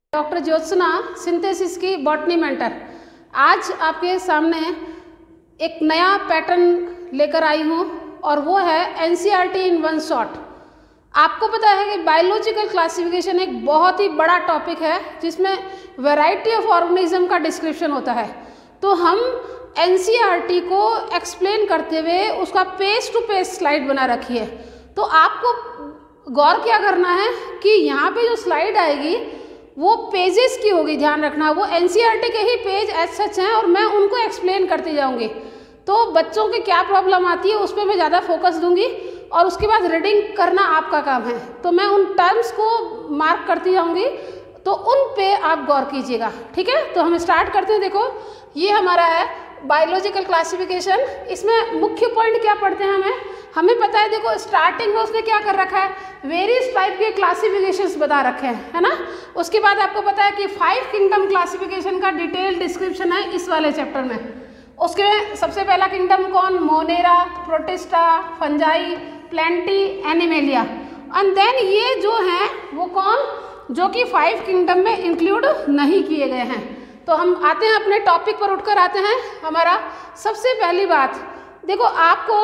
Doctor Jyotsna synthesis की botany mentor. आज आपके सामने एक नया पैटर्न लेकर आई हूँ और वो है एनसीईआरटी इन वन शॉट। आपको पता है कि बायोलॉजिकल क्लासिफिकेशन एक बहुत ही बड़ा टॉपिक है जिसमें वैरायटी ऑफ ऑर्गेनिज्म का डिस्क्रिप्शन होता है। तो हम एनसीईआरटी को एक्सप्लेन करते हुए उसका पेज टू पेज स्लाइड बना रखी है। तो आपको गौर क्या करना है कि यहाँ पे जो स्लाइड आएगी वो पेजेस की होगी, ध्यान रखना। वो एनसीईआरटी के ही पेज एज सच हैं और मैं उनको एक्सप्लेन करती जाऊँगी। तो बच्चों की क्या प्रॉब्लम आती है उस पर मैं ज़्यादा फोकस दूंगी और उसके बाद रीडिंग करना आपका काम है। तो मैं उन टर्म्स को मार्क करती जाऊँगी, तो उन पे आप गौर कीजिएगा, ठीक है। तो हम स्टार्ट करते हैं। देखो, ये हमारा है बायोलॉजिकल क्लासिफिकेशन। इसमें मुख्य पॉइंट क्या पढ़ते हैं हमें पता है। देखो, स्टार्टिंग में उसने क्या कर रखा है, वेरियस टाइप के क्लासिफिकेशंस बता रखे हैं, है ना। उसके बाद आपको पता है कि 5 किंगडम क्लासिफिकेशन का डिटेल डिस्क्रिप्शन है इस वाले चैप्टर में। उसके सबसे पहला किंगडम कौन, monera, protista, fungi, plantae, animalia. And then ये जो हैं वो कौन, जो कि 5 किंगडम में इंक्लूड नहीं किए गए हैं। तो हम आते हैं अपने टॉपिक पर, उठकर आते हैं। हमारा सबसे पहली बात, देखो आपको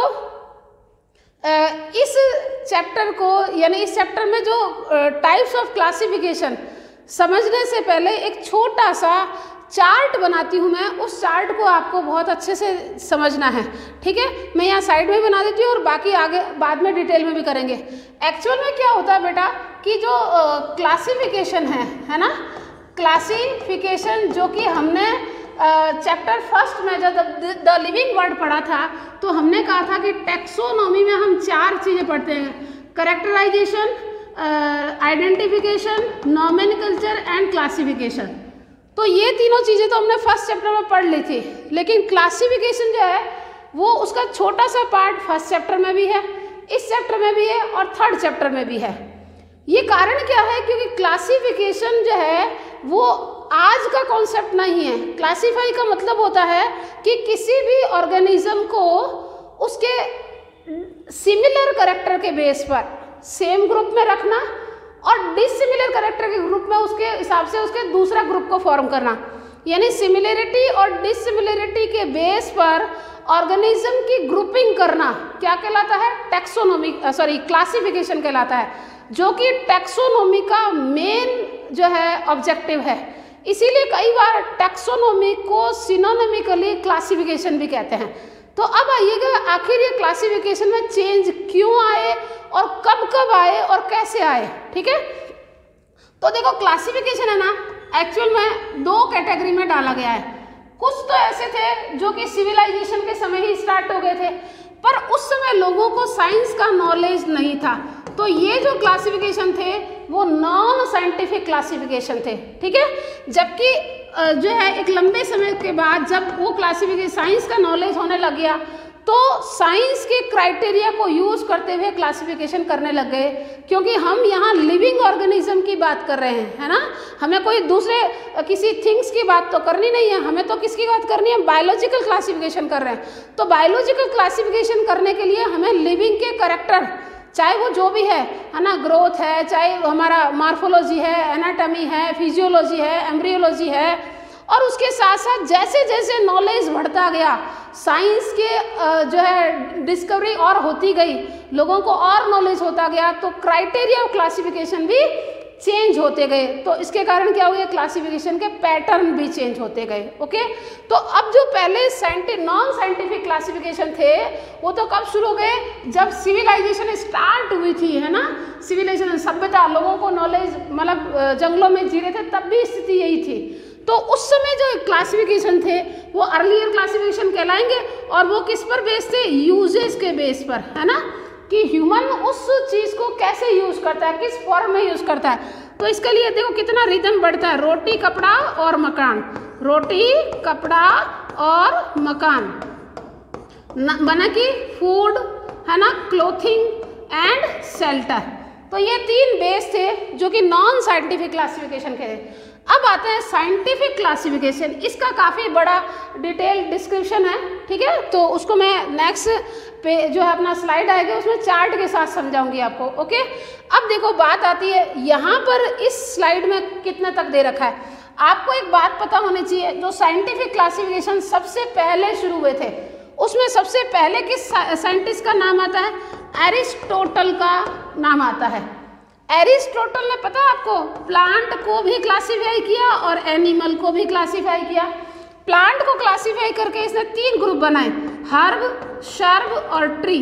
इस चैप्टर को, यानी इस चैप्टर में जो टाइप्स ऑफ क्लासिफिकेशन समझने से पहले एक छोटा सा चार्ट बनाती हूँ मैं। उस चार्ट को आपको बहुत अच्छे से समझना है, ठीक है। मैं यहाँ साइड में बना देती हूँ और बाकी आगे बाद में डिटेल में भी करेंगे। एक्चुअल में क्या होता है बेटा कि जो क्लासिफिकेशन है ना, क्लासिफिकेशन जो कि हमने चैप्टर फर्स्ट में जब द लिविंग वर्ल्ड पढ़ा था तो हमने कहा था कि टैक्सोनॉमी में हम 4 चीज़ें पढ़ते हैं, characterization, identification, nomenclature and classification. तो ये तीनों चीज़ें तो हमने फर्स्ट चैप्टर में पढ़ ली थी, लेकिन क्लासिफिकेशन जो है वो उसका छोटा सा पार्ट फर्स्ट चैप्टर में भी है, इस चैप्टर में भी है और थर्ड चैप्टर में भी है। ये कारण क्या है, क्योंकि क्लासिफिकेशन जो है वो आज का कॉन्सेप्ट नहीं है। क्लासिफाई का मतलब होता है कि किसी भी ऑर्गेनिज्म को उसके सिमिलर कैरेक्टर के बेस पर सेम ग्रुप में रखना और डिसिमिलर कैरेक्टर के ग्रुप में उसके हिसाब से उसके दूसरा ग्रुप को फॉर्म करना। यानी सिमिलरिटी और डिसिमिलरिटी के बेस पर ऑर्गेनिज्म की ग्रुपिंग करना क्या कहलाता है, टैक्सोनॉमी, क्लासिफिकेशन कहलाता है, जो कि टैक्सोनॉमी का मेन जो है ऑब्जेक्टिव है। इसीलिए कई बार टैक्सोनॉमी को सिनोनिमिकली क्लासिफिकेशन भी कहते हैं। तो अब आइएगा, आखिर ये क्लासिफिकेशन में चेंज क्यों आए और कब कब आए और कैसे आए, ठीक है। तो देखो, क्लासिफिकेशन है ना, एक्चुअल में 2 कैटेगरी में डाला गया है। कुछ तो ऐसे थे जो कि सिविलाइजेशन के समय ही स्टार्ट हो गए थे, पर उस समय लोगों को साइंस का नॉलेज नहीं था। तो ये जो क्लासिफिकेशन थे वो नॉन साइंटिफिक क्लासिफिकेशन थे, ठीक है। जबकि जो है एक लंबे समय के बाद जब वो क्लासिफिकेशन साइंस का नॉलेज होने लग गया तो साइंस के क्राइटेरिया को यूज करते हुए क्लासिफिकेशन करने लग गए। क्योंकि हम यहाँ लिविंग ऑर्गेनिज्म की बात कर रहे हैं, है ना। हमें कोई दूसरे किसी थिंग्स की बात तो करनी नहीं है, हमें तो किसकी बात करनी है, बायोलॉजिकल क्लासिफिकेशन कर रहे हैं। तो बायोलॉजिकल क्लासिफिकेशन करने के लिए हमें लिविंग के कैरेक्टर, चाहे वो जो भी है ना, ग्रोथ है, चाहे हमारा मार्फोलॉजी है, एनाटॉमी है, फिजियोलॉजी है, एम्ब्रियोलॉजी है, और उसके साथ साथ जैसे जैसे नॉलेज बढ़ता गया, साइंस के जो है डिस्कवरी और होती गई, लोगों को और नॉलेज होता गया, तो क्राइटेरिया ऑफ क्लासिफिकेशन भी चेंज होते गए। तो इसके कारण क्या हुआ, क्लासिफिकेशन के पैटर्न भी चेंज होते गए, ओके। तो अब जो पहले नॉन साइंटिफिक क्लासिफिकेशन थे वो तो कब शुरू हो गए, जब सिविलाइजेशन स्टार्ट हुई थी, है ना। सिविलाइजेशन, सभ्यता, लोगों को नॉलेज, मतलब जंगलों में जी रहे थे, तब भी स्थिति यही थी। तो उस समय जो क्लासिफिकेशन थे वो अर्लियर क्लासिफिकेशन कहलाएंगे और वो किस पर बेस थे, यूजेस के बेस पर, है ना, कि ह्यूमन उस चीज़ को कैसे यूज करता है, किस फॉर्म में यूज करता है। तो इसके लिए देखो कितना रिदम बढ़ता है, रोटी, कपड़ा और मकान, रोटी, कपड़ा और मकान, बना कि फूड, है ना, क्लोथिंग एंड शेल्टर। तो ये 3 बेस थे जो कि नॉन साइंटिफिक क्लासिफिकेशन के थे। अब आते हैं साइंटिफिक क्लासिफिकेशन। इसका काफ़ी बड़ा डिटेल डिस्क्रिप्शन है, ठीक है, तो उसको मैं नेक्स्ट पे जो है अपना स्लाइड आएगा उसमें चार्ट के साथ समझाऊंगी आपको। ओके, अब देखो बात आती है यहाँ पर इस स्लाइड में कितने तक दे रखा है। आपको एक बात पता होनी चाहिए, जो साइंटिफिक क्लासिफिकेशन सबसे पहले शुरू हुए थे उसमें सबसे पहले किस साइंटिस्ट का नाम आता है? एरिस्टोटल का नाम आता है। एरिस्टोटल ने पता आपको प्लांट को भी क्लासीफाई किया और एनिमल को भी क्लासीफाई किया। प्लांट को क्लासीफाई करके इसने 3 ग्रुप बनाए, हर्ब, शर्ब और ट्री।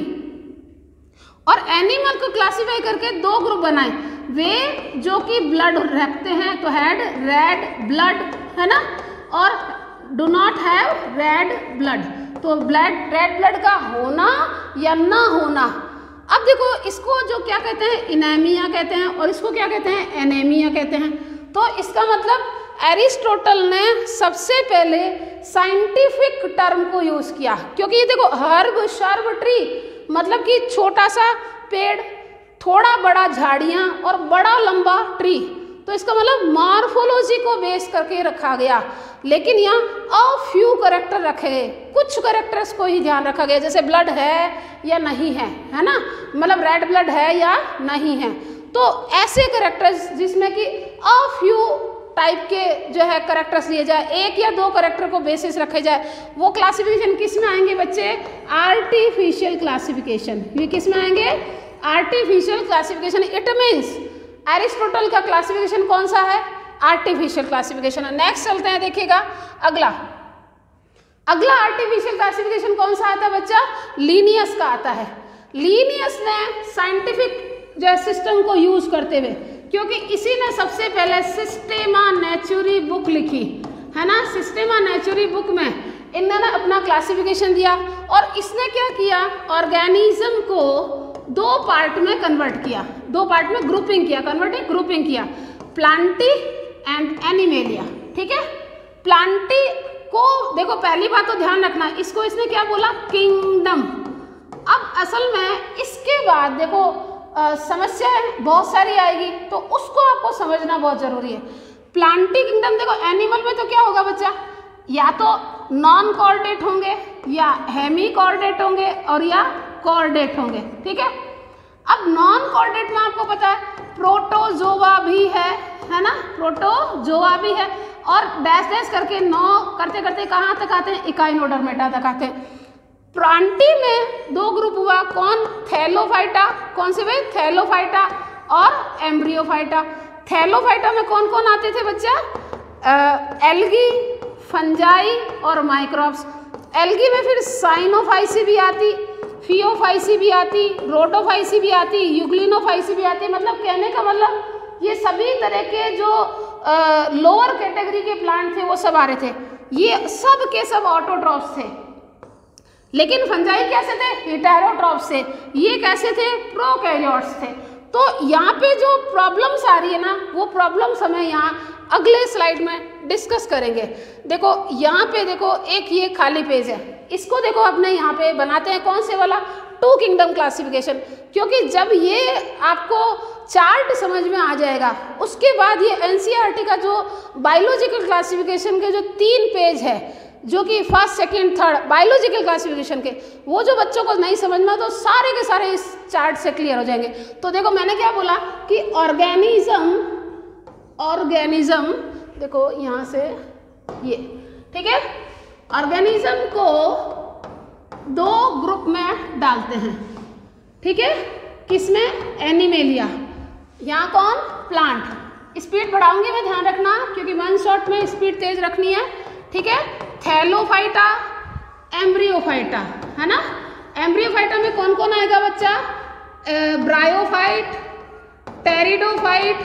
और एनिमल को क्लासीफाई करके 2 ग्रुप बनाए, वे जो कि ब्लड रखते हैं, तो हैड रेड ब्लड, है ना, और do not have red blood, तो ब्लड रेड ब्लड का होना या ना होना। अब देखो इसको जो क्या कहते हैं, इनेमिया कहते हैं, और इसको क्या कहते हैं, एनेमिया कहते हैं। तो इसका मतलब एरिस्टोटल ने सबसे पहले साइंटिफिक टर्म को यूज किया, क्योंकि ये देखो हर्ब, शर्ब, ट्री मतलब कि छोटा सा पेड़, थोड़ा बड़ा झाड़ियाँ और बड़ा लंबा ट्री, तो इसका मतलब मॉर्फोलॉजी को बेस करके रखा गया। लेकिन यहाँ अ फ्यू करेक्टर रखे गए, कुछ करेक्टर्स को ही ध्यान रखा गया, जैसे ब्लड है या नहीं है ना, मतलब रेड ब्लड है या नहीं है। तो ऐसे करेक्टर्स जिसमें कि अ फ्यू टाइप के जो है करेक्टर्स लिए जाए, 1 या 2 करेक्टर को बेसिस रखे जाए, वो क्लासिफिकेशन किस में आएंगे बच्चे? Artificial classification. ये किस में आएंगे? Artificial classification. It means Aristotle का क्लासिफिकेशन कौन सा है? Artificial classification. नेक्स्ट चलते हैं, देखिएगा अगला आर्टिफिशियल क्लासिफिकेशन कौन सा आता है बच्चा? लीनियस का आता है। लीनियस ने साइंटिफिक जो सिस्टम को यूज करते हुए, क्योंकि इसी ने सबसे पहले सिस्टेमा नेचुरी बुक लिखी है ना, सिस्टेमा नेचुरी बुक में इन्होंने अपना क्लासिफिकेशन दिया। और इसने क्या किया, ऑर्गेनिज्म को 2 पार्ट में कन्वर्ट किया, 2 पार्ट में ग्रुपिंग किया, ग्रुपिंग किया, प्लांटी एंड एनिमेलिया। ठीक है, प्लांटी को देखो, पहली बात तो ध्यान रखना, इसको इसने क्या बोला? किंगडम। अब असल में इसके बाद देखो समस्याएं बहुत सारी आएगी, तो उसको आपको समझना बहुत जरूरी है। प्लांटी किंगडम देखो, एनिमल में तो क्या होगा बच्चा, या तो नॉन कॉर्डेट होंगे, या हेमी कॉर्डेट होंगे, और या कॉर्डेट होंगे। ठीक है, अब नॉन कॉर्डेट में आपको पता है प्रोटोजोआ भी है ना, प्रोटोजोआ भी है, और डैश डैश करके 9 करते करते कहाँ तक आते हैं? इकाइनोडर्मेटा तक आते हैं। प्लांटी में 2 ग्रुप हुआ, कौन? थैलोफाइटा, कौन से भाई? थैलोफाइटा और एम्ब्रियोफाइटा। थैलोफाइटा में कौन कौन आते थे बच्चा? एल्गी, फंजाई और माइक्रोब्स। एल्गी में फिर साइनोफाइसी भी आती, फियोफाइसी भी आती, रोडोफाइसी भी आती, यूग्लिनोफाइसी भी आती। मतलब कहने का मतलब ये सभी तरह के जो लोअर कैटेगरी के प्लांट थे वो सब आ रहे थे। ये सब के सब ऑटोट्रॉफ्स थे, लेकिन फंजाई कैसे थे? हेटेरोट्रॉफ्स थे। ये कैसे थे? प्रोकैरियोट्स थे। तो यहाँ पे जो प्रॉब्लम्स आ रही है ना, वो प्रॉब्लम्स हमें यहाँ अगले स्लाइड में डिस्कस करेंगे। देखो यहाँ पे देखो, एक ये खाली पेज है, इसको देखो अपने यहाँ पे बनाते हैं, कौन से वाला? 2 किंगडम क्लासिफिकेशन। क्योंकि जब ये आपको चार्ट समझ में आ जाएगा, उसके बाद ये एनसीईआरटी का जो बायोलॉजिकल क्लासिफिकेशन के जो 3 पेज है, जो कि first, second, third biological classification के, वो जो बच्चों को नहीं समझ में तो सारे के सारे इस चार्ट से क्लियर हो जाएंगे। तो देखो मैंने क्या बोला कि ऑर्गेनिज्म देखो यहाँ से ये, ठीक है, ऑर्गेनिज्म को 2 ग्रुप में डालते हैं। ठीक है, किसमें? एनिमेलिया। यहाँ कौन? प्लांट। स्पीड बढ़ाऊंगी मैं, ध्यान रखना, क्योंकि 1 शॉट में स्पीड तेज रखनी है। ठीक है, थैलोफाइटा, एम्ब्रियोफाइटा, है ना। एम्ब्रियोफाइटा में कौन कौन आएगा बच्चा? ब्रायोफाइट, टेरिडोफाइट,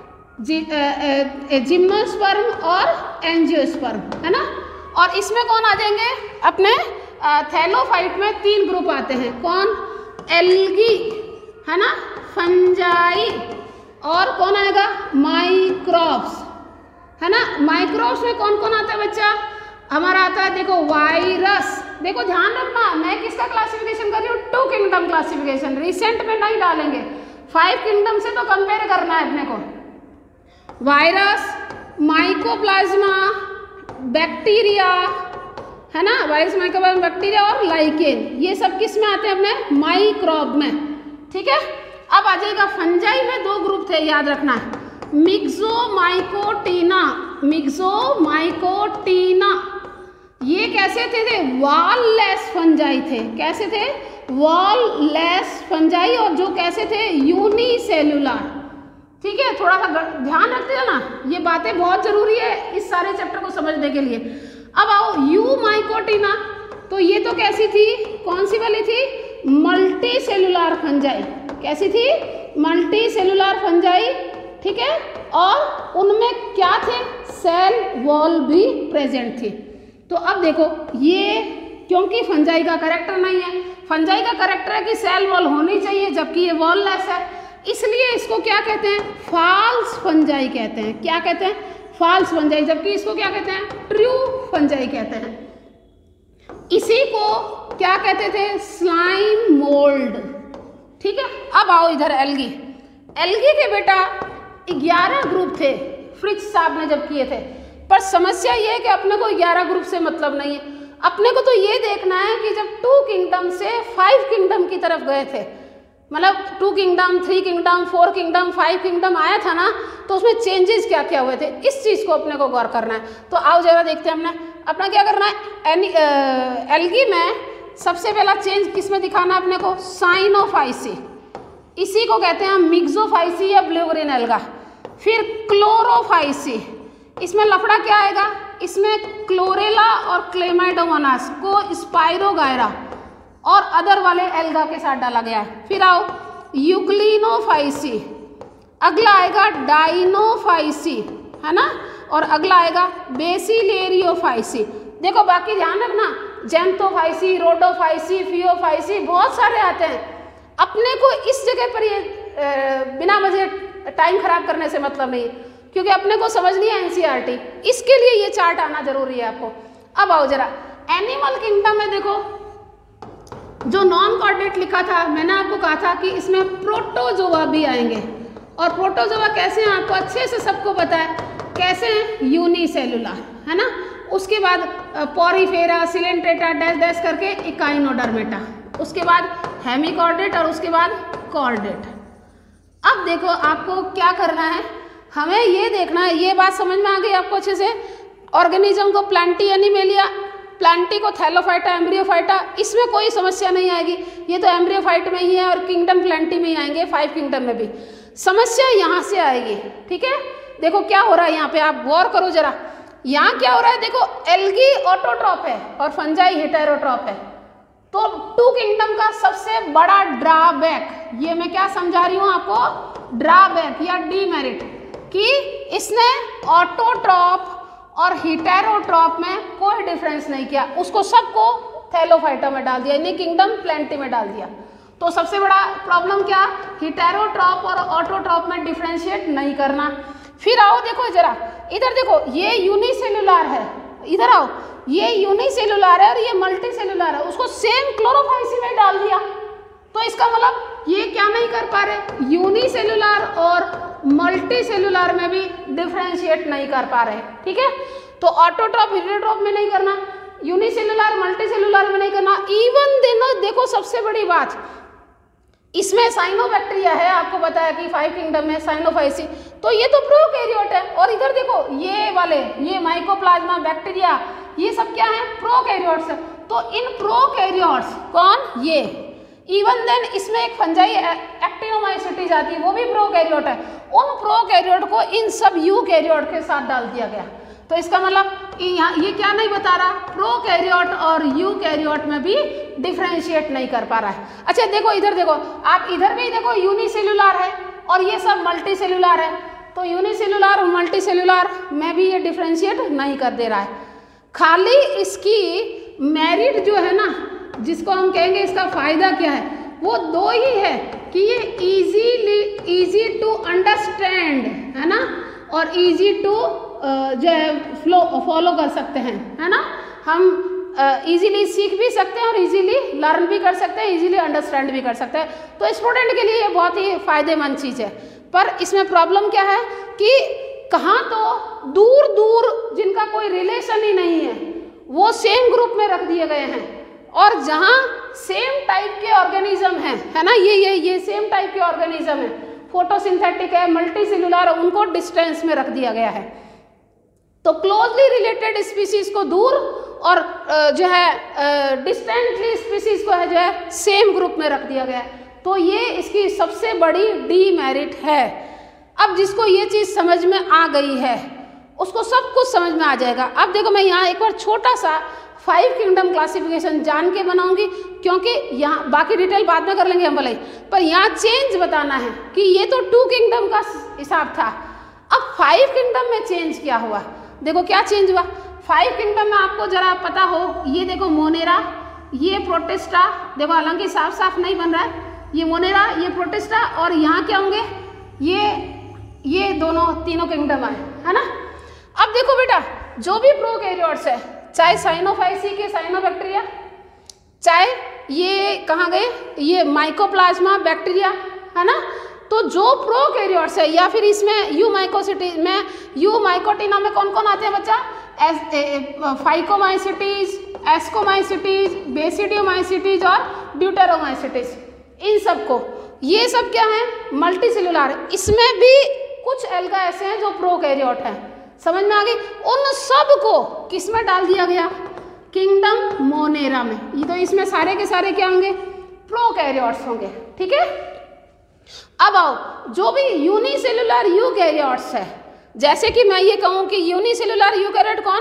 जिम्नोस्पर्म और एंजियोस्पर्म, है ना। और इसमें कौन आ जाएंगे? अपने थैलोफाइट में 3 ग्रुप आते हैं, कौन? एल्गी, है ना, फंजाई, और कौन आएगा? माइक्रोब्स, है ना। माइक्रोब्स में कौन कौन आता है बच्चा? हमारा आता है देखो वायरस। देखो ध्यान रखना, मैं किसका क्लासिफिकेशन कर रही हूँ? 2 किंगडम क्लासिफिकेशन। रिसेंट में नहीं डालेंगे, 5 किंगडम से तो कंपेयर करना है अपने को। वायरस, माइकोप्लाज्मा, बैक्टीरिया, है ना, वायरस, माइक्रोप्लाज्मा, बैक्टीरिया और लाइकेन, ये सब किस में आते हैं अपने माइक्रोब में। ठीक है, अब आ जाएगा फंजाई में दो ग्रुप थे, याद रखना है, मिक्सोमाइकोटीना, मिक्सोमाइकोटीना, ये कैसे थे वॉल लेस फंजाई थे, कैसे थे वॉल लेस फंजाई, और जो कैसे थे यूनिसेलुलर। ठीक है, थोड़ा सा ध्यान रखते हो ना, ये बातें बहुत जरूरी है इस सारे चैप्टर को समझने के लिए। अब आओ यूमाइकोटीना, तो ये तो कैसी थी, कौन सी वाली थी, मल्टी सेलुलर फंजाई, कैसी थी, मल्टी सेलुलर फंजाई। ठीक है, और उनमें क्या थे, सेल वॉल भी प्रेजेंट थी। तो अब देखो ये, क्योंकि फंजाई का करेक्टर नहीं है, फंजाई का करेक्टर है कि सेल वॉल होनी चाहिए, जबकि ये वॉल लेस है, इसलिए इसको क्या कहते हैं, फॉल्स फंजाई कहते हैं। क्या कहते हैं, फॉल्स फंजाई, जबकि इसको क्या कहते हैं, ट्रू फंजाई कहते हैं। इसी को क्या कहते थे, स्लाइम मोल्ड। ठीक है, अब आओ इधर एल्गी, एल्गी के बेटा 11 ग्रुप थे फ्रिच साहब ने जब किए थे, पर समस्या ये है कि अपने को 11 ग्रुप से मतलब नहीं है, अपने को तो ये देखना है कि जब 2 किंगडम से 5 किंगडम की तरफ गए थे, मतलब 2 किंगडम, 3 किंगडम, 4 किंगडम, 5 किंगडम आया था ना, तो उसमें चेंजेस क्या क्या हुए थे, इस चीज़ को अपने को गौर करना है। तो आओ जरा देखते हैं हमने अपना क्या करना है। एल्गी में सबसे पहला चेंज किस में दिखाना है अपने को, साइनोफाइसी, इसी को कहते हैं मिक्सोफाइसी या ब्लू ग्रीन एल्गा। फिर क्लोरोफाइसी, इसमें लफड़ा क्या आएगा, इसमें क्लोरेला और क्लेमाइडोमोनास को स्पाइरोगायरा और अदर वाले एल्गा के साथ डाला गया है। फिर आओ यूग्लिनोफाइसी, अगला आएगा डाइनोफाइसी, है ना, और अगला आएगा बेसिलेरियोफाइसी। देखो बाकी ध्यान रखना, जेंथोफाइसी, रोडोफाइसी, फियोफाइसी, बहुत सारे आते हैं, अपने को इस जगह पर ये बिना वजह टाइम खराब करने से मतलब नहीं है, क्योंकि अपने को समझनी है एनसीईआरटी, इसके लिए ये चार्ट आना जरूरी है आपको। अब आओ जरा एनिमल किंगडम में देखो, जो नॉन कोऑर्डिनेट लिखा था, मैंने आपको कहा था कि इसमें प्रोटोजोआ भी आएंगे, और प्रोटोजोआ कैसे हैं आपको अच्छे से सबको पता है, कैसे हैं, यूनिसेलुलर, है ना, उसके बाद पॉरीफेरा, सिलेंट्रेटा, डैश डैश करके इकाइनोडर्मेटा, उसके बाद हेमिकॉर्डेट और उसके बाद कॉर्डेट। अब देखो आपको क्या करना है, हमें ये देखना है, ये बात समझ में आ गई आपको अच्छे से, ऑर्गेनिज्म को प्लांटी एनिमेलिया, प्लांटी को थैलोफाइटा, एम्ब्रियोफाइटा, इसमें कोई समस्या नहीं आएगी, ये तो एम्ब्रियोफाइट में ही है और किंगडम प्लांटी में ही आएंगे, 5 किंगडम में भी। समस्या यहाँ से आएगी। ठीक है, देखो क्या हो रहा है यहाँ पे, आप गौर करो जरा, यहाँ क्या हो रहा है, देखो एल्गी ऑटोट्रॉप है और फंजाई हेटेरोट्रॉप है, तो 2 किंगडम का सबसे बड़ा ड्रॉबैक, ये मैं क्या समझा रही हूँ आपको, ड्रॉबैक या डीमेरिट, कि इसने ऑटोट्रॉप और हेटेरोट्रॉप में कोई डिफरेंस नहीं किया, उसको सबको थैलोफाइटा में डाल दिया, यानी किंगडम प्लांटी में डाल दिया। तो सबसे बड़ा प्रॉब्लम क्या, हेटेरोट्रॉप और ऑटोट्रॉप में डिफ्रेंशिएट नहीं करना। फिर आओ देखो जरा इधर, देखो ये यूनिसेलुलर है, इधर आओ, ये यूनिसेलुलर है और ये मल्टी सेलुलर है, उसको सेम क्लोरोफाइसी में डाल दिया, तो इसका मतलब ये क्या नहीं कर पा रहे, यूनिसेलुलर और मल्टी सेलुलर में भी डिफ्रेंशिएट नहीं कर पा रहे। ठीक है, तो ऑटोट्रॉप हेटेरोट्रॉप में नहीं करना, यूनिसेलुलर मल्टी सेलुलर में नहीं करना। इवन देखो सबसे बड़ी बात, इसमें साइनोबैक्टीरिया है, आपको पता है कि 5 किंगडम में साइनोफाइसी, तो ये तो प्रोकैरियोट है, और इधर देखो ये वाले, ये माइकोप्लाज्मा, बैक्टीरिया, ये सब क्या है, प्रोकैरियोट्स है। तो इन प्रोकैरियोट्स, कौन, ये, इवन देन इसमें एक फंजाई एक्टिनोमाइसीटीज आती है, वो भी प्रोकैरियोट है, उन प्रोकैरियोट को इन सब यूकैरियोट के साथ डाल दिया गया। तो इसका मतलब यहाँ ये क्या नहीं बता रहा, प्रोकैरियोट और यूकैरियोट में भी डिफ्रेंशिएट नहीं कर पा रहा है। अच्छा देखो इधर, देखो आप इधर भी देखो, यूनिसेलुलर है और ये सब मल्टी सेलुलर है, तो यूनिसेलुलर और मल्टी सेलुलर में भी ये डिफ्रेंशिएट नहीं कर दे रहा है। खाली इसकी मेरिट जो है ना, जिसको हम कहेंगे इसका फायदा क्या है, वो 2 ही है कि ये इजी टू अंडरस्टैंड, है ना, और इजी टू जो है फॉलो कर सकते हैं, है ना, हम इजीली सीख भी सकते हैं और इजीली लर्न भी कर सकते हैं, इजीली अंडरस्टैंड भी कर सकते हैं। तो स्टूडेंट के लिए ये बहुत ही फायदेमंद चीज़ है। पर इसमें प्रॉब्लम क्या है कि कहाँ तो दूर दूर जिनका कोई रिलेशन ही नहीं है वो सेम ग्रुप में रख दिए गए हैं, और जहाँ सेम टाइप के ऑर्गेनिज्म हैं, है ना, ये सेम टाइप के ऑर्गेनिज्म है, फोटोसिंथेटिक है, मल्टीसेलुलर, उनको डिस्टेंस में रख दिया गया है। तो क्लोजली रिलेटेड स्पीसीज को दूर और जो है डिस्टेंटली स्पीसीज को है जो है सेम ग्रुप में रख दिया गया है। तो ये इसकी सबसे बड़ी डीमेरिट है। अब जिसको ये चीज़ समझ में आ गई है उसको सब कुछ समझ में आ जाएगा। अब देखो मैं यहाँ एक बार छोटा सा 5 किंगडम क्लासिफिकेशन जान के बनाऊंगी, क्योंकि यहाँ बाकी डिटेल बाद में कर लेंगे हम भले, पर यहाँ चेंज बताना है कि ये तो 2 किंगडम का हिसाब था, अब 5 किंगडम में चेंज क्या हुआ। देखो क्या चेंज हुआ 5 किंगडम में, आपको जरा पता हो, ये देखो मोनेरा, ये प्रोटिस्टा, देखो हालांकि साफ साफ नहीं बन रहा है, ये मोनेरा, ये प्रोटिस्टा, और यहाँ क्या होंगे, ये दोनों तीनों किंगडम आए, है ना। अब देखो बेटा, जो भी प्रोकैरियोट्स है, चाहे साइनोफाइसी के साइनोबैक्टीरिया, चाहे ये कहाँ गए, ये माइकोप्लाज्मा बैक्टीरिया, है ना, तो जो प्रोकैरियोट्स है, या फिर इसमें यूमाइकोसिटीज में, यूमाइकोटिना में कौन कौन आते हैं बच्चा, फाइकोमाइसिटीज, एस्कोमाइसिटीज, बेसिडियोमाइसिटीज और ड्यूटेरोमाइसिटीज, इन सबको, ये सब क्या है, मल्टीसेलुलर। इसमें भी कुछ एल्गा ऐसे हैं जो प्रोकैरियोट हैं, समझ में आ गई। उन सब को किस में डाल दिया गया, किंगडम मोनेरा में। ये तो इसमें सारे के सारे क्या होंगे, प्रोकैरियोट्स होंगे, ठीक है। अब आओ, जो भी यूनिसेलुलर यूकैरियोट्स है, जैसे कि मैं ये कहूँ कि यूनिसेलुलर यूकैरियोट कौन,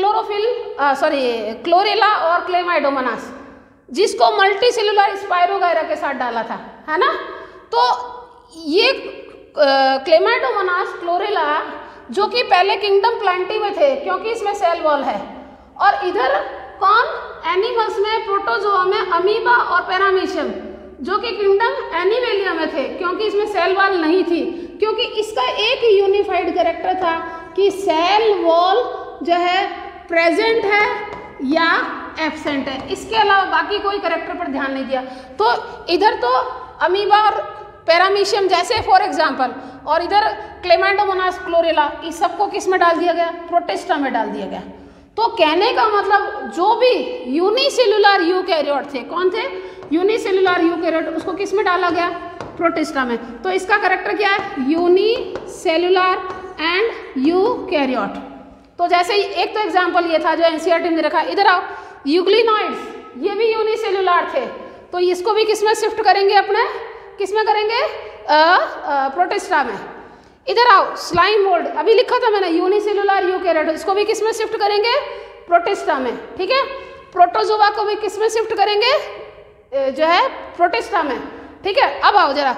क्लोरेला और क्लेमाइडोमोनास, जिसको मल्टीसेलुलर स्पाइरोगायरा के साथ डाला था, है ना। तो ये क्लेमाइडोमोनास, क्लोरेला, जो कि पहले किंगडम प्लांटी में थे क्योंकि इसमें सेल वॉल है, और इधर कौन, एनिमल्स में, प्रोटोजोआ में अमीबा और पैरामीशियम, जो कि किंगडम एनिमेलिया में थे क्योंकि इसमें सेल वॉल नहीं थी, क्योंकि इसका एक ही यूनिफाइड कैरेक्टर था कि सेल वॉल जो है प्रेजेंट है या एब्सेंट है, इसके अलावा बाकी कोई कैरेक्टर पर ध्यान नहीं दिया। तो इधर तो अमीबा और पैरामीशियम जैसे फॉर एग्जांपल, और इधर क्लेमाइडोमोनास, क्लोरेला, इस सबको किस में डाल दिया गया, प्रोटिस्टा में डाल दिया गया। तो कहने का मतलब जो भी यूनिसेलुलर यूकैरियोट थे, कौन थे, यूनिसेलुलर यूकैरियोट, उसको किस में डाला गया, प्रोटिस्टा में। तो इसका कैरेक्टर क्या है, यूनिसेलुलर एंड यूकैरियोट। तो जैसे ही एक तो एग्जाम्पल ये था जो एनसीईआरटी में रखा, इधर आओ, यूग्लिनॉइड्स, ये भी यूनिसेलुलर थे, तो इसको भी किस में शिफ्ट करेंगे, अपने किस में करेंगे, प्रोटिस्टा में। इधर आओ, स्लाइम मोल्ड, अभी लिखा था मैंने, यूनिसेलुलर यूकैरियोट, इसको भी किस में शिफ्ट करेंगे, प्रोटिस्टा में, ठीक है। प्रोटोजोआ को भी किस में शिफ्ट करेंगे, जो है प्रोटिस्टा में, ठीक है। अब आओ जरा,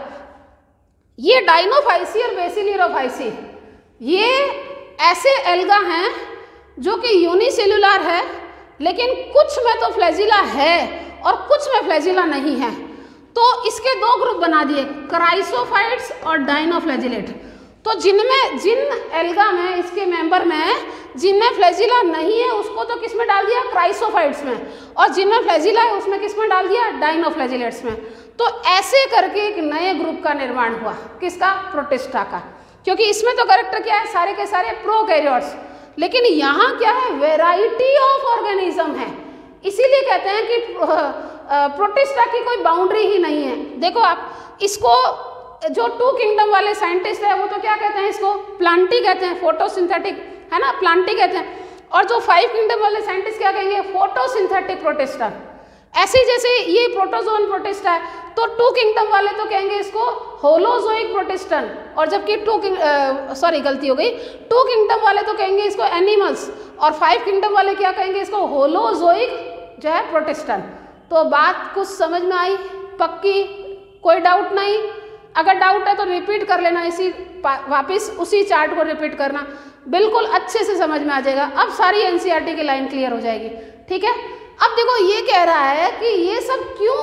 ये डाइनोफाइसी और बेसिलिरोफाइसी, ये ऐसे एल्गा हैं जो कि यूनिसेलुलर है, लेकिन कुछ में तो फ्लैजिला है और कुछ में फ्लैजिला नहीं है। तो इसके 2 ग्रुप बना दिए, क्राइसोफाइट्स और डाइनोफ्लैजिलेट। तो जिन एल्गा में, इसके मेंबर में जिनमें फ्लैजिला नहीं है उसको तो किस में डाल दिया, क्राइसोफाइट्स में, और जिनमें फ्लैजिला है उसमें किस में डाल दिया, डाइनोफ्लैजिलेट्स में। तो ऐसे करके एक नए ग्रुप का निर्माण हुआ, किसका, प्रोटिस्टा का, क्योंकि इसमें तो कैरेक्टर क्या है, सारे के सारे प्रोकैरियोट्स, लेकिन यहाँ क्या है, वेराइटी ऑफ ऑर्गेनिज्म है, इसीलिए कहते हैं कि प्रोटिस्टा की कोई बाउंड्री ही नहीं है। देखो आप इसको, जो 2 किंगडम वाले साइंटिस्ट है वो तो क्या कहते हैं, इसको प्लांटी कहते हैं, फोटोसिंथेटिक, है ना, प्लांटी कहते हैं, और जो 5 किंगडम वाले साइंटिस्ट क्या कहेंगे, फोटोसिंथेटिक प्रोटिस्टा। ऐसे जैसे ये प्रोटोजोन प्रोटिस्टा है, तो 2 किंगडम वाले तो कहेंगे इसको होलोजोइक प्रोटिस्टन, और जबकि 2 किंगडम वाले तो कहेंगे इसको एनिमल्स, और 5 किंगडम वाले क्या कहेंगे, इसको होलोजोइक जो है प्रोटिस्टन। तो बात कुछ समझ में आई, पक्की, कोई डाउट नहीं। अगर डाउट है तो रिपीट कर लेना, इसी वापस उसी चार्ट को रिपीट करना, बिल्कुल अच्छे से समझ में आ जाएगा। अब सारी एनसीईआरटी की लाइन क्लियर हो जाएगी, ठीक है। अब देखो ये कह रहा है कि ये सब क्यों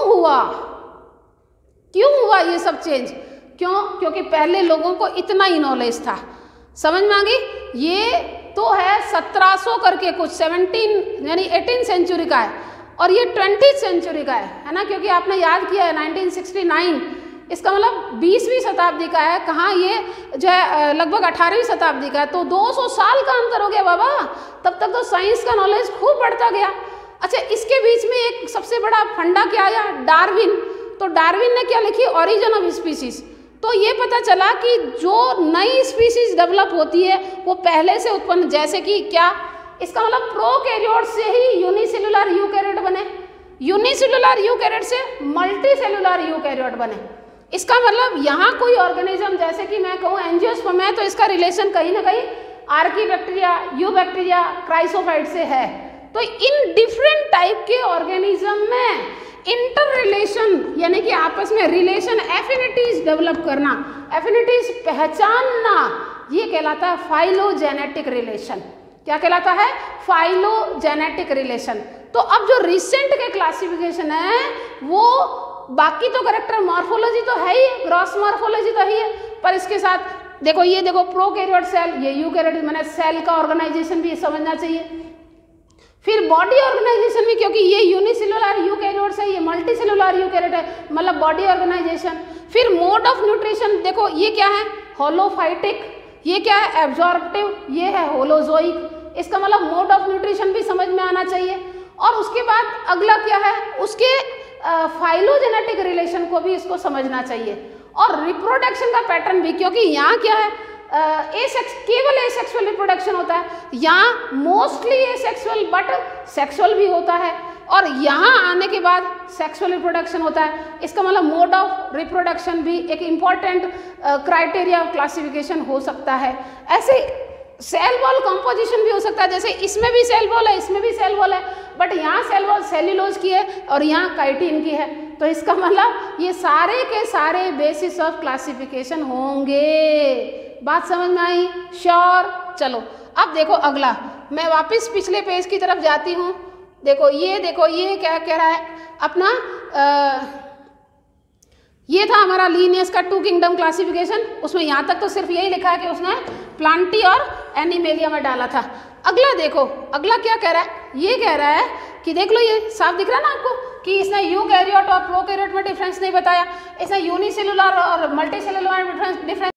हुआ ये सब चेंज, क्यों, क्योंकि पहले लोगों को इतना ही नॉलेज था, समझ में आ गई। ये तो है 1700 करके कुछ, 17 यानी 18 सेंचुरी का है, और ये 20th सेंचुरी का है ना, क्योंकि आपने याद किया है 1969 इसका मतलब 20वीं शताब्दी का है, कहाँ ये जो है लगभग 18वीं शताब्दी का है, तो 200 साल का अंतर हो गया बाबा। तब तक तो साइंस का नॉलेज खूब बढ़ता गया। अच्छा, इसके बीच में एक सबसे बड़ा फंडा क्या आया, डार्विन। तो डार्विन ने क्या लिखी, ओरिजिन ऑफ स्पीसीज। तो ये पता चला कि जो नई स्पीसीज डेवलप होती है वो पहले से उत्पन्न, जैसे कि क्या, इसका मतलब प्रोकैरियोट से ही यूनिसेलुलर यूकैरियोट बने, यूनिसेलुलर यूकैरियोट से मल्टीसेलुलर यूकैरियोट बने। इसका मतलब यहाँ कोई ऑर्गेनिज्म, जैसे कि मैं कहूँ एंजियोस्पर्म है, तो इसका रिलेशन कहीं ना कहीं आर्कीबैक्टीरिया, यूबैक्टीरिया, क्राइसोफाइट से है। तो इन डिफरेंट टाइप के ऑर्गेनिज्म में इंटर रिलेशन यानी कि आपस में रिलेशन, एफिनिटीज डेवलप करना, एफिनिटीज पहचानना, ये कहलाता है फाइलोजेनेटिक रिलेशन। क्या कहलाता है, फाइलोजेनेटिक रिलेशन। तो अब जो रिसेंट के क्लासिफिकेशन है वो, बाकी तो करेक्टर मॉर्फोलॉजी तो है ही, ग्रॉस मॉर्फोलॉजी तो है ही, पर इसके साथ देखो, ये देखो प्रोकैरियोट सेल, ये यूकैरियोट, मैंने सेल का ऑर्गेनाइजेशन भी समझना चाहिए। फिर बॉडी ऑर्गेनाइजेशन भी, क्योंकि ये यूनिसेलुलर यूकैरियोट्स है, ये मल्टीसेलुलर यूकैरियोट है, मतलब बॉडी ऑर्गेनाइजेशन। फिर मोड ऑफ न्यूट्रिशन, देखो ये क्या है, होलोफाइटिक, ये क्या है, एब्जॉर्प्टिव, ये है होलोजोइक। इसका मतलब मोड ऑफ न्यूट्रिशन भी समझ में आना चाहिए। और उसके बाद अगला क्या है, उसके फाइलोजेनेटिक रिलेशन को भी इसको समझना चाहिए, और रिप्रोडक्शन का पैटर्न भी, क्योंकि यहाँ क्या है, केवल एसेक्सुअल रिप्रोडक्शन होता है, यहाँ मोस्टली एसेक्सुअल बट सेक्सुअल भी होता है, और यहाँ आने के बाद सेक्सुअल रिप्रोडक्शन होता है। इसका मतलब मोड ऑफ रिप्रोडक्शन भी एक इम्पॉर्टेंट क्राइटेरिया ऑफ क्लासिफिकेशन हो सकता है। ऐसे सेल वॉल कंपोजिशन भी हो सकता है, जैसे इसमें भी सेल वॉल है, इसमें भी सेल वॉल है, बट यहाँ सेल वॉल सेल्यूलोज की है और यहाँ काइटिन की है। तो इसका मतलब ये सारे के सारे बेसिस ऑफ क्लासिफिकेशन होंगे। बात समझ में आई, श्योर। चलो अब देखो अगला, मैं वापस पिछले पेज की तरफ जाती हूँ। देखो ये क्या कह रहा है अपना, ये था हमारा लीनियस का 2 किंगडम क्लासिफिकेशन। उसमें यहाँ तक तो सिर्फ यही लिखा है कि उसने प्लांटी और एनिमेलिया में डाला था। अगला देखो, अगला क्या कह रहा है, ये कह रहा है कि देख लो, ये साफ दिख रहा है ना आपको कि इसने यूकैरियोट और प्रोकैरियोट में डिफरेंस नहीं बताया, इसने यूनिसेलुलर और मल्टीसेलुलर में डिफरेंस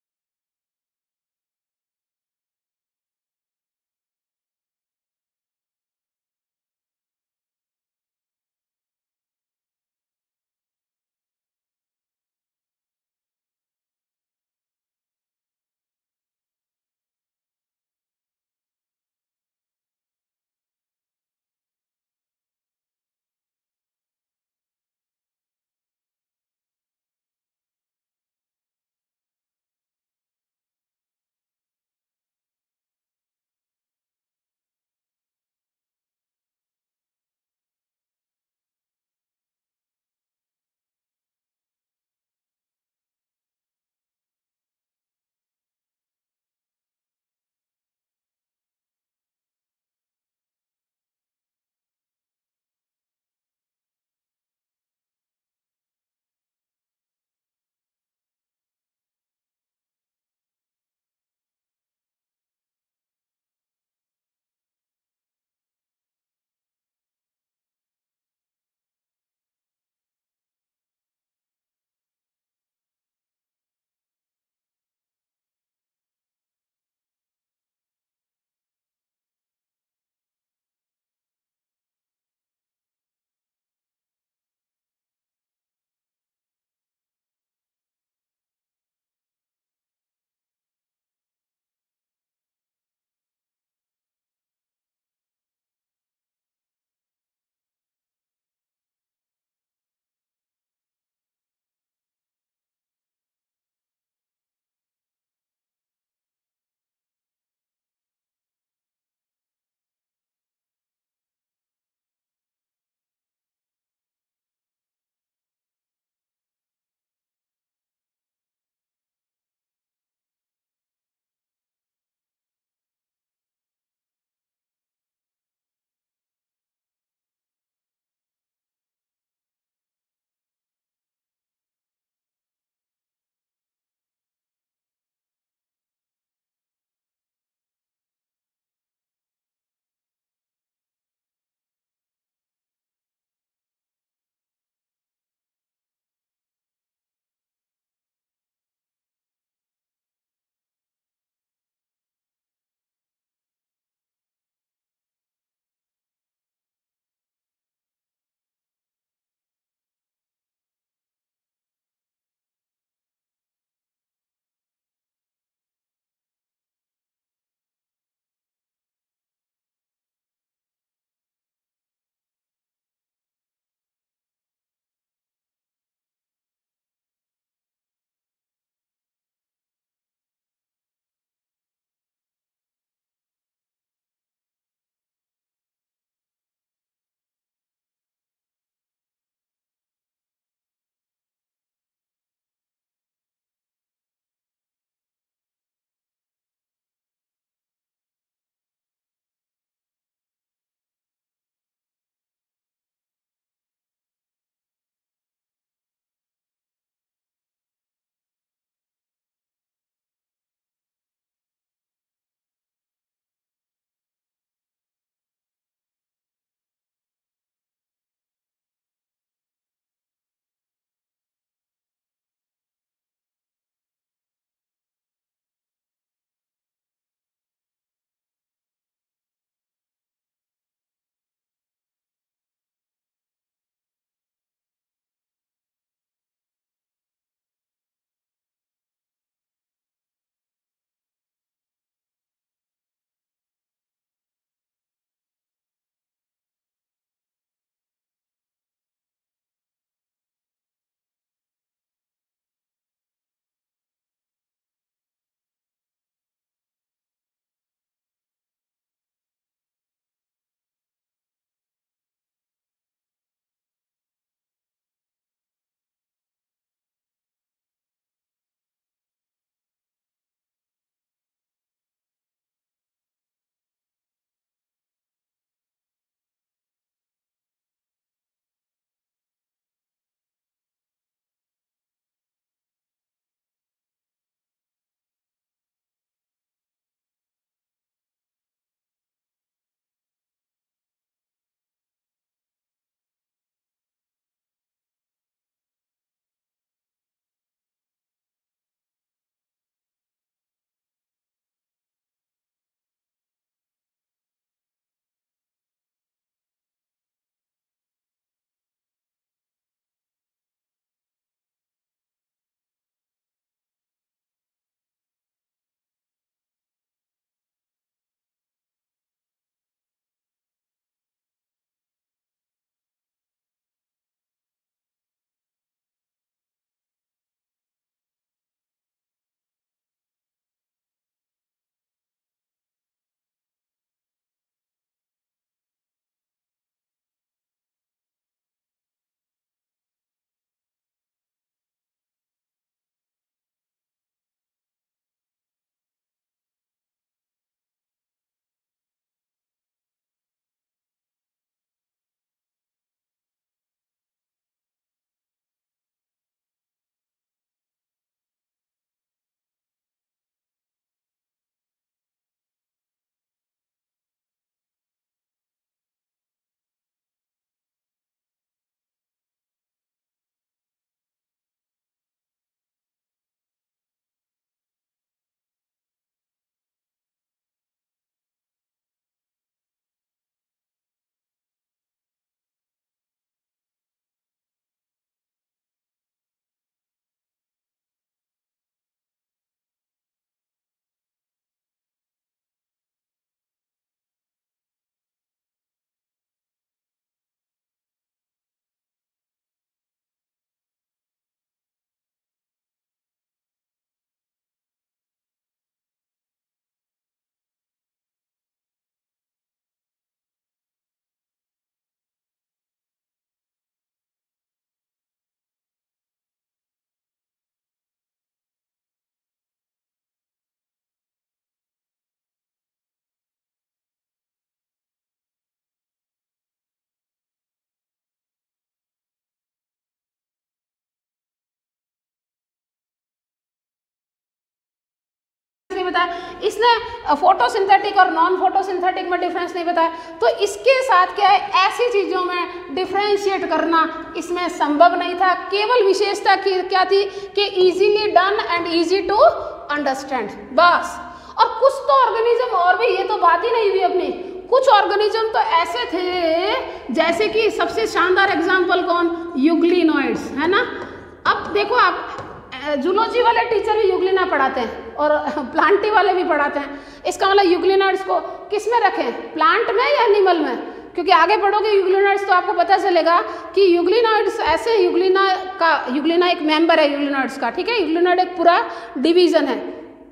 नहीं बताया, इसने फोटोसिंथेटिक और नॉन फोटोसिंथेटिक में डिफरेंस नहीं बताया। तो इसके साथ क्या है, ऐसी चीज़ों में डिफ्रेंशिएट करना इसमें संभव नहीं था। केवल विशेषता की क्या थी कि easily done and easy to understand, बस। और कुछ तो ऑर्गेनिज्म और भी, ये तो बात ही नहीं हुई अपनी, कुछ ऑर्गेनिज्म तो ऐसे थे जैसे कि सबसे शानदार एग्जाम्पल कौन, यूग्लिनॉइड्स, है ना। अब देखो आप जूलॉजी वाले टीचर भी यूग्लिना पढ़ाते हैं और प्लांटी वाले भी पढ़ाते हैं। इसका मतलब यूग्लिनॉइड्स को किस में रखें, प्लांट में या एनिमल में, क्योंकि आगे पढ़ोगे यूग्लिनॉइड्स तो आपको पता चलेगा कि यूग्लिनॉइड्स ऐसे, यूग्लिना एक मेंबर है यूग्लिनॉइड्स का, ठीक है। यूग्लिनॉइड एक पूरा डिवीजन है,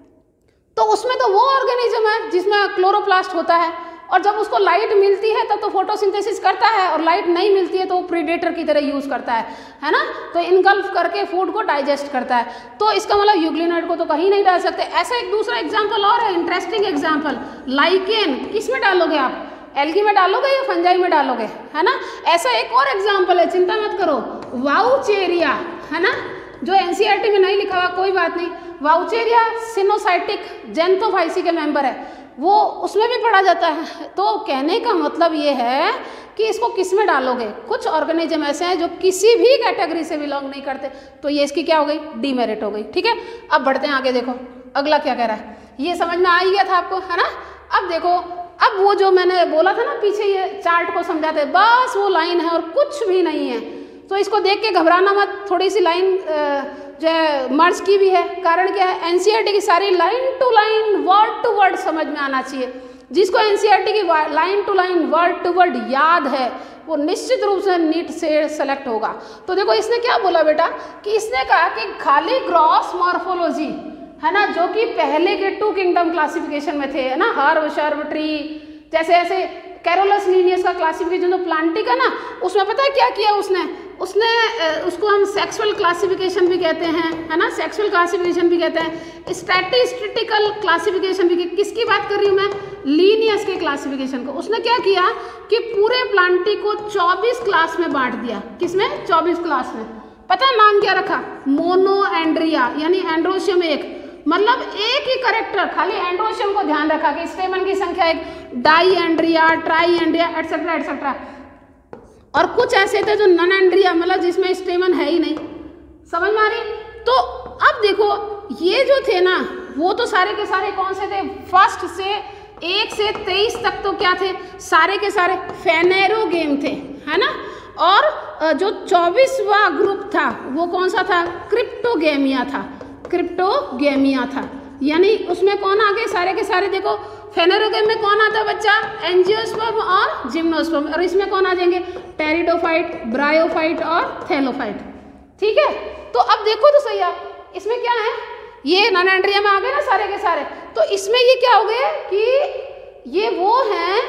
तो उसमें तो वो ऑर्गेनिज्म है जिसमें क्लोरोप्लास्ट होता है, और जब उसको लाइट मिलती है तब तो फोटोसिंथेसिस करता है, और लाइट नहीं मिलती है तो वो प्रीडेटर की तरह यूज करता है ना, तो इनगल्फ करके फूड को डाइजेस्ट करता है। तो इसका मतलब यूग्लिनॉइड को तो कहीं नहीं डाल सकते। ऐसा एक दूसरा एग्जाम्पल और है, इंटरेस्टिंग एग्जाम्पल, लाइकेन। किस में डालोगे आप, एल्गी में डालोगे या फंजाई में डालोगे, है ना। ऐसा एक और एग्जाम्पल है, चिंता मत करो, वाउचेरिया, है ना, जो एनसीईआरटी में नहीं लिखा हुआ कोई बात नहीं। वाउचेरिया सिनोसाइटिक जेंथोफाइसी के मेंबर है, वो उसमें भी पढ़ा जाता है। तो कहने का मतलब ये है कि इसको किस में डालोगे, कुछ ऑर्गेनिज्म ऐसे हैं जो किसी भी कैटेगरी से बिलोंग नहीं करते, तो ये इसकी क्या हो गई, डीमेरिट हो गई, ठीक है। अब बढ़ते हैं आगे, देखो अगला क्या कह रहा है, ये समझ में आ ही गया था आपको, है ना। अब देखो, अब वो जो मैंने बोला था ना पीछे, ये चार्ट को समझाते, बस वो लाइन है और कुछ भी नहीं है। तो इसको देख के घबराना मत, थोड़ी सी लाइन जो है मर्ज की भी है। कारण क्या है, एनसीईआरटी की सारी line to line, word to word समझ में आना चाहिए। जिसको एनसीईआरटी की line to line, word to word याद है, वो निश्चित रूप से नीट से सेलेक्ट होगा। तो देखो इसने क्या बोला बेटा, कि इसने कहा कि खाली ग्रॉस मॉर्फोलॉजी, है ना, जो कि पहले के 2 किंगडम क्लासिफिकेशन में थे, है ना, हर्ब, शर्ब, ट्री, जैसे ऐसे कैरोलस लीनियस का क्लासिफिकेशन जो प्लांटी का ना, उसमें पता है क्या किया उसने उसको हम सेक्सुअल क्लासिफिकेशन भी कहते हैं, है ना, सेक्सुअल क्लासिफिकेशन भी कहते हैं, स्टैटिस्टिकल क्लासिफिकेशन भी। किसकी बात कर रही हूँ मैं, लीनियस के क्लासिफिकेशन को। उसने क्या किया कि पूरे प्लांटी को 24 क्लास में बांट दिया। किसमें, 24 क्लास में। पता है नाम क्या रखा, मोनोएंड्रिया, यानी एंड्रोशियम एक, मतलब एक ही करेक्टर, खाली एंड्रोशियम को ध्यान रखा कि स्टेमन की संख्या एक, diandria, triandria, etcetera etcetera. और कुछ ऐसे थे जो नन एंड्रिया, मतलब जिसमें स्टेमन है ही नहीं। समझ में आ रही। तो अब देखो ये जो थे ना, वो तो सारे के सारे कौन से थे, फर्स्ट से 1 से 23 तक तो क्या थे, सारे के सारे फेनेरोगेम थे, है ना। और जो 24वां ग्रुप था वो कौन सा था, क्रिप्टोगेमिया था, क्रिप्टोगेमिया था। यानी उसमें कौन आ गए, सारे के सारे देखो, फेनेरोगेम में कौन आता है बच्चा, एंजियोस्पर्म और जिम्नोस्पर्म, और इसमें कौन आ जाएंगे, टेरिडोफाइट, ब्रायोफाइट और थैलोफाइट, ठीक है। तो अब देखो तो सही आप, इसमें क्या है, ये नन एंड्रिया में आ गए ना सारे के सारे। तो इसमें ये क्या हो गए कि ये वो हैं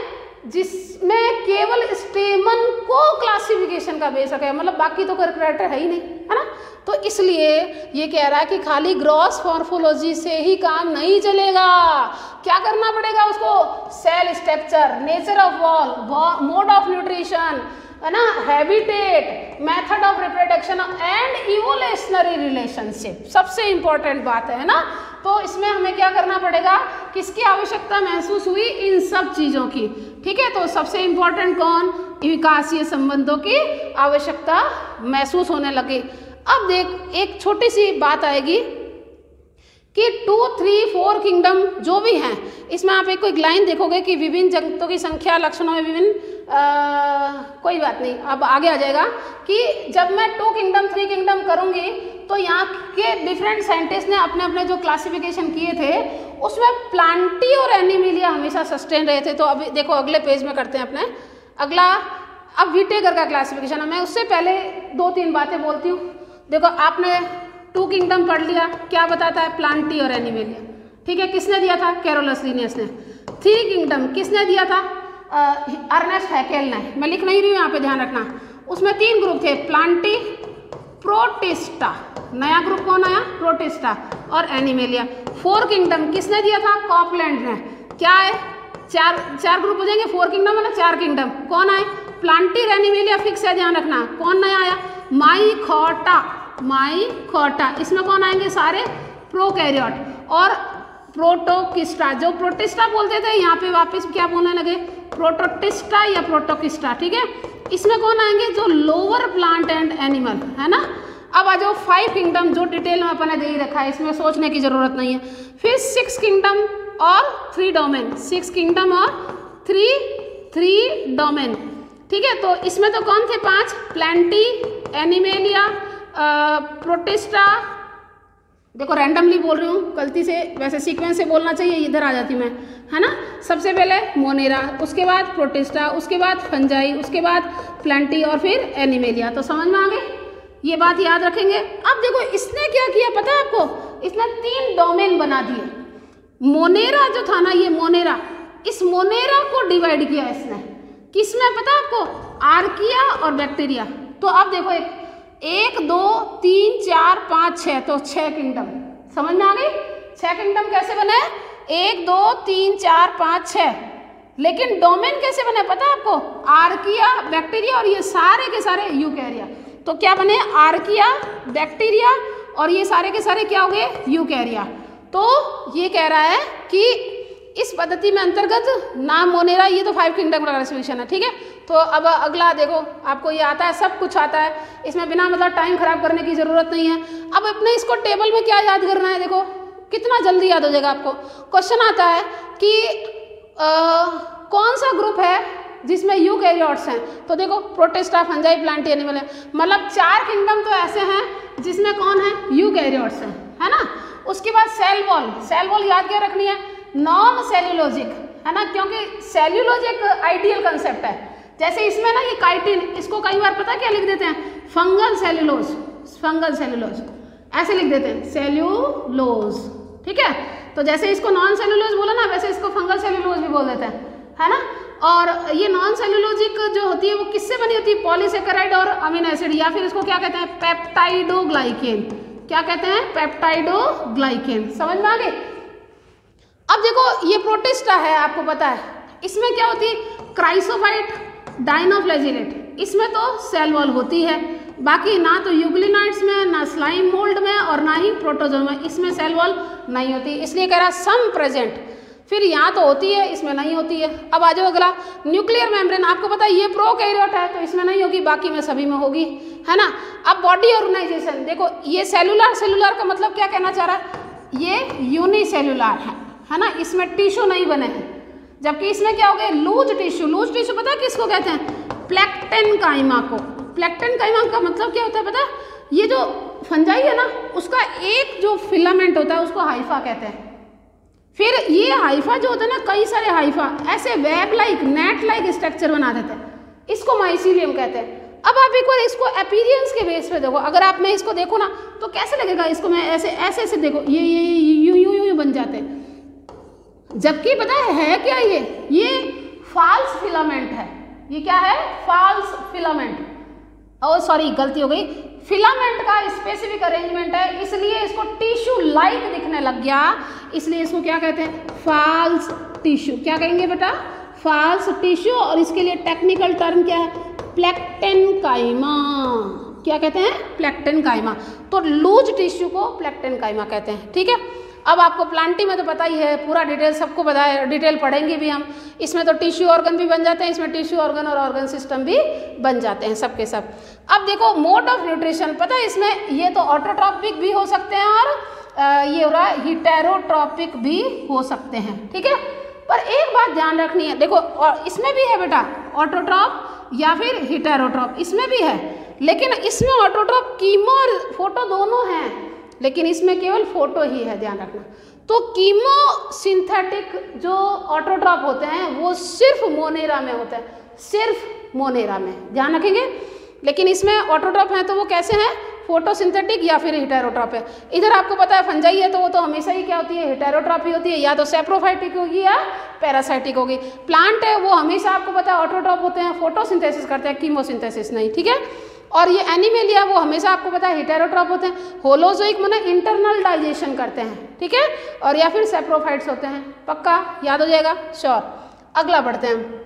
जिसमें केवल स्टेमन को क्लासिफिकेशन का बेस है, मतलब बाकी तो कैरेक्टर है ही नहीं, है ना। तो इसलिए ये कह रहा है कि खाली ग्रॉस मॉर्फोलॉजी से ही काम नहीं चलेगा, क्या करना पड़ेगा उसको, cell structure, nature of wall, mode of nutrition, है ना, habitat, method of reproduction and evolutionary relationship, सबसे इंपॉर्टेंट बात है ना। तो इसमें हमें क्या करना पड़ेगा, किसकी आवश्यकता महसूस हुई, इन सब चीज़ों की, ठीक है। तो सबसे इंपॉर्टेंट कौन, विकासीय संबंधों की आवश्यकता महसूस होने लगी। अब देख, एक छोटी सी बात आएगी कि 2, 3, 4 किंगडम जो भी हैं, इसमें आप एक लाइन देखोगे कि विभिन्न जगतों की संख्या, लक्षणों में विभिन्न, कोई बात नहीं, अब आगे आ जाएगा कि जब मैं 2 किंगडम 3 किंगडम करूँगी तो यहाँ के डिफरेंट साइंटिस्ट ने अपने अपने जो क्लासिफिकेशन किए थे उसमें प्लांटी और एनिमिलिया हमेशा सस्टेन रहे थे। तो अभी देखो अगले पेज में करते हैं अपने अगला, अब विटेकर का क्लासिफिकेशन है। मैं उससे पहले 2-3 बातें बोलती हूँ। देखो आपने 2 किंगडम पढ़ लिया, क्या बताता है, प्लांटी और एनिमिलिया, ठीक है। किसने दिया था, कैरोलस लीनियस ने। 3 किंगडम किसने दिया था, अर्नेस्ट हैकेल ने। मैं लिख नहीं रही हूँ यहाँ पे, ध्यान रखना। उसमें 3 ग्रुप थे, प्लांटी, प्रोटिस्टा, नया ग्रुप कौन आया, प्रोटिस्टा, और एनिमिलिया। 4 किंगडम किसने दिया था, कॉपलैंड ने। क्या है, चार ग्रुप हो जाएंगे, 4 किंगडम मतलब 4 किंगडम। कौन आए, प्लांटी, एनिमिलिया फिक्स है, ध्यान रखना। कौन नया आया, माइकोटा, इसमें कौन आएंगे, सारे प्रोकैरियोट। और प्रोटोकिस्टा, जो प्रोटिस्टा बोलते थे यहाँ पे वापस क्या बोलने लगे, प्रोटोटिस्टा या प्रोटोकिस्टा, ठीक है। इसमें कौन आएंगे, जो लोअर प्लांट एंड एनिमल, है ना। अब आ जाओ 5 किंगडम, जो डिटेल में अपने दे ही रखा है, इसमें सोचने की जरूरत नहीं है। फिर 6 किंगडम और 3 डोमेन, 6 किंगडम और 3 डोमेन, ठीक है। तो इसमें तो कौन थे 5, प्लांटी, एनिमेलिया, प्रोटिस्टा, देखो रैंडमली बोल रही हूँ गलती से, वैसे सीक्वेंस से बोलना चाहिए, इधर आ जाती मैं, है ना। सबसे पहले मोनेरा, उसके बाद प्रोटिस्टा, उसके बाद फंजाई, उसके बाद प्लांटी और फिर एनिमेलिया। तो समझ में आ गई, ये बात याद रखेंगे। अब देखो इसने क्या किया पता है आपको, इसने 3 डोमेन बना दिए। मोनेरा जो था ना, ये मोनेरा, इस मोनेरा को डिवाइड किया इसने, किसमें पता है आपको, आर्किया और बैक्टीरिया। तो अब देखो 1 2 3 4 5 6, तो 6 किंगडम, समझ में आ गई। 6 किंगडम कैसे बने, 1 2 3 4 5 6, लेकिन डोमेन कैसे बने पता है आपको, आर्किया, बैक्टीरिया और ये सारे के सारे यूकैरिया। तो क्या बने, आर्किया, बैक्टीरिया और ये सारे के सारे क्या हो गए, यूकैरिया। तो ये कह रहा है कि इस पद्धति में अंतर्गत नाम मोनेरा, ये तो 5 किंगडम का क्लासिफिकेशन है, ठीक है। तो अब अगला देखो, आपको ये आता है, सब कुछ आता है, इसमें बिना मतलब टाइम खराब करने की ज़रूरत नहीं है। अब अपने इसको टेबल में क्या याद करना है, देखो कितना जल्दी याद हो जाएगा आपको। क्वेश्चन आता है कि कौन सा ग्रुप है जिसमें यूकैरियोट्स हैं, तो देखो प्रोटिस्टा, फंजाई, प्लांटी, एनिमल है, मतलब 4 किंगडम तो ऐसे हैं जिसमें कौन है, यूकैरियोट्स हैं, है ना। उसके बाद सेल वॉल, सेल वॉल याद क्या रखनी है, नॉन सेल्यूलोजिक, है ना, क्योंकि सेल्यूलोज एक आइडियल कंसेप्ट है। जैसे इसमें ना ये काइटिन, इसको कई बार पता क्या लिख देते हैं, फंगल सेल्यूलोज, फंगल सेल्यूलोज ऐसे लिख देते हैं, सेल्यूलोज, ठीक है। तो जैसे इसको नॉन सेल्यूलोज बोला ना, वैसे इसको फंगल सेल्यूलोज भी बोल देते हैं, है ना। और ये नॉन सेल्यूलोजिक जो होती है वो किससे बनी होती है, पॉलीसेकेराइड और अमीनो एसिड, या फिर इसको क्या कहते हैं, पेप्टाइडोग्लाइकेन, क्या कहते हैं, पेप्टाइडोग्लाइकेन। समझ में आ गए। अब देखो ये प्रोटिस्टा है, आपको पता है, इसमें क्या होती है, क्राइसोफाइट, डाइनोफ्लैजिलेट, इसमें तो सेल वॉल होती है, बाकी ना तो यूग्लिनाइड्स में, ना स्लाइम मोल्ड में और ना ही प्रोटोजोआ में, इसमें सेल वॉल नहीं होती, इसलिए कह रहा सम प्रेजेंट। फिर यहाँ तो होती है, इसमें नहीं होती है। अब आ जाओ अगला, न्यूक्लियर मेम्ब्रेन, आपको पता है ये प्रोकैरियोट है तो इसमें नहीं होगी, बाकी में सभी में होगी, है ना। अब बॉडी ऑर्गेनाइजेशन देखो, ये सेलुलर, सेलुलर का मतलब क्या कहना चाह रहा है, ये यूनिसेलुलर है ना, इसमें टिश्यू नहीं बने हैं, जबकि इसमें क्या हो गया, लूज टिश्यू। लूज टिश्यू पता है किसको कहते हैं, प्लेक्टेनकाइमा को। प्लेक्टेनकाइमा का मतलब क्या होता है पता है, ये जो फंजाई है ना, उसका एक जो फिलामेंट होता है उसको हाइफा कहते हैं। फिर ये हाइफा जो होता है ना, कई सारे हाइफा ऐसे web like, net like structure बना देते हैं, इसको माइसीलियम कहते हैं। अब आप एक बार इसको अपीयरेंस के बेस पे देखो, अगर आप मैं इसको देखो ना तो कैसे लगेगा, इसको मैं ऐसे ऐसे ऐसे देखो, ये यू यू यू बन जाते हैं, जबकि पता है क्या, ये फाल्स फिलामेंट है। ये क्या है, फाल्स फिलामेंट, ओ सॉरी गलती हो गई, फिलामेंट का स्पेसिफिक अरेंजमेंट है, इसलिए इसको टिश्यू लाइक दिखने लग गया, इसलिए इसको क्या कहते हैं, फाल्स टिश्यू। क्या कहेंगे बेटा, फाल्स टिश्यू। और इसके लिए टेक्निकल टर्म क्या है, प्लेक्टेनकाइमा। क्या कहते हैं, प्लेक्टेनकाइमा। तो लूज टिश्यू को प्लेक्टेनकाइमा कहते हैं, ठीक है। अब आपको प्लांटी में तो पता ही है, पूरा डिटेल सबको पता है, डिटेल पढ़ेंगे भी हम। इसमें तो टिश्यू ऑर्गन भी बन जाते हैं, इसमें टिश्यू ऑर्गन और ऑर्गन सिस्टम भी बन जाते हैं, सबके सब। अब देखो मोड ऑफ न्यूट्रिशन, पता है इसमें ये तो ऑटोट्रॉपिक भी हो सकते हैं और ये हो रहा है हिटेरोट्रॉपिक भी हो सकते हैं, ठीक है। पर एक बात ध्यान रखनी है, देखो और इसमें भी है बेटा ऑटोट्रॉप या फिर हिटेरोट्रॉप, इसमें भी है, लेकिन इसमें ऑटोट्रॉप कीमो और फोटो दोनों हैं, लेकिन इसमें केवल फोटो ही है, ध्यान रखना। तो कीमो सिंथेटिक जो ऑटोट्रॉप होते हैं वो सिर्फ मोनेरा में होते हैं, सिर्फ मोनेरा में, ध्यान रखेंगे। लेकिन इसमें ऑटोट्रॉप हैं तो वो कैसे हैं, फोटोसिंथेटिक या फिर हिटेरोट्रॉप है। इधर आपको पता है फंजाई है तो वो तो हमेशा ही क्या होती है, हिटेरोट्रॉप ही होती है, या तो सेप्रोफाइटिक होगी या पैरासाइटिक होगी। प्लांट है वो हमेशा आपको पता है ऑटोट्रॉप होते हैं, फोटोसिंथेसिस करते हैं, कीमोसिंथेसिस नहीं, ठीक है। और ये एनिमेलिया वो हमेशा आपको पता है हिटेरोट्रॉप होते हैं, होलोजोइक माने इंटरनल डाइजेशन करते हैं, ठीक है, और या फिर सेप्रोफाइट्स होते हैं, पक्का याद हो जाएगा, श्योर। अगला बढ़ते हैं।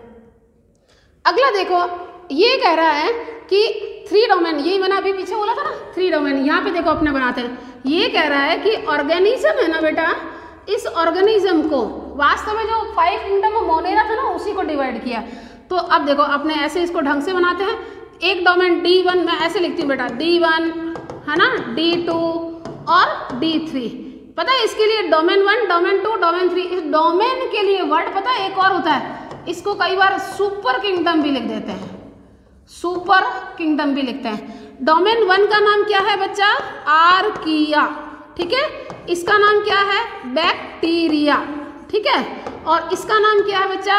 अगला देखो ये कह रहा है कि 3 डोमेन, यही मैंने अभी पीछे बोला था ना 3 डोमेन, यहाँ पे देखो अपने बनाते हैं। ये कह रहा है कि ऑर्गेनिज्म है ना बेटा, इस ऑर्गेनिज्म को वास्तव में जो 5 किंगडम में मोनेरा था ना उसी को डिवाइड किया। तो अब देखो अपने ऐसे इसको ढंग से बनाते हैं। एक डोमेन D1 मैं ऐसे लिखती हूँ बेटा, D1 है ना, D2 और D3। पता है इसके लिए डोमेन 1, डोमेन 2, डोमेन 3। इस डोमेन के लिए वर्ड पता है एक और होता है, इसको कई बार सुपर किंगडम भी लिख देते हैं, सुपर किंगडम भी लिखते हैं। डोमेन 1 का नाम क्या है बच्चा? आर्किया, ठीक है। इसका नाम क्या है? बैक्टीरिया, ठीक है। और इसका नाम क्या है बच्चा?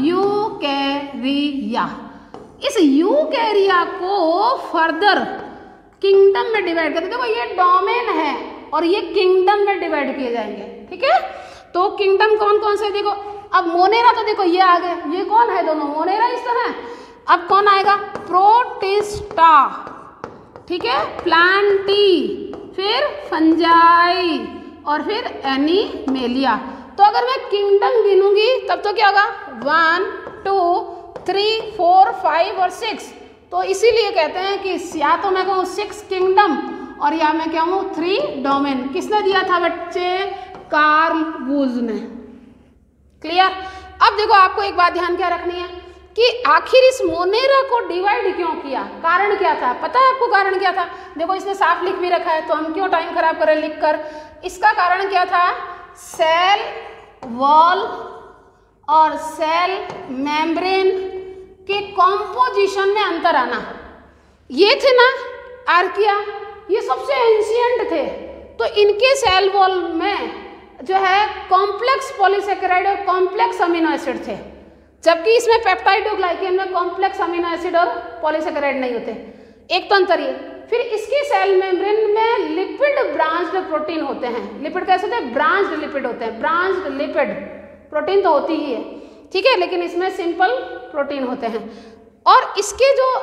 यूकैरिया। इस यूकैरिया को फर्दर किंगडम में डिवाइड करते। देखो ये डोमेन है और ये किंगडम में डिवाइड किए जाएंगे, ठीक है। तो किंगडम कौन कौन से देखो, अब मोनेरा तो देखो ये आ गए, ये कौन है? दोनों मोनेरा इस तरह। अब कौन आएगा? प्रोटिस्टा, ठीक है, प्लांटी, फिर फंजाई और फिर एनिमेलिया। तो अगर मैं किंगडम गिनूंगी तब तो क्या होगा? 1 2 3 4 5 और 6। तो इसीलिए कहते हैं कि या तो मैं कहूँ 6 किंगडम और या मैं कहूँ 3 डोमेन। किसने दिया था बच्चे? कार्ल वूज ने। क्लियर? अब देखो आपको एक बात ध्यान क्या रखनी है कि आखिर इस मोनेरा को डिवाइड क्यों किया, कारण क्या था? पता है आपको कारण क्या था? देखो इसने साफ लिख भी रखा है, तो हम क्यों टाइम खराब करें लिख कर। इसका कारण क्या था? सेल वॉल और सेल मेम्ब्रेन के कॉम्पोजिशन में अंतर आना। ये थे ना आर्किया, ये सबसे एंशिएंट थे, तो इनके सेल वॉल में जो है कॉम्प्लेक्स पॉलीसेकेराइड और कॉम्प्लेक्स अमीनो एसिड थे, जबकि इसमें पेप्टाइड और ग्लाइकेन में कॉम्प्लेक्स अमीनो एसिड और पॉलीसेकेराइड नहीं होते। एक तो अंतर ये। फिर इसकी सेल मेम्ब्रेन में लिपिड ब्रांच्ड प्रोटीन होते हैं। लिपिड कैसे होते हैं? ब्रांच्ड लिपिड होते हैं। ब्रांच्ड लिपिड प्रोटीन तो होती ही है, ठीक है, लेकिन इसमें सिंपल प्रोटीन होते हैं। और इसके जो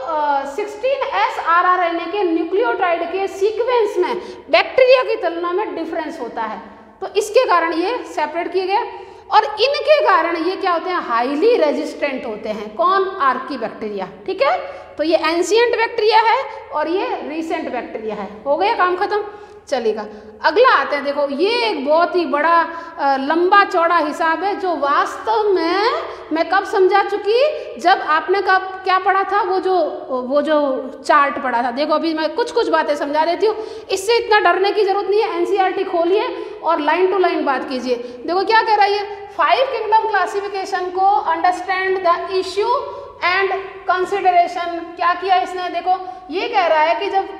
16S RRNA के न्यूक्लियोटाइड के सीक्वेंस में बैक्टीरिया की तुलना में डिफरेंस होता है, तो इसके कारण ये सेपरेट किए गए। और इनके कारण ये क्या होते हैं? हाईली रेजिस्टेंट होते हैं। कौन? आर्की बैक्टीरिया, ठीक है। तो ये एंशिएंट बैक्टीरिया है और ये रिसेंट बैक्टीरिया है। हो गया काम खत्म, चलेगा। अगला आते हैं, देखो ये एक बहुत ही बड़ा लंबा चौड़ा हिसाब है जो वास्तव में मैं कब समझा चुकी, जब आपने कब क्या पढ़ा था, वो जो चार्ट पढ़ा था। देखो अभी मैं कुछ कुछ बातें समझा देती हूँ, इससे इतना डरने की जरूरत नहीं है। NCERT खोलिए और लाइन टू लाइन बात कीजिए। देखो क्या कह रहा है ये 5 किंगडम क्लासिफिकेशन को understand the issue and consideration. क्या किया इसने? देखो ये कह रहा है कि जब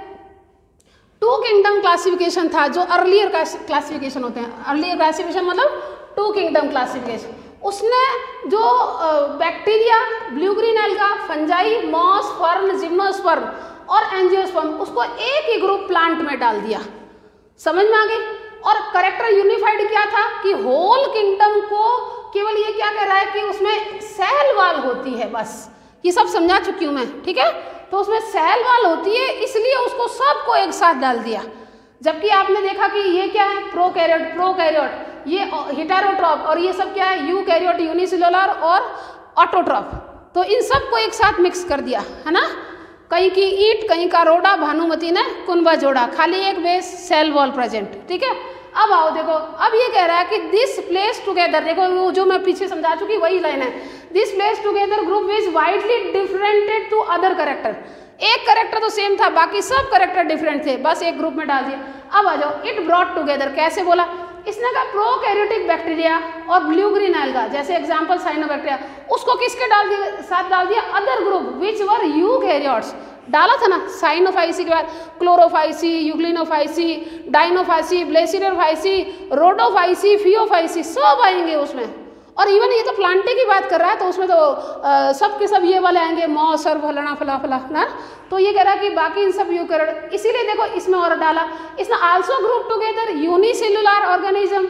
2 किंगडम क्लासिफिकेशन था, जो अर्लियर क्लासिफिकेशन होते हैं, अर्लियर क्लासिफिकेशन मतलब 2 किंगडम क्लासिफिकेशन, उसने जो bacteria, blue green alga, fungi, moss, fern, gymnosperm और एंजियोस्पर्म, उसको एक ही ग्रुप प्लांट में डाल दिया। समझ में आ गई? और करेक्टर यूनिफाइड क्या था कि होल किंगडम को केवल ये क्या कह रहा है कि उसमें सेल वॉल होती है, बस ये सब समझा चुकी हूँ मैं, ठीक है। तो उसमें सेल वॉल होती है, इसलिए उसको सबको एक साथ डाल दिया। जबकि आपने देखा कि ये क्या है? प्रोकैरियोट, ये हेटेरोट्रॉप, और ये सब क्या है? यूकैरियोट, यूनिसेलुलर और ऑटोट्रॉप। तो इन सबको एक साथ मिक्स कर दिया है ना। कहीं की ईंट, कहीं का रोड़ा, भानुमति ने कुनबा जोड़ा, खाली एक बेस सेल वॉल प्रेजेंट, ठीक है। अब आओ देखो, अब ये कह रहा है कि दिस प्लेस टुगेदर, देखो वो जो मैं पीछे समझा चुकी वही लाइन है। This place together group is widely different to other character. एक करेक्टर तो सेम था, बाकी सब करेक्टर डिफरेंट थे, बस एक ग्रुप में डाल दिया। अब आ जाओ, इट ब्रॉट टुगेदर कैसे बोला? इसने कहा प्रोकैरियोटिक बैक्टीरिया और ब्लू ग्रीन एल्गा, जैसे एग्जांपल साइनोबैक्टीरिया, उसको किसके साथ डाल दिया? Other group which were eukaryotes. डाला था ना साइनोफाइसी के बाद क्लोरोफाइसी, यूग्लिनोफाइसी, डाइनोफाइसी, ब्लेसिडोफाइसी, रोडोफाइसी, फियोफाइसी, सब आएंगे उसमें। और इवन ये तो प्लांटे की बात कर रहा है, तो उसमें तो सब के सब ये वाले आएंगे, मॉस और फलाना फला फला ना। तो ये कह रहा है कि बाकी इन सब यूकैरियोट, इसीलिए देखो इसमें और डाला। इसने also group together unicellular organism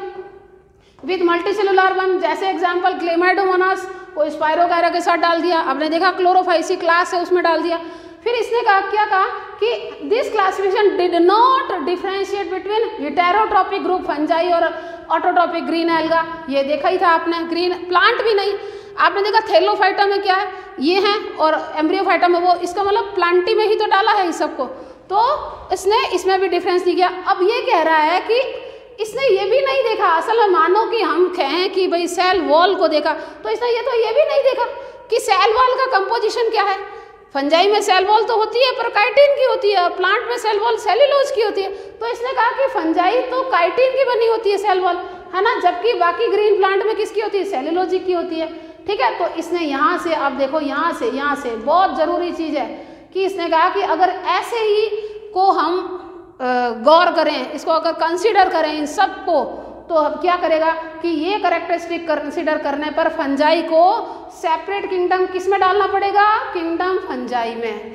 with multicellular one, जैसे एग्जाम्पल क्लेमाइडोमोनास को स्पाइरोगायरा के साथ डाल दिया। आपने देखा क्लोरोफाइसी क्लास है उसमें डाल दिया। फिर इसने कहा क्या कहा कि this classification did not differentiate between heterotrophic group fungi और ऑटोट्रॉपिक ग्रीन एल्गा। ये देखा ही था आपने, ग्रीन प्लांट भी नहीं। आपने देखा थैलोफाइटा में क्या है, ये है, और एम्ब्रियोफाइटा में वो, इसका मतलब प्लांटी में ही तो डाला है इस सबको। तो इसने इसमें भी डिफरेंस नहीं किया। अब ये कह रहा है कि इसने ये भी नहीं देखा, असल में मानो कि हम कहें कि भाई सेल वॉल को देखा, तो इसने ये भी नहीं देखा कि सेल वॉल का कंपोजिशन क्या है। फंजाई में सेल वॉल तो होती है पर काइटिन की होती है, प्लांट में सेल वॉल सेल्यूलोज की होती है। तो इसने कहा कि फंजाई तो काइटिन की बनी होती है सेल वॉल, है ना, जबकि बाकी ग्रीन प्लांट में किसकी होती है, सेल्यूलोजिक की होती है। ठीक है, तो इसने यहाँ से, आप देखो यहाँ से बहुत ज़रूरी चीज़ है कि इसने कहा कि अगर ऐसे ही को हम गौर करें, इसको अगर कंसीडर करें इन सब को, तो अब क्या करेगा कि ये करेक्टरिस्टिक कंसीडर करने पर फंजाई को सेपरेट किंगडम किस में डालना पड़ेगा, किंगडम फंजाई में।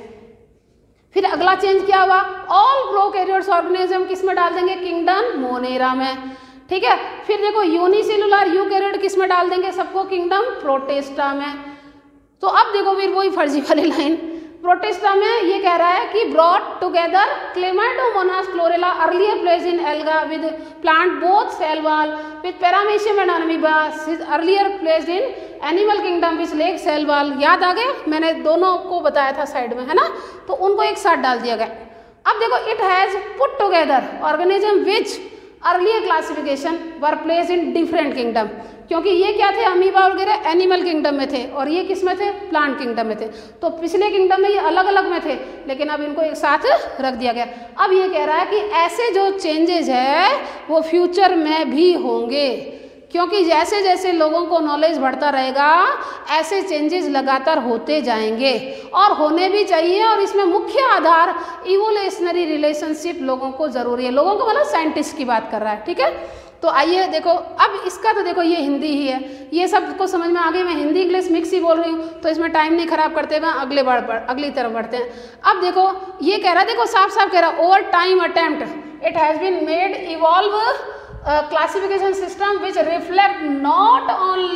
फिर अगला चेंज क्या हुआ, ऑल प्रोकैरियोट्स ऑर्गेनिज्म किस में डाल देंगे, किंगडम मोनेरा में। ठीक है, फिर देखो यूनिसेलुलर यूकैरियोट किस में डाल देंगे सबको, किंगडम प्रोटिस्टा में। तो अब देखो फिर वही फर्जी वाली लाइन, प्रोटिस्टा में ये कह रहा है कि brought together chlamydomonas chlorella earlier place in alga with plant both cell wall with paramecium and amoeba earlier place in animal kingdom which lack cell wall. याद आ गए, मैंने दोनों को बताया था साइड में, है ना, तो उनको एक साथ डाल दिया गया। अब देखो it has put together organism which earlier classification were place in different kingdom, क्योंकि ये क्या थे, अमीबा वगैरह एनिमल किंगडम में थे और ये किस में थे, प्लांट किंगडम में थे। तो पिछले किंगडम में ये अलग अलग में थे, लेकिन अब इनको एक साथ रख दिया गया। अब ये कह रहा है कि ऐसे जो चेंजेज है वो फ्यूचर में भी होंगे, क्योंकि जैसे जैसे लोगों को नॉलेज बढ़ता रहेगा ऐसे चेंजेस लगातार होते जाएंगे और होने भी चाहिए। और इसमें मुख्य आधार इवोल्यूशनरी रिलेशनशिप लोगों को ज़रूरी है, लोगों को मतलब साइंटिस्ट की बात कर रहा है। ठीक है, तो आइए देखो, अब इसका तो देखो ये हिंदी ही है, ये सबको समझ में आ गई। मैं हिंदी इंग्लिश मिक्स ही बोल रही हूँ, तो इसमें टाइम नहीं खराब करते हुए अगली तरफ बढ़ते हैं। अब देखो ये कह रहा है, देखो साफ साफ कह रहा है, over time attempt it has been made evolve classification system which reflect not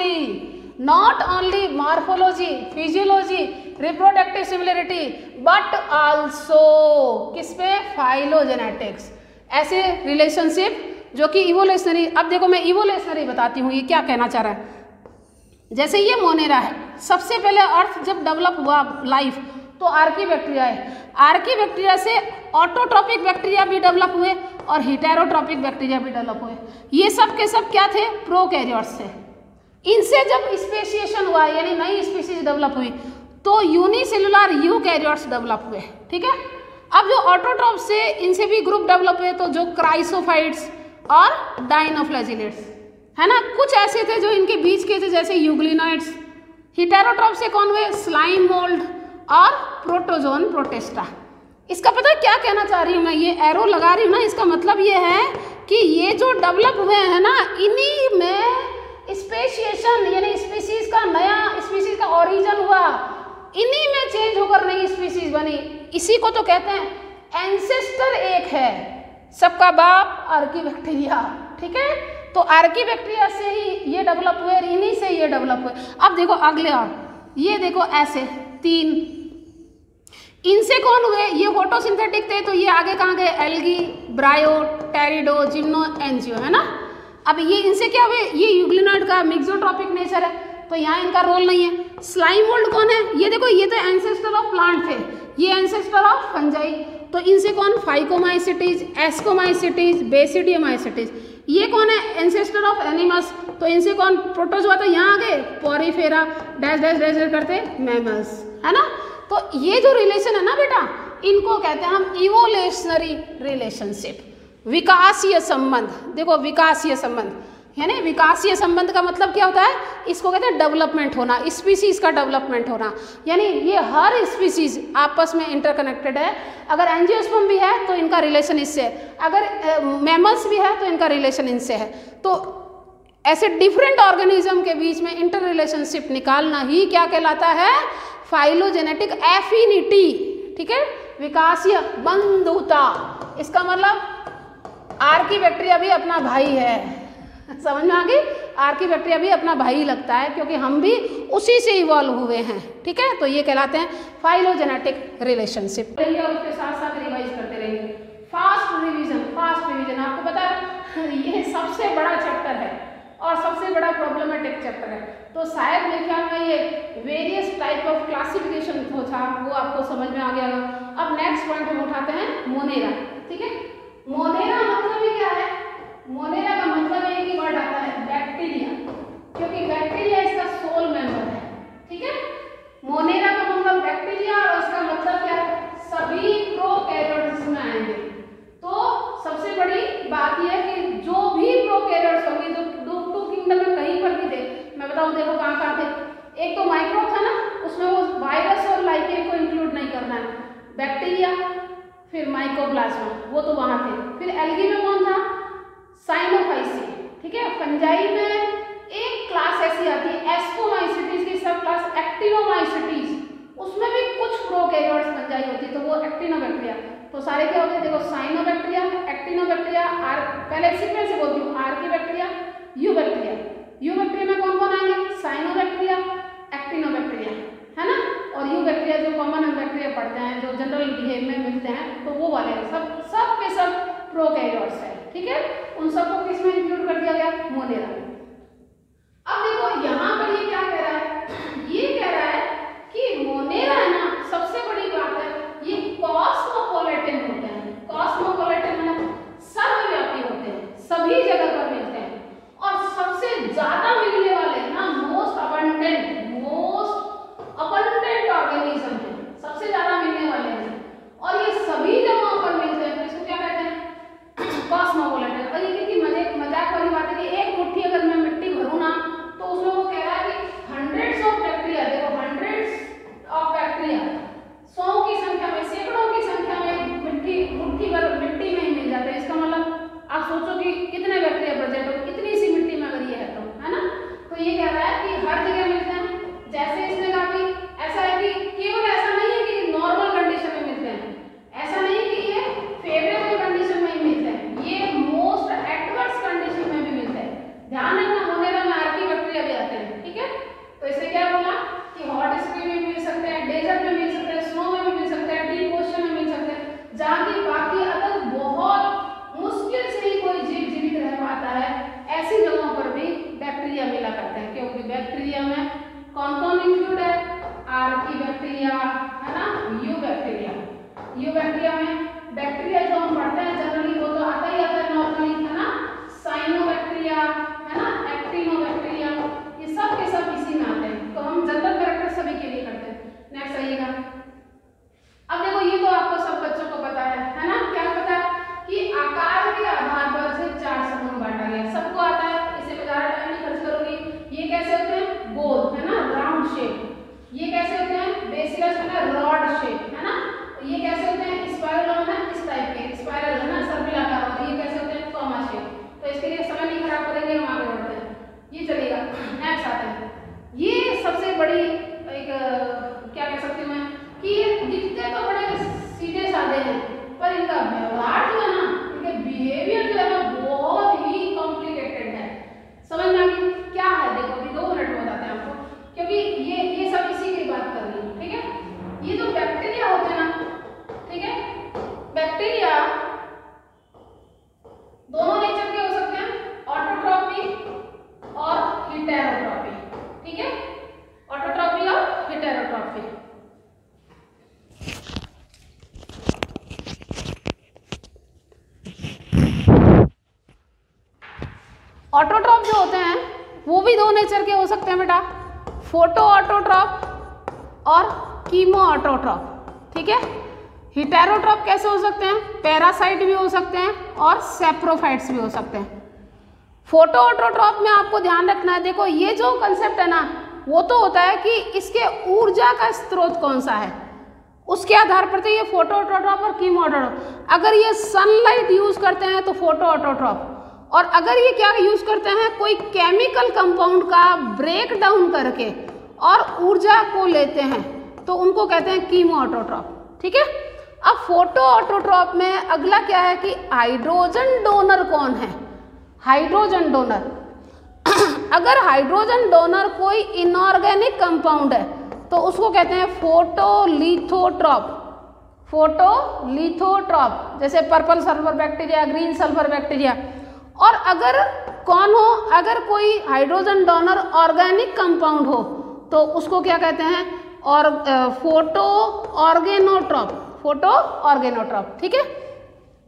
only morphology, physiology, reproductive similarity but also किस पे, phylogenetics, ऐसे रिलेशनशिप जो कि इवोल्यूशनरी। अब देखो मैं इवोल्यूशनरी बताती हूँ ये क्या कहना चाह रहा है। जैसे ये मोनेरा है, सबसे पहले अर्थ जब डेवलप हुआ लाइफ तो आर्कीबैक्टीरिया है, आर्कीबैक्टीरिया से ऑटोट्रॉपिक बैक्टीरिया भी डेवलप हुए और हेटेरोट्रॉपिक बैक्टीरिया भी डेवलप हुए। ये सब के सब क्या थे, प्रोकैरियोट्स थे। इनसे जब स्पेशिएशन हुआ यानी नई स्पीशीज डेवलप हुई तो यूनिसेलुलर यूकैरियोट्स डेवलप हुए। ठीक है, अब जो ऑटोट्रॉप से इनसे भी ग्रुप डेवलप हुए, तो जो क्राइसोफाइट्स और डाइनोफ्लैजिलेट्स, है ना, कुछ ऐसे थे जो इनके बीच के थे जैसे यूग्लिनॉइड्स। हेटेरोट्रॉप से कौन हुए, स्लाइम मोल्ड और प्रोटोजोन प्रोटिस्टा। इसका पता है क्या कहना चाह रही हूँ मैं, ये एरो लगा रही हूँ ना, इसका मतलब ये है कि ये जो डेवलप हुए हैं ना, इन्हीं में स्पेशिएशन यानी स्पीसीज का नया स्पीसीज का ओरिजिन हुआ, इन्हीं में चेंज होकर नई स्पीसीज बनी। इसी को तो कहते हैं एंसेस्टर एक है, सबका बाप आर्कीबैक्टीरिया। ठीक है, तो आर्कीबैक्टीरिया से ही ये डेवलप हुए, इन्हीं से ये डेवलप हुए। अब देखो अगले, और ये देखो ऐसे तीन, इनसे कौन हुए, ये फोटोसिंथेटिक थे, तो ये आगे कहाँ गए, algae, bryo, pterido, gymno, angio, है ना। अब ये इनसे क्या हुए, ये यूग्लिनॉइड का मिक्सोट्रॉपिक नेचर है, तो यहाँ इनका रोल नहीं है। स्लाइम मोल्ड कौन है, ये देखो, ये तो एंसेस्टर ऑफ प्लांट थे, ये एंसेस्टर ऑफ फंजाई, तो इनसे कौन, फाइकोमाइसिटीज, एस्कोमाइसिटीज, बेसिडियोमाइसिटीज। ये कौन है, एंसेस्टर ऑफ एनिमल्स, तो इनसे कौन, प्रोटोजोआ, तो यहाँ आ गए पॉरीफेरा डैश डैश डैश करते मैमल्स, है ना। तो ये जो रिलेशन है ना बेटा, इनको कहते हैं हम इवोल्यूशनरी रिलेशनशिप, विकासीय संबंध। देखो विकासीय संबंध यानी विकासीय संबंध का मतलब क्या होता है, इसको कहते हैं डेवलपमेंट होना, स्पीसीज का डेवलपमेंट होना, यानी ये हर स्पीसीज आपस में इंटरकनेक्टेड है। अगर एंजियोस्पर्म भी है तो इनका रिलेशन इससे है, अगर मैमल्स भी है तो इनका रिलेशन इनसे है। तो ऐसे डिफरेंट ऑर्गेनिज्म के बीच में इंटर रिलेशनशिप निकालना ही क्या कहलाता है, फाइलोजेनेटिक एफिनिटी। ठीक है, विकासीय बंधुता, इसका मतलब आर्कीबैक्टीरिया भी अपना भाई है, समझ में आ गई, आर्कीबैक्टीरिया भी अपना भाई लगता है क्योंकि हम भी उसी से इवॉल्व हुए हैं। ठीक है, तो ये कहलाते हैं फाइलोजेनेटिक रिलेशनशिप। और उसके साथ साथ रिवाइज करते रहेंगे। फास्ट रिवीजन आपको पता है ये सबसे बड़ा चैप्टर है और सबसे बड़ा प्रॉब्लमेटिक चैप्टर है, तो शायद मेरे ख्याल में ये वेरियस टाइप ऑफ क्लासिफिकेशन जो था वो आपको समझ में आ गया होगा। अब नेक्स्ट पॉइंट हम उठाते हैं मोनेरा। ठीक है, मोनेरा मतलब ही क्या है, मोनेरा का मतलब एक ही वर्ड आता है बैक्टीरिया, क्योंकि बैक्टीरिया इसका सोल मेंबर है, ठीक है। मोनेरा का मतलब बैक्टीरिया और इसका मतलब क्या है, सभी प्रोकैरियोट्स में आएंगे। तो सबसे बड़ी बात यह है कि जो भी प्रोकैरियोट्स होंगे, जो टू किंगडम में कहीं पर भी थे, मैं बताऊं देखो कहाँ कहाँ थे। एक तो माइक्रोब था ना, उसमें वो वायरस और लाइकेन को इंक्लूड नहीं करना है, बैक्टीरिया, फिर माइकोप्लाज्मा, वो तो वहाँ थे। फिर एल्गी में कौन था, साइनोफाइसी, ठीक है। फंजाई में एक क्लास ऐसी आती है एस्कोमाइसिटीज की सब क्लास एक्टिनोमाइसिटीज, उसमें भी कुछ प्रोकैरियोट्स फंजाई होती है, तो वो एक्टिनोबैक्टीरिया। तो सारे क्या होते हैं देखो, साइनोबैक्टीरिया, एक्टिनोबैक्टीरिया, आर, पहले सीक्वेंस से बोलती हूँ, आर्किबैक्टीरिया, यूबैक्टीरिया। यूबैक्टीरिया में कौन कौन आएंगे, साइनोबैक्टीरिया, एक्टिनोबैक्टीरिया, है ना। और यूबैक्टीरिया जो कॉमन हम बैक्टीरिया पढ़ते हैं, जो जनरल बिहेव में मिलते हैं, तो वो वाले सब के सब प्रोकैरियोट्स है, ठीक है। उन सबको किसमें इंक्लूड कर दिया गया, मोनेरा। अब देखो यहाँ पर ये क्या कह रहा है, ये कह रहा है कि मोनेरा है ना, सबसे बड़ी बात है ये कॉस्मोपॉलिटन होते हैं। कॉस्मोपॉलिटन मतलब सर्वव्यापी होते हैं, सभी जगह पर मिलते हैं, और सबसे ज्यादा मिलने वाले ना मोस्ट अबंडेंट ऑर्गेनिज्म है, सबसे ज्यादा मिलने वाले हैं, और ये सभी जगहों पर मिलते हैं। तो इसको क्या कहते हैं, कॉस्मोपॉलिटन। और ये कितनी मजाक वाली बात है कि एक मुट्ठी अगर मैं मिट्टी भरूं ना, तो उसमें वो कह रहा है कि हंड्रेड्स ऑफ बैक्टीरिया, देखो हंड्रेड्स ऑफ बैक्टीरिया, 100 की संख्या में, सैकड़ों की संख्या में मुट्ठी भर मिट्टी में ही मिल जाते हैं। इसका मतलब आप सोचो कि कितने बैक्टीरिया प्रेजेंट हो इतनी सी मिट्टी में अगर ये है तो, है ना। तो ये कह रहा है कि हर जगह मिलते हैं। जैसे इसने कहा कि ऐसा है कि केवल ऐसा नहीं है कि नॉर्मल कंडीशन में मिलते हैं, ऐसा नहीं कि ये फेवरेबल कंडीशन में ही मिलते हैं, ये मोस्ट एडवर्स कंडीशन में भी मिलते हैं। ध्यान रखना, मोनेरा में आर्किबैक्टीरिया भी आते हैं, ठीक है। तो इसने क्या बोला कि हॉट स्प्रिंग में मिल सकते हैं, डेजर्ट में मिल सकते हैं, स्नो में भी मिल सकते हैं, डीप ओशन में मिल सकते हैं, जहाँ की बाकी अगर बहुत मुश्किल से ही कोई जीव जीवित रह पाता है, ऐसी जगहों पर भी बैक्टीरिया मिला करते हैं। क्योंकि बैक्टीरिया में कौन कौन इंक्लूड है, आर्किबैक्टीरिया, है ना, यूबैक्टीरिया। यूबैक्टीरिया में बैक्टीरिया जो हम पढ़ते हैं जनरली वो तो आता ही आता है नॉर्मली, है ना, साइनोबैक्टीरिया, है ना, एक्टिनोबैक्टीरिया, ये सब के सब इसी में आते हैं। तो हम जनरल कैरेक्टर सभी के लिए करते हैं। नेक्स्ट आइएगा। अब देखो ये तो आपको सब बच्चों को पता है ना, क्या पता है कि आकार के आधार पर से 4 समूह में बांटा गया, सबको आता है, इसे मैं ज्यादा टाइम नहीं खर्च करूंगी। ये कैसे होते हैं, गोल, है ना, राउंड शेप। ये कैसे होते हैं, बेसिलस है रॉड शेप, है ना। ये कैसे होते हैं, स्पाइरल होना इस टाइप के, स्पाइरल है ना, सर्पिलाकार, और ये कैसे होते हैं, कॉमा शेप। तो इसके लिए समय नहीं खराब करेंगे, हम आगे बढ़ते हैं, ये चलेगा। नेक्स्ट आते हैं, ये सबसे बड़ी एक क्या कह सकती हूँ मैं कि ये दिखते तो बड़े सीधे साधे हैं, पर इनका व्यवहार जो है ना, इनके बिहेवियर जो है ना, बहुत ही कॉम्प्लिकेटेड है। समझ में आ गई क्या है, देखो अभी 2 मिनट में बताते हैं आपको, क्योंकि ये सब इसी की बात कर रही हूँ, ठीक है। ये जो बैक्टीरिया होते हैं ना, ठीक है, बैक्टीरिया दोनों नेचर के हो सकते हैं, ऑटोट्रॉपी और हेटेरोट्रॉपी, ठीक है, ऑटोट्रॉपी और हेटेरोट्रॉपी। ऑटोट्रॉप जो होते हैं वो भी 2 नेचर के हो सकते हैं बेटा, फोटो ऑटोट्रॉप और कीमो ऑटोट्रॉप, ठीक है। हेटेरोट्रॉप कैसे हो सकते हैं, पैरासाइट भी हो सकते हैं और सैप्रोफाइट्स भी हो सकते हैं। फोटो ऑटोट्रॉप में आपको ध्यान रखना है, देखो ये जो कंसेप्ट है ना, वो तो होता है कि इसके ऊर्जा का स्रोत कौन सा है, उसके आधार पर तो ये फोटो ऑटोट्रॉप और कीमो ऑटोट्रॉप। अगर ये सनलाइट यूज करते हैं तो फोटो ऑटोट्रॉप, और अगर ये क्या यूज करते हैं, कोई केमिकल कंपाउंड का ब्रेक डाउन करके और ऊर्जा को लेते हैं, तो उनको कहते हैं कीमो ऑटोट्रॉप, ठीक है। अब फोटो ऑटोट्रॉप में अगला क्या है कि हाइड्रोजन डोनर कौन है, हाइड्रोजन डोनर। अगर हाइड्रोजन डोनर कोई इनऑर्गेनिक कंपाउंड है तो उसको कहते हैं फोटोलिथोट्रॉप, फोटोलिथोट्रॉप, जैसे purple sulphur bacteria, green sulphur bacteria. और अगर कौन हो, अगर कोई हाइड्रोजन डोनर ऑर्गेनिक कंपाउंड हो तो उसको क्या कहते हैं, और फोटो ऑर्गेनोट्रॉप, फोटो ऑर्गेनोट्रॉप, ठीक है।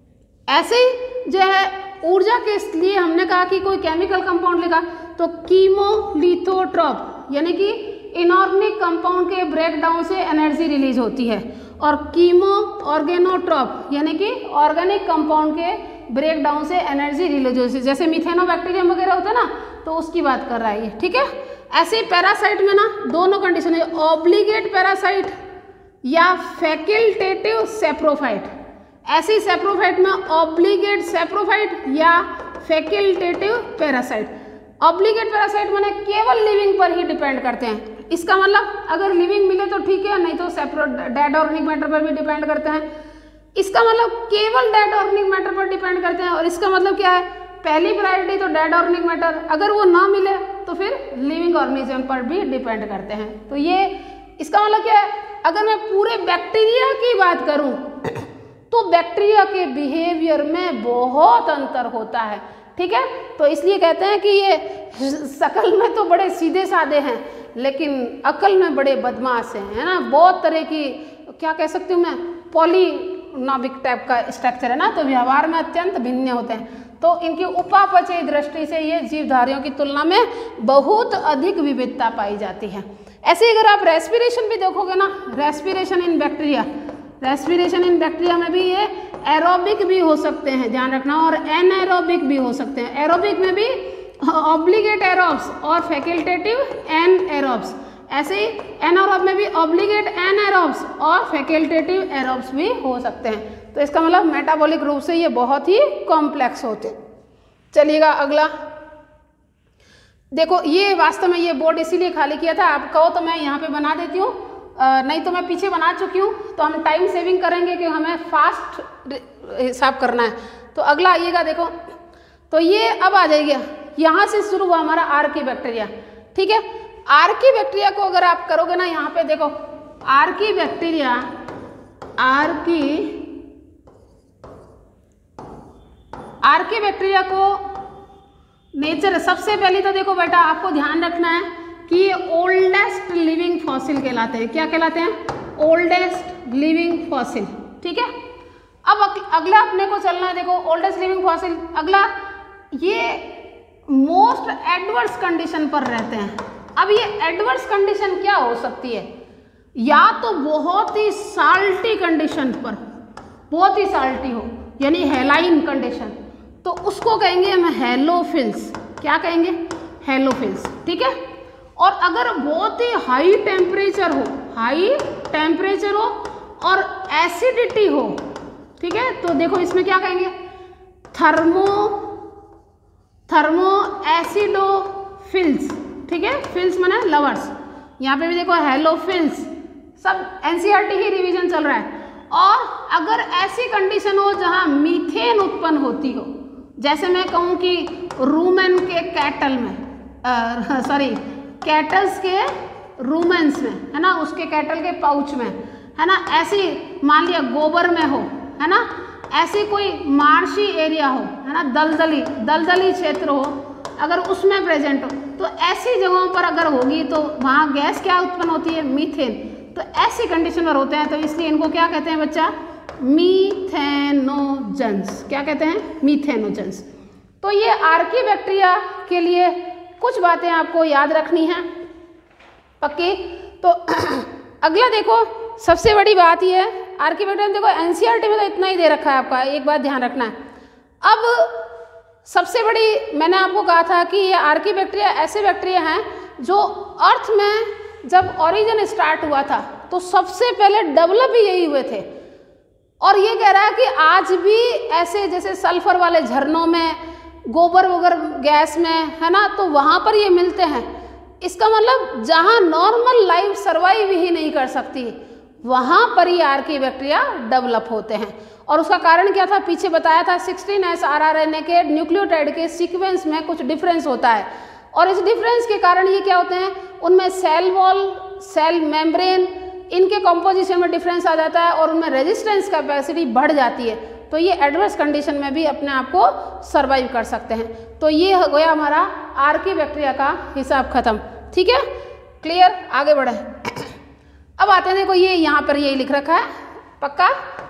ऐसे ही जो है ऊर्जा के लिए हमने कहा कि कोई केमिकल कंपाउंड लिखा तो कीमोलिथोट्रॉप यानी कि इनऑर्गेनिक कंपाउंड के ब्रेकडाउन से एनर्जी रिलीज होती है, और कीमो ऑर्गेनोट्रॉप यानी कि ऑर्गेनिक कंपाउंड के ब्रेकडाउन से एनर्जी रिलीज होती है, जैसे मिथेनोबैक्टीरियम वगैरह होता है ना, तो उसकी बात कर रहा है ये, ठीक है। ऐसे ही पैरासाइट में ना दोनों कंडीशन है, ऑब्लिगेट पैरासाइट या फैकल्टेटिव सेप्रोफाइट। ऐसे ही सेप्रोफाइट में ऑब्लिगेट सेप्रोफाइट या फैकल्टेटिव पैरासाइट। ऑब्लिगेट पैरासाइट माने केवल लिविंग पर ही डिपेंड करते हैं, इसका मतलब अगर लिविंग मिले तो ठीक है, नहीं तो डेड ऑर्गेनिक मैटर पर भी डिपेंड करते हैं। इसका मतलब केवल डेड ऑर्गेनिक मैटर पर डिपेंड करते हैं, और इसका मतलब क्या है, पहली प्रायोरिटी तो डेड ऑर्गेनिक मैटर, अगर वो ना मिले तो फिर लिविंग ऑर्गेनिज्म पर भी डिपेंड करते हैं। तो ये इसका मतलब क्या है, अगर मैं पूरे बैक्टीरिया की बात करूं तो बैक्टीरिया के बिहेवियर में बहुत अंतर होता है, ठीक है। तो इसलिए कहते हैं कि ये शकल में तो बड़े सीधे साधे हैं लेकिन अकल में बड़े बदमाश हैं, है ना। बहुत तरह की क्या कह सकती हूँ मैं, पॉलीनॉमिक टाइप का स्ट्रक्चर है ना, तो व्यवहार में अत्यंत भिन्न होते हैं। तो इनकी उपापचयी दृष्टि से ये जीवधारियों की तुलना में बहुत अधिक विविधता पाई जाती है। ऐसे ही अगर आप रेस्पिरेशन भी देखोगे ना, respiration in bacteria, respiration in bacteria में भी ये एरोबिक भी हो सकते हैं, ध्यान रखना, और एनएरोबिक भी हो सकते हैं। एरोबिक में भी ऑब्लिगेट एरोब्स और फैकल्टेटिव एनएरोब्स, ऐसे ही एनारोब में भी ऑब्लिगेट एनएरोब्स और फैकल्टेटिव एरोब्स भी हो सकते हैं। तो इसका मतलब मेटाबॉलिक रूप से ये बहुत ही कॉम्प्लेक्स होते हैं। चलिएगा अगला देखो, ये वास्तव में ये बोर्ड इसीलिए खाली किया था, आप कहो तो मैं यहाँ पे बना देती हूँ, नहीं तो मैं पीछे बना चुकी हूँ, तो हम टाइम सेविंग करेंगे कि हमें फास्ट हिसाब करना है। तो अगला आइएगा, देखो तो ये अब आ जाएगी, यहाँ से शुरू हुआ हमारा आर्की बैक्टीरिया, ठीक है। आर्की बैक्टीरिया को अगर आप करोगे ना, यहाँ पे देखो आर्की बैक्टीरिया, आर्की बैक्टीरिया को नेचर, सबसे पहले तो देखो बेटा आपको ध्यान रखना है कि ये ओल्डेस्ट लिविंग फॉसिल कहलाते हैं। क्या कहलाते हैं? ओल्डेस्ट लिविंग फॉसिल, ठीक है। अब अगला अपने को चलना है, देखो ओल्डेस्ट लिविंग फॉसिल, अगला ये मोस्ट एडवर्स कंडीशन पर रहते हैं। अब ये एडवर्स कंडीशन क्या हो सकती है? या तो बहुत ही साल्टी कंडीशन पर, बहुत ही साल्टी हो, यानी हेलाइन कंडीशन, तो उसको कहेंगे हम हेलोफिल्स। क्या कहेंगे? हेलोफिल्स, ठीक है। और अगर बहुत ही हाई टेम्परेचर हो, हाई टेम्परेचर हो और एसिडिटी हो, ठीक है, तो देखो इसमें क्या कहेंगे? थर्मो एसिडोफिल्स, ठीक है। फिल्स माने लवर्स, यहाँ पे भी देखो हेलोफिल्स, सब एनसीईआरटी ही रिवीजन चल रहा है। और अगर ऐसी कंडीशन हो जहाँ मीथेन उत्पन्न होती हो, जैसे मैं कहूँ कि रूमेन के कैटल में, कैटल्स के रूमेंस में, है ना, उसके कैटल के पाउच में, है ना, ऐसी मान लिया गोबर में हो, है ना, ऐसी कोई मार्शी एरिया हो, है ना, दलदली क्षेत्र हो, अगर उसमें प्रेजेंट हो, तो ऐसी जगहों पर अगर होगी तो वहाँ गैस क्या उत्पन्न होती है? मीथेन। तो ऐसी कंडीशन पर होते हैं, तो इसलिए इनको क्या कहते हैं बच्चा? मीथेनोजेंस। क्या कहते हैं? मीथेनोजेंस। तो ये आर्की बैक्टीरिया के लिए कुछ बातें आपको याद रखनी है पक्की। तो अगला देखो, सबसे बड़ी बात ये है, आर्की बैक्टीरिया देखो एनसीईआरटी में तो इतना ही दे रखा है, आपका एक बात ध्यान रखना है। अब सबसे बड़ी, मैंने आपको कहा था कि ये आर्की बैक्टीरिया ऐसे बैक्टीरिया हैं जो अर्थ में जब ओरिजिन स्टार्ट हुआ था तो सबसे पहले डेवलप ही यही हुए थे। और ये कह रहा है कि आज भी ऐसे जैसे सल्फर वाले झरनों में, गोबर वगैरह गैस में, है ना, तो वहाँ पर ये मिलते हैं। इसका मतलब जहाँ नॉर्मल लाइफ सर्वाइव ही नहीं कर सकती, वहाँ पर ही आर्की बैक्टीरिया डेवलप होते हैं। और उसका कारण क्या था? पीछे बताया था 16S RRNA के न्यूक्लियोटाइड के सीक्वेंस में कुछ डिफरेंस होता है, और इस डिफरेंस के कारण ये क्या होते हैं, उनमें सेल वॉल, सेल मेम्ब्रेन, इनके कॉम्पोजिशन में डिफरेंस आ जाता है और उनमें रेजिस्टेंस कैपेसिटी बढ़ जाती है। तो ये एडवर्स कंडीशन में भी अपने आप को सर्वाइव कर सकते हैं। तो ये हो गया हमारा आर्की बैक्टीरिया का हिसाब खत्म, ठीक है, क्लियर, आगे बढ़े। अब आते हैं, देखो ये यहाँ पर यही लिख रखा है, पक्का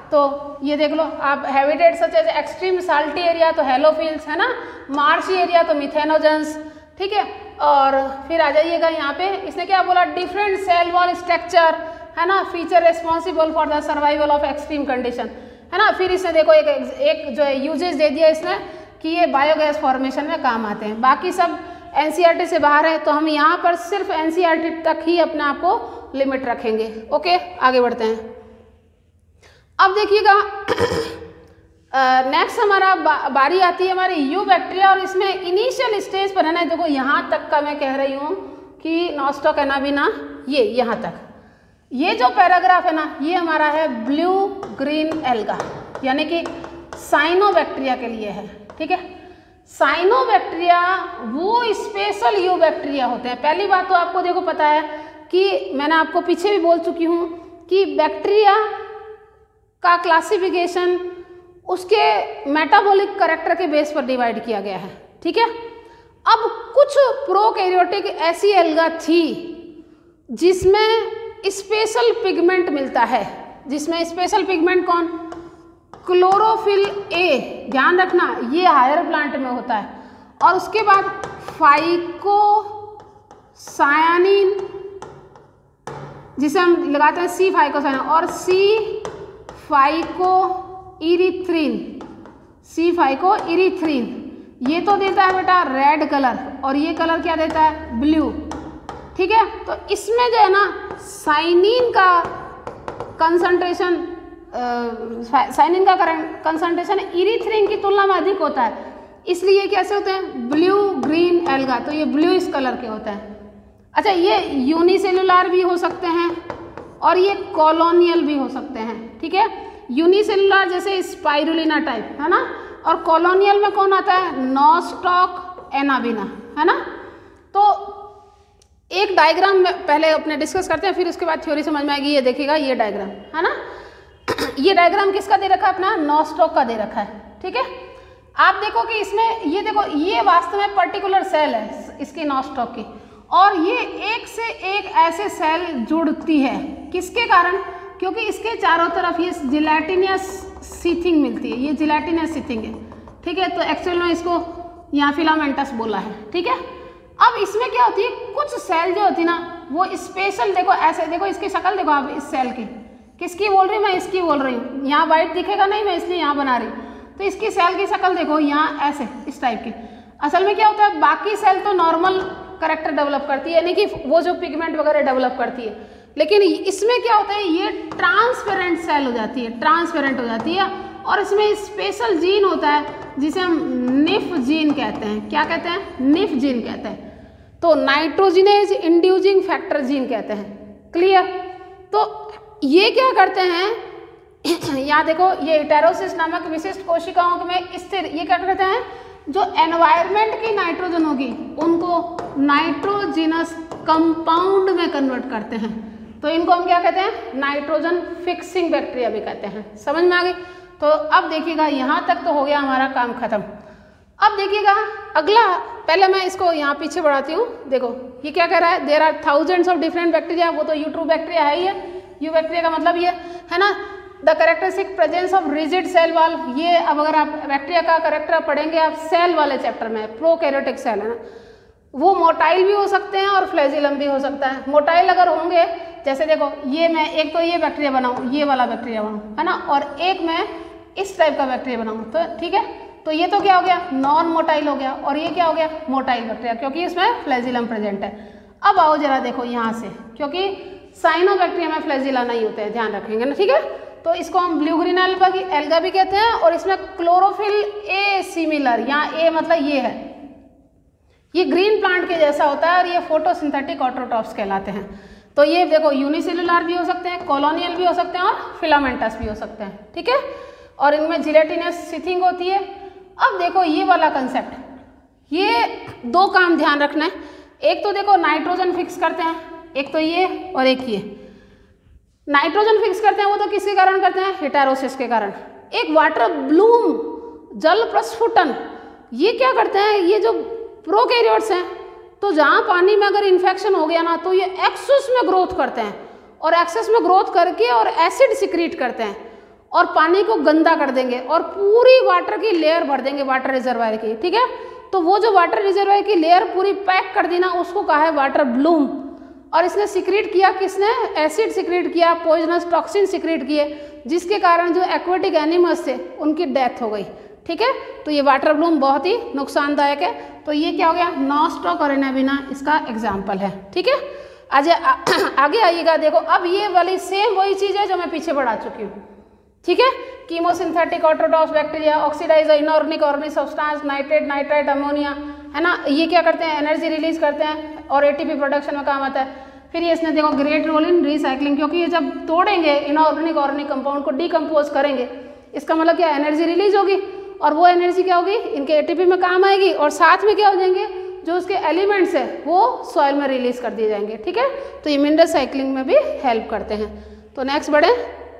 तो ये देख लो आप, habitat such as extreme salty area तो हेलोफिल्स है ना, मार्शी एरिया तो मिथेनोजेंस, ठीक है। और फिर आ जाइएगा यहाँ पे, इसने क्या बोला, डिफरेंट सेल वॉल स्ट्रक्चर है ना, feature responsible for the survival of extreme condition है ना। फिर इसने देखो एक जो है यूजेज दे दिया इसने कि ये बायोगैस फॉर्मेशन में काम आते हैं, बाकी सब एनसीईआरटी से बाहर है, तो हम यहाँ पर सिर्फ एनसीईआरटी तक ही अपने आप को लिमिट रखेंगे। ओके, आगे बढ़ते हैं। अब देखिएगा नेक्स्ट हमारा बारी आती है हमारी यू बैक्टीरिया, और इसमें इनिशियल स्टेज पर है ना, देखो यहाँ तक का मैं कह रही हूँ कि नॉस्टॉक एनाबिना, ये यहाँ तक, ये जो पैराग्राफ है ना, ये हमारा है ब्लू ग्रीन एल्गा, यानी कि साइनोबैक्टीरिया के लिए है, ठीक है। साइनोबैक्टीरिया वो स्पेशल यू बैक्टीरिया होते हैं। पहली बात तो आपको देखो पता है कि मैंने आपको पीछे भी बोल चुकी हूँ कि बैक्टीरिया का क्लासिफिकेशन उसके मेटाबॉलिक कैरेक्टर के बेस पर डिवाइड किया गया है, ठीक है। अब कुछ प्रोकैरियोटिक ऐसी एल्गा थी जिसमें स्पेशल पिगमेंट मिलता है, जिसमें स्पेशल पिगमेंट कौन, क्लोरोफिल ए, ध्यान रखना ये हायर प्लांट में होता है, और उसके बाद फाइकोसायानिन जिसे हम लगाते हैं सी फाइकोसायानिन, और सी फाइकोइरिथ्रिन, ये तो देता है बेटा रेड कलर, और ये कलर क्या देता है, ब्लू, ठीक है। तो इसमें जो है ना साइनिन का कंसंट्रेशन इरिथ्रिन की तुलना में अधिक होता है, इसलिए कैसे होते हैं, ब्लू ग्रीन एल्गा, तो ये ब्लू इस कलर के होते हैं। अच्छा, ये यूनिसेलुलर भी हो सकते हैं और ये कॉलोनियल भी हो सकते हैं, ठीक है। यूनिसेलुलर जैसे स्पाइरुलिना टाइप है ना, और कॉलोनियल में कौन आता है, नॉस्टॉक एनाबिना, है ना। तो एक डायग्राम में पहले अपने डिस्कस करते हैं, फिर उसके बाद थ्योरी समझ में आएगी। ये देखिएगा ये डायग्राम है ना, ये डायग्राम किसका दे रखा है, अपना नॉस्टॉक का दे रखा है, ठीक है। आप देखो कि इसमें ये देखो, ये वास्तव में पर्टिकुलर सेल है इसकी नॉस्टॉक की, और ये एक से एक ऐसे सेल जुड़ती है, किसके कारण, क्योंकि इसके चारों तरफ ये जिलेटिनियस सीथिंग मिलती है, ये जिलेटिनियस सीथिंग है, ठीक है। तो एक्चुअल में इसको यहाँ फिलामेंटस बोला है, ठीक है। अब इसमें क्या होती है, कुछ सेल जो होती है ना वो स्पेशल, देखो ऐसे, देखो इसकी शक्ल देखो आप इस सेल की, किसकी बोल रही हूँ मैं, इसकी बोल रही हूँ, यहाँ वाइट दिखेगा नहीं, मैं इसलिए यहाँ बना रही हूँ, तो इसकी सेल की शक्ल देखो यहाँ ऐसे इस टाइप की। असल में क्या होता है, बाकी सेल तो नॉर्मल कैरेक्टर डेवलप करती है, यानी कि वो जो पिगमेंट वगैरह डेवलप करती है, लेकिन इसमें क्या होता है, ये ट्रांसपेरेंट सेल हो जाती है, ट्रांसपेरेंट हो जाती है, और इसमें स्पेशल जीन होता है जिसे हम निफ जीन कहते हैं। क्या कहते हैं, निफ जीन कहते हैं, तो नाइट्रोजिनेज इंड्यूसिंग फैक्टर जीन कहते हैं, क्लियर। तो ये क्या करते हैं, यहाँ देखो ये इटेरोसिस नामक विशिष्ट कोशिकाओं में स्थिर, ये क्या करते हैं, जो एनवायरनमेंट की नाइट्रोजन होगी उनको नाइट्रोजिनस कंपाउंड में कन्वर्ट करते हैं, तो इनको हम क्या कहते हैं, नाइट्रोजन फिक्सिंग बैक्टीरिया भी कहते हैं। समझ में आ गई। तो अब देखिएगा यहाँ तक तो हो गया हमारा काम खत्म। अब देखिएगा अगला, पहले मैं इसको यहाँ पीछे बढ़ाती हूँ, देखो ये क्या कह रहा है, there are thousands of different bacteria, वो तो यूट्रू बैक्टीरिया है ही है, यू बैक्टीरिया का मतलब ये है ना। The characteristic presence of rigid cell wall, ये अब अगर आप बैक्टीरिया का कैरेक्टर पढ़ेंगे आप सेल वाले चैप्टर में, प्रोकैरियोटिक सेल है ना, वो मोटाइल भी हो सकते हैं और फ्लैजिलम भी हो सकता है। मोटाइल अगर होंगे, जैसे देखो ये मैं एक तो ये बैक्टीरिया बनाऊँ, ये वाला बैक्टीरिया बनाऊँ है ना, और एक मैं इस टाइप का बैक्टीरिया बनाऊँ, तो ठीक है। तो ये तो क्या हो गया, नॉन मोटाइल हो गया, और ये क्या हो गया, मोटाइल बैक्टीरिया, क्योंकि इसमें फ्लैजिलम प्रेजेंट है। अब आओ जरा देखो यहाँ से, क्योंकि साइनोबैक्टीरिया में फ्लैजिला नहीं होते हैं, ध्यान रखेंगे ना, ठीक है। तो इसको हम ब्लू ग्रीन एल्गा भी कहते हैं, और इसमें क्लोरोफिल ए सिमिलर, यहाँ ए मतलब ये है, ये ग्रीन प्लांट के जैसा होता है, और ये फोटोसिंथेटिक ऑटोट्रॉफ्स कहलाते हैं। तो ये देखो यूनिसेलुलर भी हो सकते हैं, कॉलोनियल भी हो सकते हैं, और फिलामेंटस भी हो सकते हैं, ठीक है। और इनमें जिलेटिनस सीथिंग होती है। अब देखो ये वाला कंसेप्ट, ये दो काम ध्यान रखना है, एक तो देखो नाइट्रोजन फिक्स करते हैं, एक तो ये और एक ये। नाइट्रोजन फिक्स करते हैं वो तो किसके कारण करते हैं, हेटेरोसिस के कारण। एक वाटर ब्लूम, जल प्रस्फुटन, ये क्या करते हैं, ये जो प्रोकैरियोट्स हैं, तो जहाँ पानी में अगर इन्फेक्शन हो गया ना, तो ये एक्सेस में ग्रोथ करते हैं, और एक्सेस में ग्रोथ करके और एसिड सिक्रीट करते हैं, और पानी को गंदा कर देंगे और पूरी वाटर की लेयर भर देंगे वाटर रिजर्वायर की, ठीक है। तो वो जो वाटर रिजर्वायर की लेयर पूरी पैक कर दी ना, उसको कहा है वाटर ब्लूम। और इसने सिक्रीट किया, किसने? एसिड सिक्रीट किया, पॉइजनस टॉक्सिन सिक्रीट किए, जिसके कारण जो एक्वेटिक एनिमल्स थे उनकी डेथ हो गई, ठीक है। तो ये वाटर ब्लूम बहुत ही नुकसानदायक है। तो ये क्या हो गया? नॉस्टॉक और एनाबीना इसका एग्जाम्पल है, ठीक है। आगे आइएगा, देखो अब ये वाली सेम वही चीज़ है जो मैं पीछे बढ़ा चुकी हूँ, ठीक है। Chemosynthetic autotrophs bacteria, oxidise inorganic organic substance, nitrate, nitrite, ammonia, है ना। ये क्या करते हैं? एनर्जी रिलीज करते हैं और एटीपी प्रोडक्शन में काम आता है। फिर ये इसने देखो ग्रेट रोल इन रिसाइकलिंग, क्योंकि ये जब तोड़ेंगे इनऑर्गेनिक ऑर्गेनिक कंपाउंड को डिकम्पोज करेंगे, इसका मतलब क्या? एनर्जी रिलीज होगी और वो एनर्जी क्या होगी? इनके एटीपी में काम आएगी और साथ में क्या हो जाएंगे? जो उसके एलिमेंट्स है वो सॉइल में रिलीज कर दिए जाएंगे, ठीक है। तो ये मिनरल साइक्लिंग में भी हेल्प करते हैं। तो नेक्स्ट बढ़े,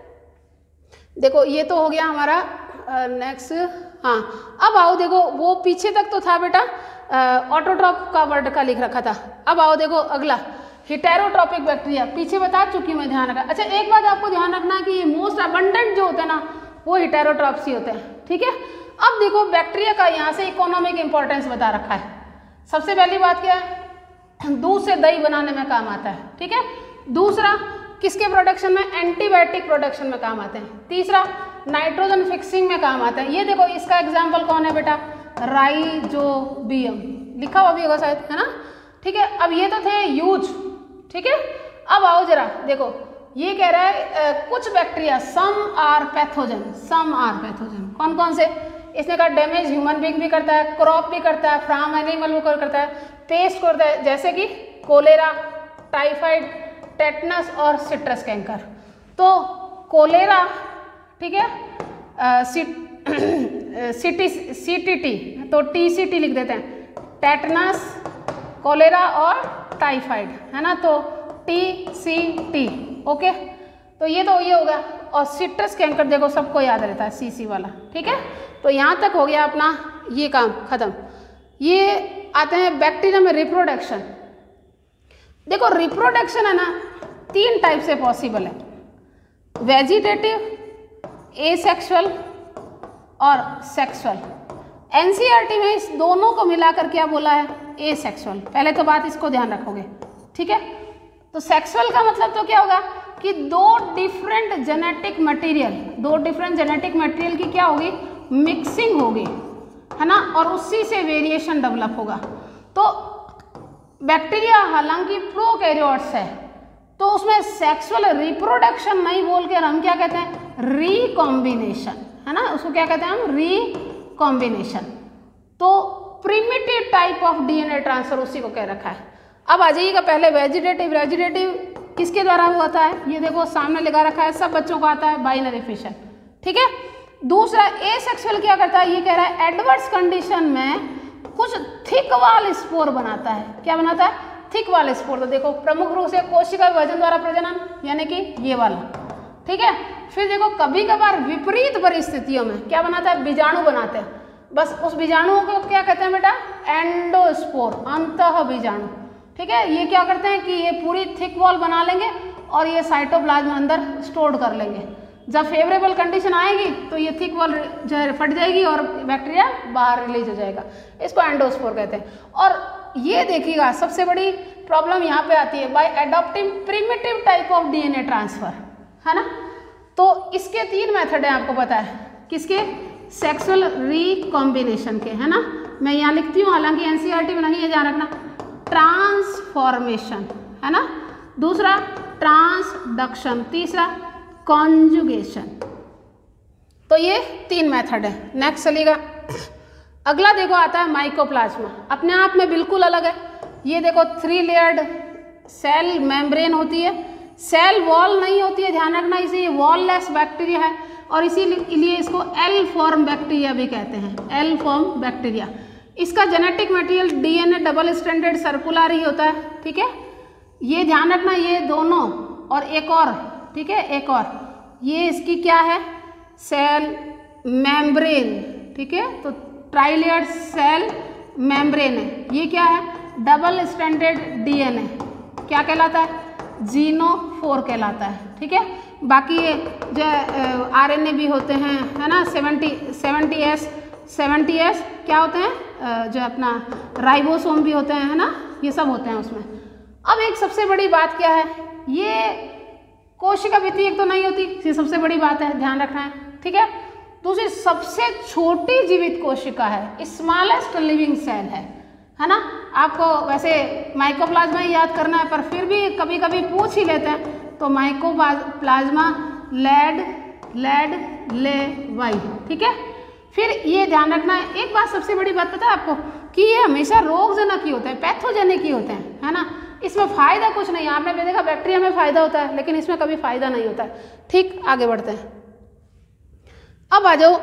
देखो ये तो हो गया हमारा नेक्स्ट। हाँ, अब आओ देखो, वो पीछे तक तो था बेटा ऑटोट्रॉफ का वर्ड का लिख रखा था। अब आओ देखो अगला, हेटेरोट्रॉपिक बैक्टीरिया, पीछे बता चुकी मैं, ध्यान रखा। अच्छा एक बात आपको ध्यान रखना है कि ये मोस्ट अबंडेंट जो होते हैं ना वो हेटेरोट्रॉप्स ही होते हैं, ठीक है। अब देखो बैक्टीरिया का यहाँ से इकोनॉमिक इंपॉर्टेंस बता रखा है। सबसे पहली बात क्या है? दूध से दही बनाने में काम आता है, ठीक है। दूसरा, किसके प्रोडक्शन में? एंटीबायोटिक प्रोडक्शन में काम आते हैं। तीसरा, नाइट्रोजन फिक्सिंग में काम आता है। ये देखो इसका एग्जाम्पल कौन है बेटा? राइजोबियम, लिखा हुआ भी होगा शायद, है ना, ठीक है। अब ये तो थे यूज, ठीक है। अब आओ जरा देखो, ये कह रहा है कुछ bacteria some are pathogen, some are pathogen. कौन कौन से? इसने कहा डैमेज ह्यूमन बीइंग भी करता है, क्रॉप भी करता है, फार्म एनिमल भी करता है, पेस्ट करता है, जैसे कि कोलेरा, टाइफाइड, टेटनस और सिट्रस कैंकर। तो कोलेरा, ठीक है, सीटीटी, तो टीसीटी लिख देते हैं, टेटनस, कोलेरा और टाइफाइड, है ना, तो टीसीटी, ओके। तो ये तो ये होगा। और सिट्रस कैंकर देखो सबको याद रहता है, सीसी वाला, ठीक है। तो यहाँ तक हो गया अपना ये काम खत्म। ये आते हैं बैक्टीरिया में रिप्रोडक्शन। देखो रिप्रोडक्शन है ना 3 टाइप से पॉसिबल है, वेजिटेटिव, एसेक्सुअल और सेक्सुअल। एनसीईआरटी में इस दोनों को मिलाकर क्या बोला है? एसेक्सुअल। पहले तो बात इसको ध्यान रखोगे, ठीक है। तो सेक्सुअल का मतलब तो क्या होगा कि 2 डिफरेंट जेनेटिक मटेरियल की क्या होगी? मिक्सिंग होगी, है ना, और उसी से वेरिएशन डेवलप होगा। तो बैक्टीरिया हालांकि प्रोकैरियोट्स है, तो उसमें सेक्सुअल रिप्रोडक्शन नहीं बोल के हम क्या कहते हैं? रिकॉम्बिनेशन, है ना, उसको क्या कहते हैं हम? रिकॉम्बिनेशन। तो primitive type of DNA transfer उसी को कह रखा है। अब आ जाइएगा पहले वेजिटेटिव किसके द्वारा होता है? ये देखो सामने लिखा रखा है, सब बच्चों को आता है, बाइनरी फिशन, ठीक है। दूसरा एसेक्सुअल क्या करता है? ये कह रहा है एडवर्स कंडीशन में कुछ थिक वाल स्पोर बनाता है। क्या बनाता है? थिक वाल स्पोर। तो देखो प्रमुख रूप से कोशिका विभाजन द्वारा प्रजनन, यानी कि ये वाला, ठीक है। फिर देखो कभी कभार विपरीत परिस्थितियों में क्या बनाता है? बीजाणु बनाते हैं। बस उस बीजाणुओं को क्या कहते हैं बेटा? एंडोस्पोर, अंतः बीजाणु, ठीक है। ये क्या करते हैं कि ये पूरी थिक वॉल बना लेंगे और ये साइटोप्लाज्म अंदर स्टोर कर लेंगे। जब फेवरेबल कंडीशन आएगी तो ये थिक वॉल जो है फट जाएगी और बैक्टीरिया बाहर रिलीज हो जाएगा। इसको एंडोस्पोर कहते हैं। और ये देखिएगा सबसे बड़ी प्रॉब्लम यहाँ पे आती है, by adopting primitive type of DNA transfer, है ना। तो इसके 3 मेथड है, आपको पता है किसके? सेक्सुअल रिकॉम्बिनेशन के, है ना। मैं यहाँ लिखती हूँ, हालांकि एनसीईआरटी में नहीं है, ध्यान रखना। ट्रांसफॉर्मेशन, है ना, दूसरा ट्रांसडक्शन, तीसरा कॉन्जुगेशन। तो ये 3 मेथड है। नेक्स्ट चलेगा, अगला देखो आता है माइकोप्लाज्मा। अपने आप में बिल्कुल अलग है। ये देखो 3 लेयर्ड सेल मेम्ब्रेन होती है, सेल वॉल नहीं होती है, ध्यान रखना। इसे ये वॉललेस बैक्टीरिया है और इसीलिए इसको एल फॉर्म बैक्टीरिया भी कहते हैं, एल फॉर्म बैक्टीरिया। इसका genetic material DNA double stranded circular ही होता है, ठीक है। ये ध्यान रखना, ये दोनों और एक और, ठीक है, एक और, ये इसकी क्या है? सेल मेम्ब्रेन, ठीक है। तो ट्राइलेयर्ड सेल मेम्ब्रेन है। ये क्या है? डबल स्ट्रैंडेड डीएनए, क्या कहलाता है? जीनोफोर कहलाता है। ठीक है, बाकी ये जो RNA भी होते हैं, है ना, 70S क्या होते हैं, जो अपना राइबोसोम भी होते हैं, है ना, ये सब होते हैं उसमें। अब एक सबसे बड़ी बात क्या है, ये कोशिका भित्ति एक तो नहीं होती, ये सबसे बड़ी बात है, ध्यान रखना है। ठीक है, दूसरी सबसे छोटी जीवित कोशिका है, स्मॉलेस्ट लिविंग सेल है ना। आपको वैसे माइकोप्लाज्मा ही याद करना है, पर फिर भी कभी कभी पूछ ही लेते हैं, तो माइकोप्लाज्मा लेवाई। ठीक है, फिर ये ध्यान रखना है, एक बात सबसे बड़ी बात पता है आपको, कि ये हमेशा रोगजनक ही होते हैं, पैथोजेनिक ही होते हैं, है ना। इसमें फ़ायदा कुछ नहीं है, आपने भी देखा बैक्टीरिया में फ़ायदा होता है, लेकिन इसमें कभी फ़ायदा नहीं होता है। ठीक, आगे बढ़ते हैं। अब आ जाओ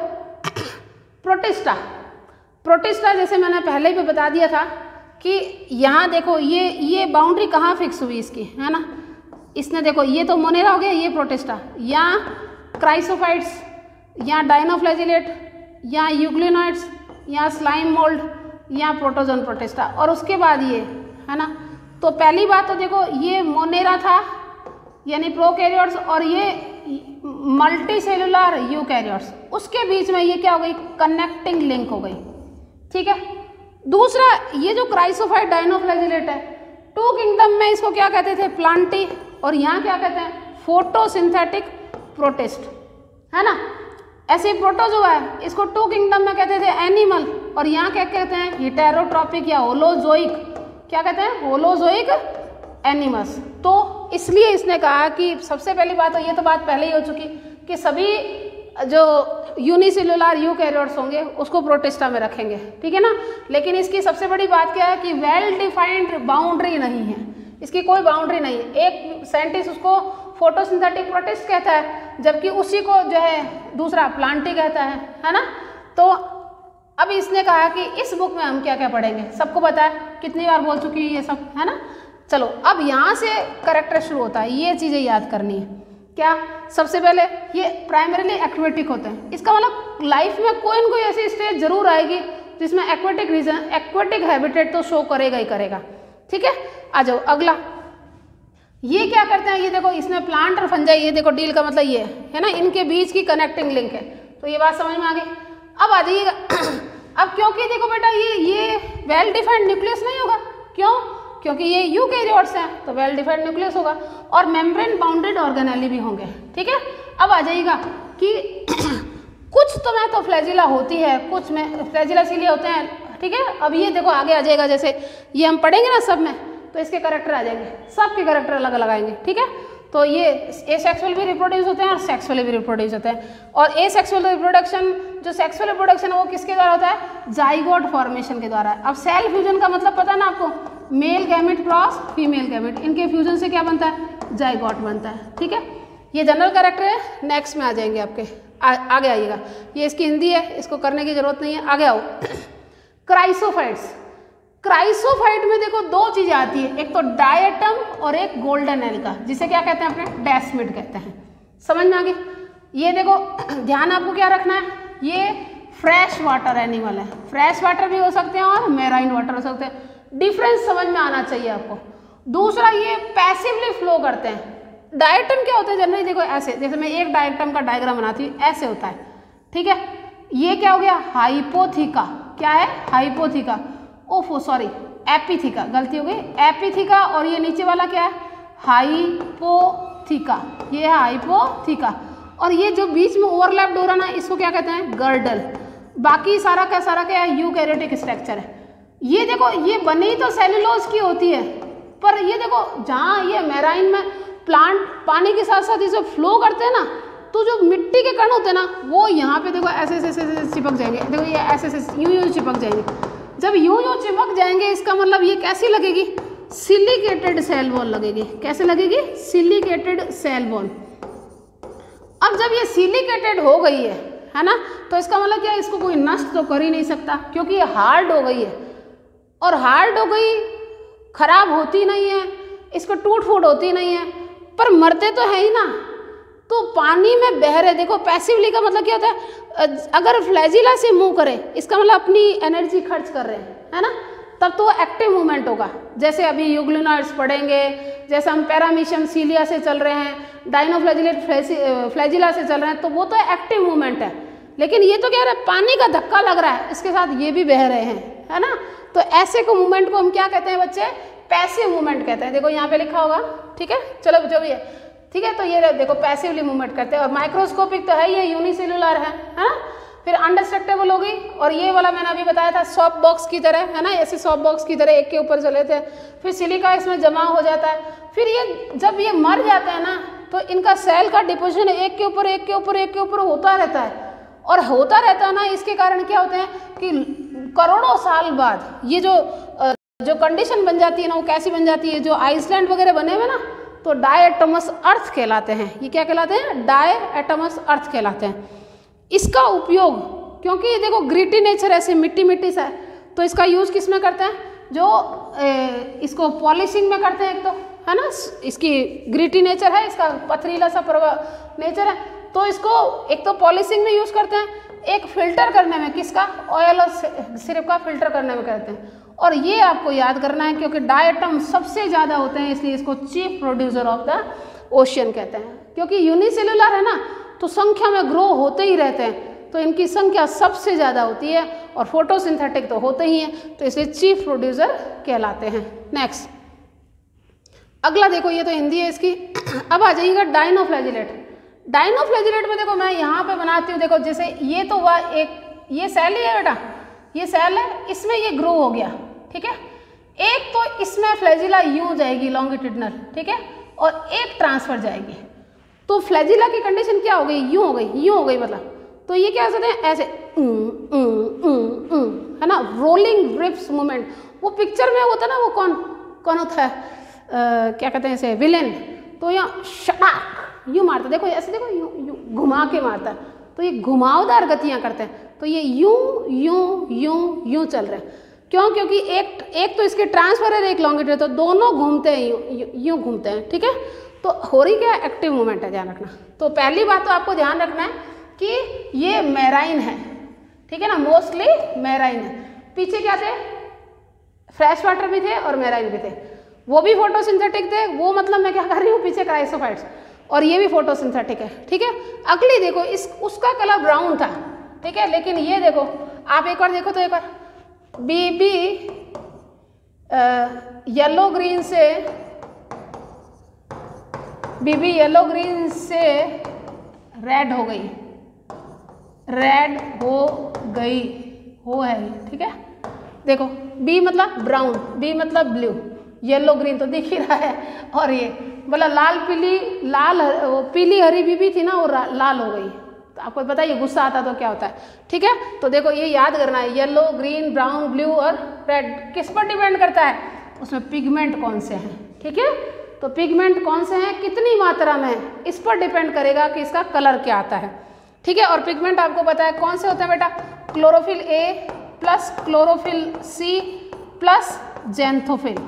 प्रोटिस्टा जैसे मैंने पहले भी बता दिया था कि यहाँ देखो ये बाउंड्री कहाँ फिक्स हुई इसकी, है ना। इसने देखो ये तो मोनेरा हो गया, ये प्रोटिस्टा, यहाँ क्राइसोफाइट्स, यहाँ डायनोफ्लैजिलेट, यहाँ यूग्लिनॉइड्स, यहाँ स्लाइम मोल्ड, यहाँ प्रोटोजोन प्रोटिस्टा, और उसके बाद ये, है ना। तो पहली बात तो देखो ये मोनेरा था यानी प्रोकैरियोट्स, और ये मल्टी सेलुलर यूकैरियोट्स, उसके बीच में ये क्या हो गई, कनेक्टिंग लिंक हो गई। ठीक है, दूसरा ये जो क्राइसोफाइट डायनोफ्लैजिलेट है, टू किंगडम में इसको क्या कहते थे, प्लांटी, और यहाँ क्या कहते हैं, फोटोसिंथेटिक प्रोटिस्ट, है ना। ऐसे प्रोटोजोआ है, इसको टू किंगडम में कहते थे एनिमल, और यहाँ क्या कहते हैं, हेटेरोट्रॉपिक या होलोजोइक, क्या कहते हैं, होलोजोइक एनिमल्स। तो इसलिए इसने कहा कि सबसे पहली बात तो ये तो बात पहले ही हो चुकी कि सभी जो यूनिसेलुलर यूकैरियोट्स होंगे उसको प्रोटिस्टा में रखेंगे। ठीक है ना, लेकिन इसकी सबसे बड़ी बात क्या है कि वेल डिफाइंड बाउंड्री नहीं है, इसकी कोई बाउंड्री नहीं है। एक साइंटिस्ट उसको फोटोसिंथेटिक प्रोटिस्ट कहता है, जबकि उसी को जो है दूसरा प्लांटी कहता है ना। तो अब इसने कहा कि इस बुक में हम क्या क्या पढ़ेंगे, सबको पता है, कितनी बार बोल चुकी है ये सब, है ना। चलो अब यहाँ से करेक्टर शुरू होता है, ये चीज़ें याद करनी है। क्या, सबसे पहले ये प्राइमरीली एक्वेटिक होते हैं, इसका मतलब लाइफ में कोई न कोई ऐसी स्टेज जरूर आएगी जिसमें एक्वेटिक हैबिटेट तो शो करेगा ही करेगा। ठीक है, आ जाओ अगला। ये क्या करते हैं, ये देखो इसमें प्लांट और फंजाई, ये देखो डील का मतलब ये है ना, इनके बीच की कनेक्टिंग लिंक है। तो ये बात समझ में आ गई। अब आ जाइएगा अब क्योंकि देखो बेटा ये वेल डिफाइंड न्यूक्लियस नहीं होगा, क्यों, क्योंकि ये यूकैरियोट्स हैं तो वेल डिफाइंड न्यूक्लियस होगा, और मेम्ब्रेन बाउंडेड ऑर्गेनेली भी होंगे। ठीक है, अब आ जाइएगा कि कुछ तो में तो फ्लैजिला होती है, कुछ में फ्लैजिला इसीलिए होते हैं। ठीक है, अब ये देखो आगे आ जाएगा, जैसे ये हम पढ़ेंगे ना सब में, तो इसके करेक्टर आ जाएंगे, सबके करेक्टर अलग अलग आएंगे। ठीक है, तो ये एसेक्सुअल भी रिप्रोड्यूस होते हैं और सेक्सुअली भी रिप्रोड्यूस होते हैं। और एसेक्सुअल रिप्रोडक्शन, जो सेक्सुअल रिप्रोडक्शन है वो किसके द्वारा होता है, जाइगोट फॉर्मेशन के द्वारा। अब सेल फ्यूजन का मतलब पता है ना आपको, male gamete cross female gamete, इनके फ्यूजन से क्या बनता है, जाइगोट बनता है। ठीक है, ये जनरल कैरेक्टर है, नेक्स्ट में आ जाएंगे आपके, आगे आइएगा। ये इसकी हिंदी है, इसको करने की जरूरत नहीं है, आगे आओ। क्राइसोफाइट्स, क्राइसोफाइट में देखो दो चीजें आती है, एक तो डायटम और एक गोल्डन एल्गा, जिसे क्या कहते हैं अपने, डेस्मिड कहते हैं। समझ में आ गई। ये देखो ध्यान आपको क्या रखना है, ये फ्रेश वाटर एनिमल है, फ्रेश वाटर भी हो सकते हैं और मैराइन वाटर हो सकते हैं, डिफरेंस समझ में आना चाहिए आपको। दूसरा ये पैसिवली फ्लो करते हैं। डायटम क्या होता है जनरली, देखो ऐसे, जैसे मैं एक डायटम का डायग्राम बनाती हूँ, ऐसे होता है। ठीक है, ये क्या हो गया, हाइपोथीका, क्या है, हाइपोथीका, ओफो सॉरी एपिथीका, गलती हो गई, एपिथीका। और ये नीचे वाला क्या है, हाइपोथीका, ये है हाइपोथीका। और ये जो बीच में ओवरलैप्ड हो रहा ना, इसको क्या कहते हैं, गर्डल। बाकी सारा का सारा क्या है, यूकैरियोटिक स्ट्रक्चर है। ये देखो ये बनी तो सेलुलोज की होती है, पर ये देखो जहाँ ये मैराइन में प्लांट पानी के साथ साथ इसे फ्लो करते हैं ना, तो जो मिट्टी के कण होते हैं ना, वो यहाँ पे देखो ऐसे ऐसे ऐसे चिपक जाएंगे। देखो ये ऐसे ऐसे यूं चिपक जाएंगे। जब यूं चिपक जाएंगे, इसका मतलब ये कैसी लगेगी, सिलिकेटेड सेल वॉल लगेगी। कैसे लगेगी, सिलिकेटेड सेल वॉल। अब जब ये सिलिकेटेड हो गई है ना, तो इसका मतलब क्या है, इसको कोई नष्ट तो कर ही नहीं सकता, क्योंकि ये हार्ड हो गई है। और हार्ड हो गई, खराब होती नहीं है, इसको टूट फूट होती नहीं है, पर मरते तो है ही ना। तो पानी में बह रहे, देखो पैसिवली का मतलब क्या होता है, अगर फ्लैजिला से मूव करे, इसका मतलब अपनी एनर्जी खर्च कर रहे हैं, है ना। तब तो एक्टिव मूवमेंट होगा। जैसे अभी यूग्लिनॉइड्स पढ़ेंगे, जैसे हम पैरामीशियम सीलिया से चल रहे हैं, डाइनोफ्लैजिलेट फ्लैजिला से चल रहे हैं, तो वो तो एक्टिव मूवमेंट है। लेकिन ये तो क्या है, पानी का धक्का लग रहा है, इसके साथ ये भी बह रहे हैं, है ना। तो ऐसे को मूवमेंट को हम क्या कहते हैं बच्चे, पैसिव मूवमेंट कहते हैं। देखो यहाँ पे लिखा होगा, ठीक है, चलो जो भी है, ठीक है। तो ये देखो पैसिवली मूवमेंट करते हैं। और माइक्रोस्कोपिक तो है, ये यूनिसेलुलर है ना। फिर अनडिस्ट्रक्टेबल होगी, और ये वाला मैंने अभी बताया था सॉफ्ट बॉक्स की तरह, है ना, ऐसे सॉफ्ट बॉक्स की तरह एक के ऊपर चले थे। फिर सिलिका इसमें जमा हो जाता है। फिर ये जब ये मर जाते हैं ना, तो इनका सेल का डिपोजिशन एक के ऊपर एक के ऊपर एक के ऊपर होता रहता है, और होता रहता है ना। इसके कारण क्या होते हैं कि करोड़ों साल बाद ये जो कंडीशन बन जाती है ना, वो कैसी बन जाती है, जो आइसलैंड वगैरह बने हुए ना, तो डायएटमस अर्थ कहलाते हैं। ये क्या कहलाते हैं, डायएटमस अर्थ कहलाते हैं। इसका उपयोग, क्योंकि ये देखो ग्रिटी नेचर ऐसे मिट्टी मिट्टी सा है, तो इसका यूज़ किस में करते हैं, जो इसको पॉलिशिंग में करते हैं एक तो, है ना। इसकी ग्रिटी नेचर है, इसका पथरीला सा नेचर है, तो इसको एक तो पॉलिशिंग में यूज़ करते हैं, एक फिल्टर करने में, किसका, ऑयल और सिरप का फिल्टर करने में करते हैं। और ये आपको याद करना है, क्योंकि डायटम सबसे ज़्यादा होते हैं, इसलिए इसको chief producer of the ocean कहते हैं। क्योंकि यूनिसेलुलर है ना, तो संख्या में ग्रो होते ही रहते हैं, तो इनकी संख्या सबसे ज़्यादा होती है, और फोटोसिंथेटिक तो होते ही हैं, तो इसलिए चीफ प्रोड्यूसर कहलाते हैं। नेक्स्ट अगला देखो, ये तो हिंदी है इसकी। अब आ जाइएगा डाइनोफ्लैजिलेट। डाइनोफ्लैजिलेट में देखो मैं यहाँ पे बनाती हूँ, देखो जैसे ये तो वह एक ये सेल ही है बेटा, ये सेल है, इसमें ये ग्रो हो गया, ठीक है। एक तो इसमें फ्लैजिला यूँ जाएगी लॉन्गिट्यूडनल, ठीक है, और एक ट्रांसफर जाएगी। तो फ्लैजिला की कंडीशन क्या हो गई, यूँ हो गई, यूँ हो गई मतलब। तो ये क्या हो सकते हैं, ऐसे है ना, रोलिंग रिप्स मूवमेंट। वो पिक्चर में होता है ना, वो कौन होता है, क्या कहते हैं इसे, विलेन। तो यहाँ शटाक यूँ मारता, देखो ऐसे, देखो यूँ घुमा के मारता है, तो ये घुमावदार गतियाँ करते हैं। तो ये यूँ यूँ यूँ यूँ चल रहे हैं, क्यों, क्योंकि एक तो इसके ट्रांसफर है, एक लॉन्गिट्यूड, तो दोनों घूमते हैं, यूँ घूमते हैं, ठीक है। तो हो रही क्या, एक्टिव मूवमेंट है, ध्यान रखना। तो पहली बात तो आपको ध्यान रखना है कि ये मैराइन है, ठीक है ना, मोस्टली मैराइन है। पीछे क्या थे, फ्रेश वाटर भी थे और मैराइन भी थे, वो भी फोटोसिंथेटिक थे। वो मतलब मैं क्या कर रही हूँ, पीछे क्राइसोफाइट्स, और ये भी फोटोसिंथेटिक है, ठीक है। अगली देखो, उसका कलर ब्राउन था, ठीक है, लेकिन ये देखो आप एक बार देखो तो, एक बार बीबी येलो ग्रीन से, बीबी येलो ग्रीन से रेड हो गई, रेड हो गई, हो है, ठीक है। देखो बी मतलब ब्राउन, बी मतलब ब्लू, येलो ग्रीन तो दिख ही रहा है, और ये बोला लाल पीली, लाल वो पीली हरी बीबी थी ना, वो लाल हो गई। तो आपको पता है ये गुस्सा आता तो क्या होता है, ठीक है। तो देखो ये याद करना है, येलो ग्रीन ब्राउन ब्लू और रेड किस पर डिपेंड करता है, उसमें पिगमेंट कौन से हैं, ठीक है। तो पिगमेंट कौन से हैं, कितनी मात्रा में है, इस पर डिपेंड करेगा कि इसका कलर क्या आता है, ठीक है। और पिगमेंट आपको पता है कौन से होते हैं बेटा, chlorophyll a plus chlorophyll c plus xanthophyll,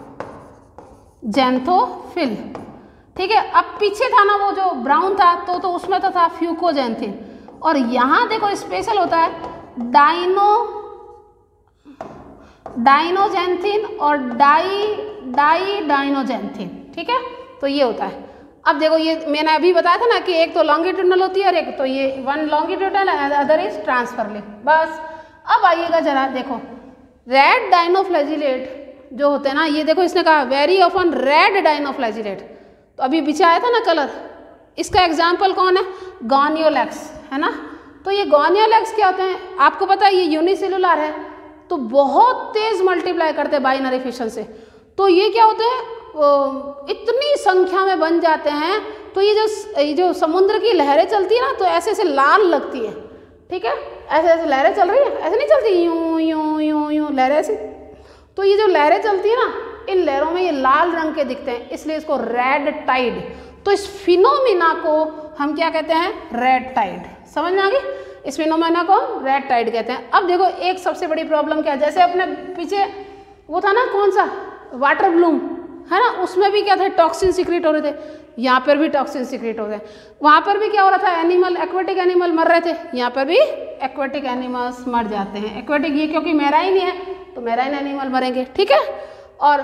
xanthophyll, ठीक है। अब पीछे था ना वो जो ब्राउन था, तो उसमें तो था फ्यूकोजेंथिन, और यहाँ देखो स्पेशल होता है डाइनोजेंथिन और डाइनोजेंथिन, ठीक है। तो ये होता है। अब देखो ये मैंने अभी बताया था ना कि एक तो लॉन्गिट्यूडनल होती है और एक तो ये one longitudinal other is transversely, बस। अब आइएगा जरा देखो, रेड डाइनोफ्लैजिलेट जो होते हैं ना, ये देखो इसने कहा वेरी ऑफन रेड डाइनोफ्लैजिलेट, तो अभी पीछे आया था ना कलर, इसका एग्जाम्पल कौन है, गॉनियोलेक्स, है ना। तो ये गॉनियोलेक्स क्या होते हैं, आपको पता है ये यूनिसेलुलर है, तो बहुत तेज मल्टीप्लाई करते हैं बाइनरी फिशन से। तो ये क्या होते हैं, इतनी संख्या में बन जाते हैं, तो ये जो समुद्र की लहरें चलती है ना, तो ऐसे ऐसे लाल लगती है, ठीक है, ऐसे ऐसे लहरें चल रही है, ऐसे नहीं चलती यूं यूं यूं यूं लहरें ऐसे। तो ये जो लहरें चलती है ना, इन लहरों में ये लाल रंग के दिखते हैं, इसलिए इसको रेड टाइड, तो इस फिनोमिना को हम क्या कहते हैं, रेड टाइड। समझ में आ गई, इस फिनोमिना को रेड टाइड कहते हैं। अब देखो एक सबसे बड़ी प्रॉब्लम क्या है, जैसे अपने पीछे वो था ना कौन सा, वाटर ब्लूम, है ना, उसमें भी क्या थे, टॉक्सिन सीक्रेट हो रहे थे, यहाँ पर भी टॉक्सिन सीक्रेट हो रहे हैं। वहाँ पर भी क्या हो रहा था, एनिमल, एक्वेटिक एनिमल मर रहे थे, यहाँ पर भी एक्वेटिक एनिमल्स मर जाते हैं। एक्वेटिक ये क्योंकि मैराइन ही है, तो मैराइन एनिमल मरेंगे, ठीक है। और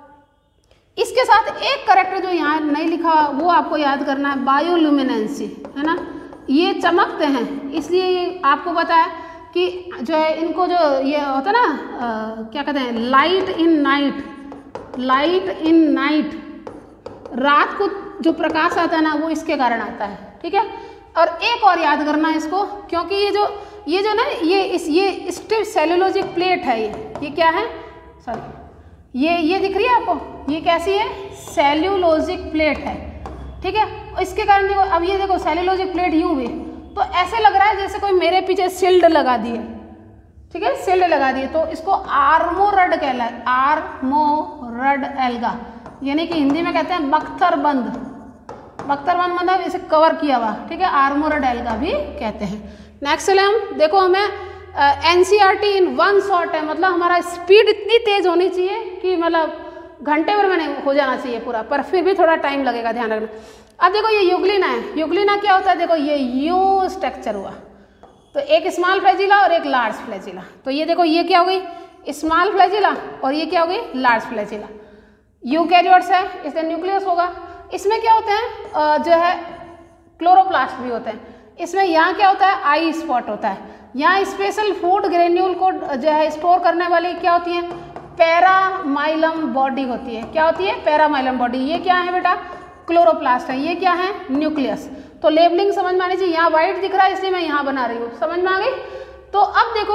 इसके साथ एक करेक्टर जो यहाँ नहीं लिखा वो आपको याद करना है, बायोल्यूमिनेंसी, है ना। ये चमकते हैं इसलिए ये आपको पता है कि जो है इनको जो ये होता है ना क्या कहते हैं, light in night, light in night, रात को जो प्रकाश आता है ना वो इसके कारण आता है, ठीक है। और एक और याद करना है इसको, क्योंकि ये जो ना ये स्टिफ सेलुलोजिक प्लेट है, ये क्या है, सॉरी ये दिख रही है आपको, ये कैसी है, सेल्यूलोजिक प्लेट है, ठीक है। इसके कारण देखो, अब ये देखो सेल्यूलोजिक प्लेट यूं भी, तो ऐसे लग रहा है जैसे कोई मेरे पीछे शील्ड लगा दी है, ठीक है, शील्ड लगा दी है। तो इसको आर्मोरड कहलाए, आर्मोरड एल्गा, यानी कि हिंदी में कहते हैं बख्तरबंद, बख्तरबंद मतलब इसे कवर किया हुआ, ठीक है, आर्मोरड एल्गा भी कहते हैं। नेक्स्ट चले हम, देखो हमें NCERT इन वन शॉट है, मतलब हमारा स्पीड इतनी तेज होनी चाहिए कि मतलब घंटे भर में हो जाना चाहिए पूरा, पर फिर भी थोड़ा टाइम लगेगा, ध्यान रखना। अब देखो ये यूग्लिना है, यूग्लिना क्या होता है, देखो ये यू स्ट्रक्चर हुआ, तो एक स्मॉल फ्लैजिला और एक लार्ज फ्लैजिला, तो ये देखो ये क्या हो गई, स्मॉल फ्लैजिला और ये क्या हो गई, लार्ज फ्लैजिला। यूकैरियोट्स है इसलिए न्यूक्लियस होगा। इसमें क्या होते हैं जो है क्लोरोप्लास्ट भी होते हैं। इसमें यहाँ क्या होता है, आई स्पॉट होता है। यहाँ स्पेशल फूड ग्रेन्यूल को जो है स्टोर करने वाली क्या होती है, पैरामाइलम बॉडी होती है। क्या होती है, पैरामाइलम बॉडी। ये क्या है बेटा, क्लोरोप्लास्ट है। ये क्या है, न्यूक्लियस। तो लेबलिंग समझ में आनी चाहिए। यहाँ व्हाइट दिख रहा है इसलिए मैं यहाँ बना रही हूँ, समझ में आ गई। तो अब देखो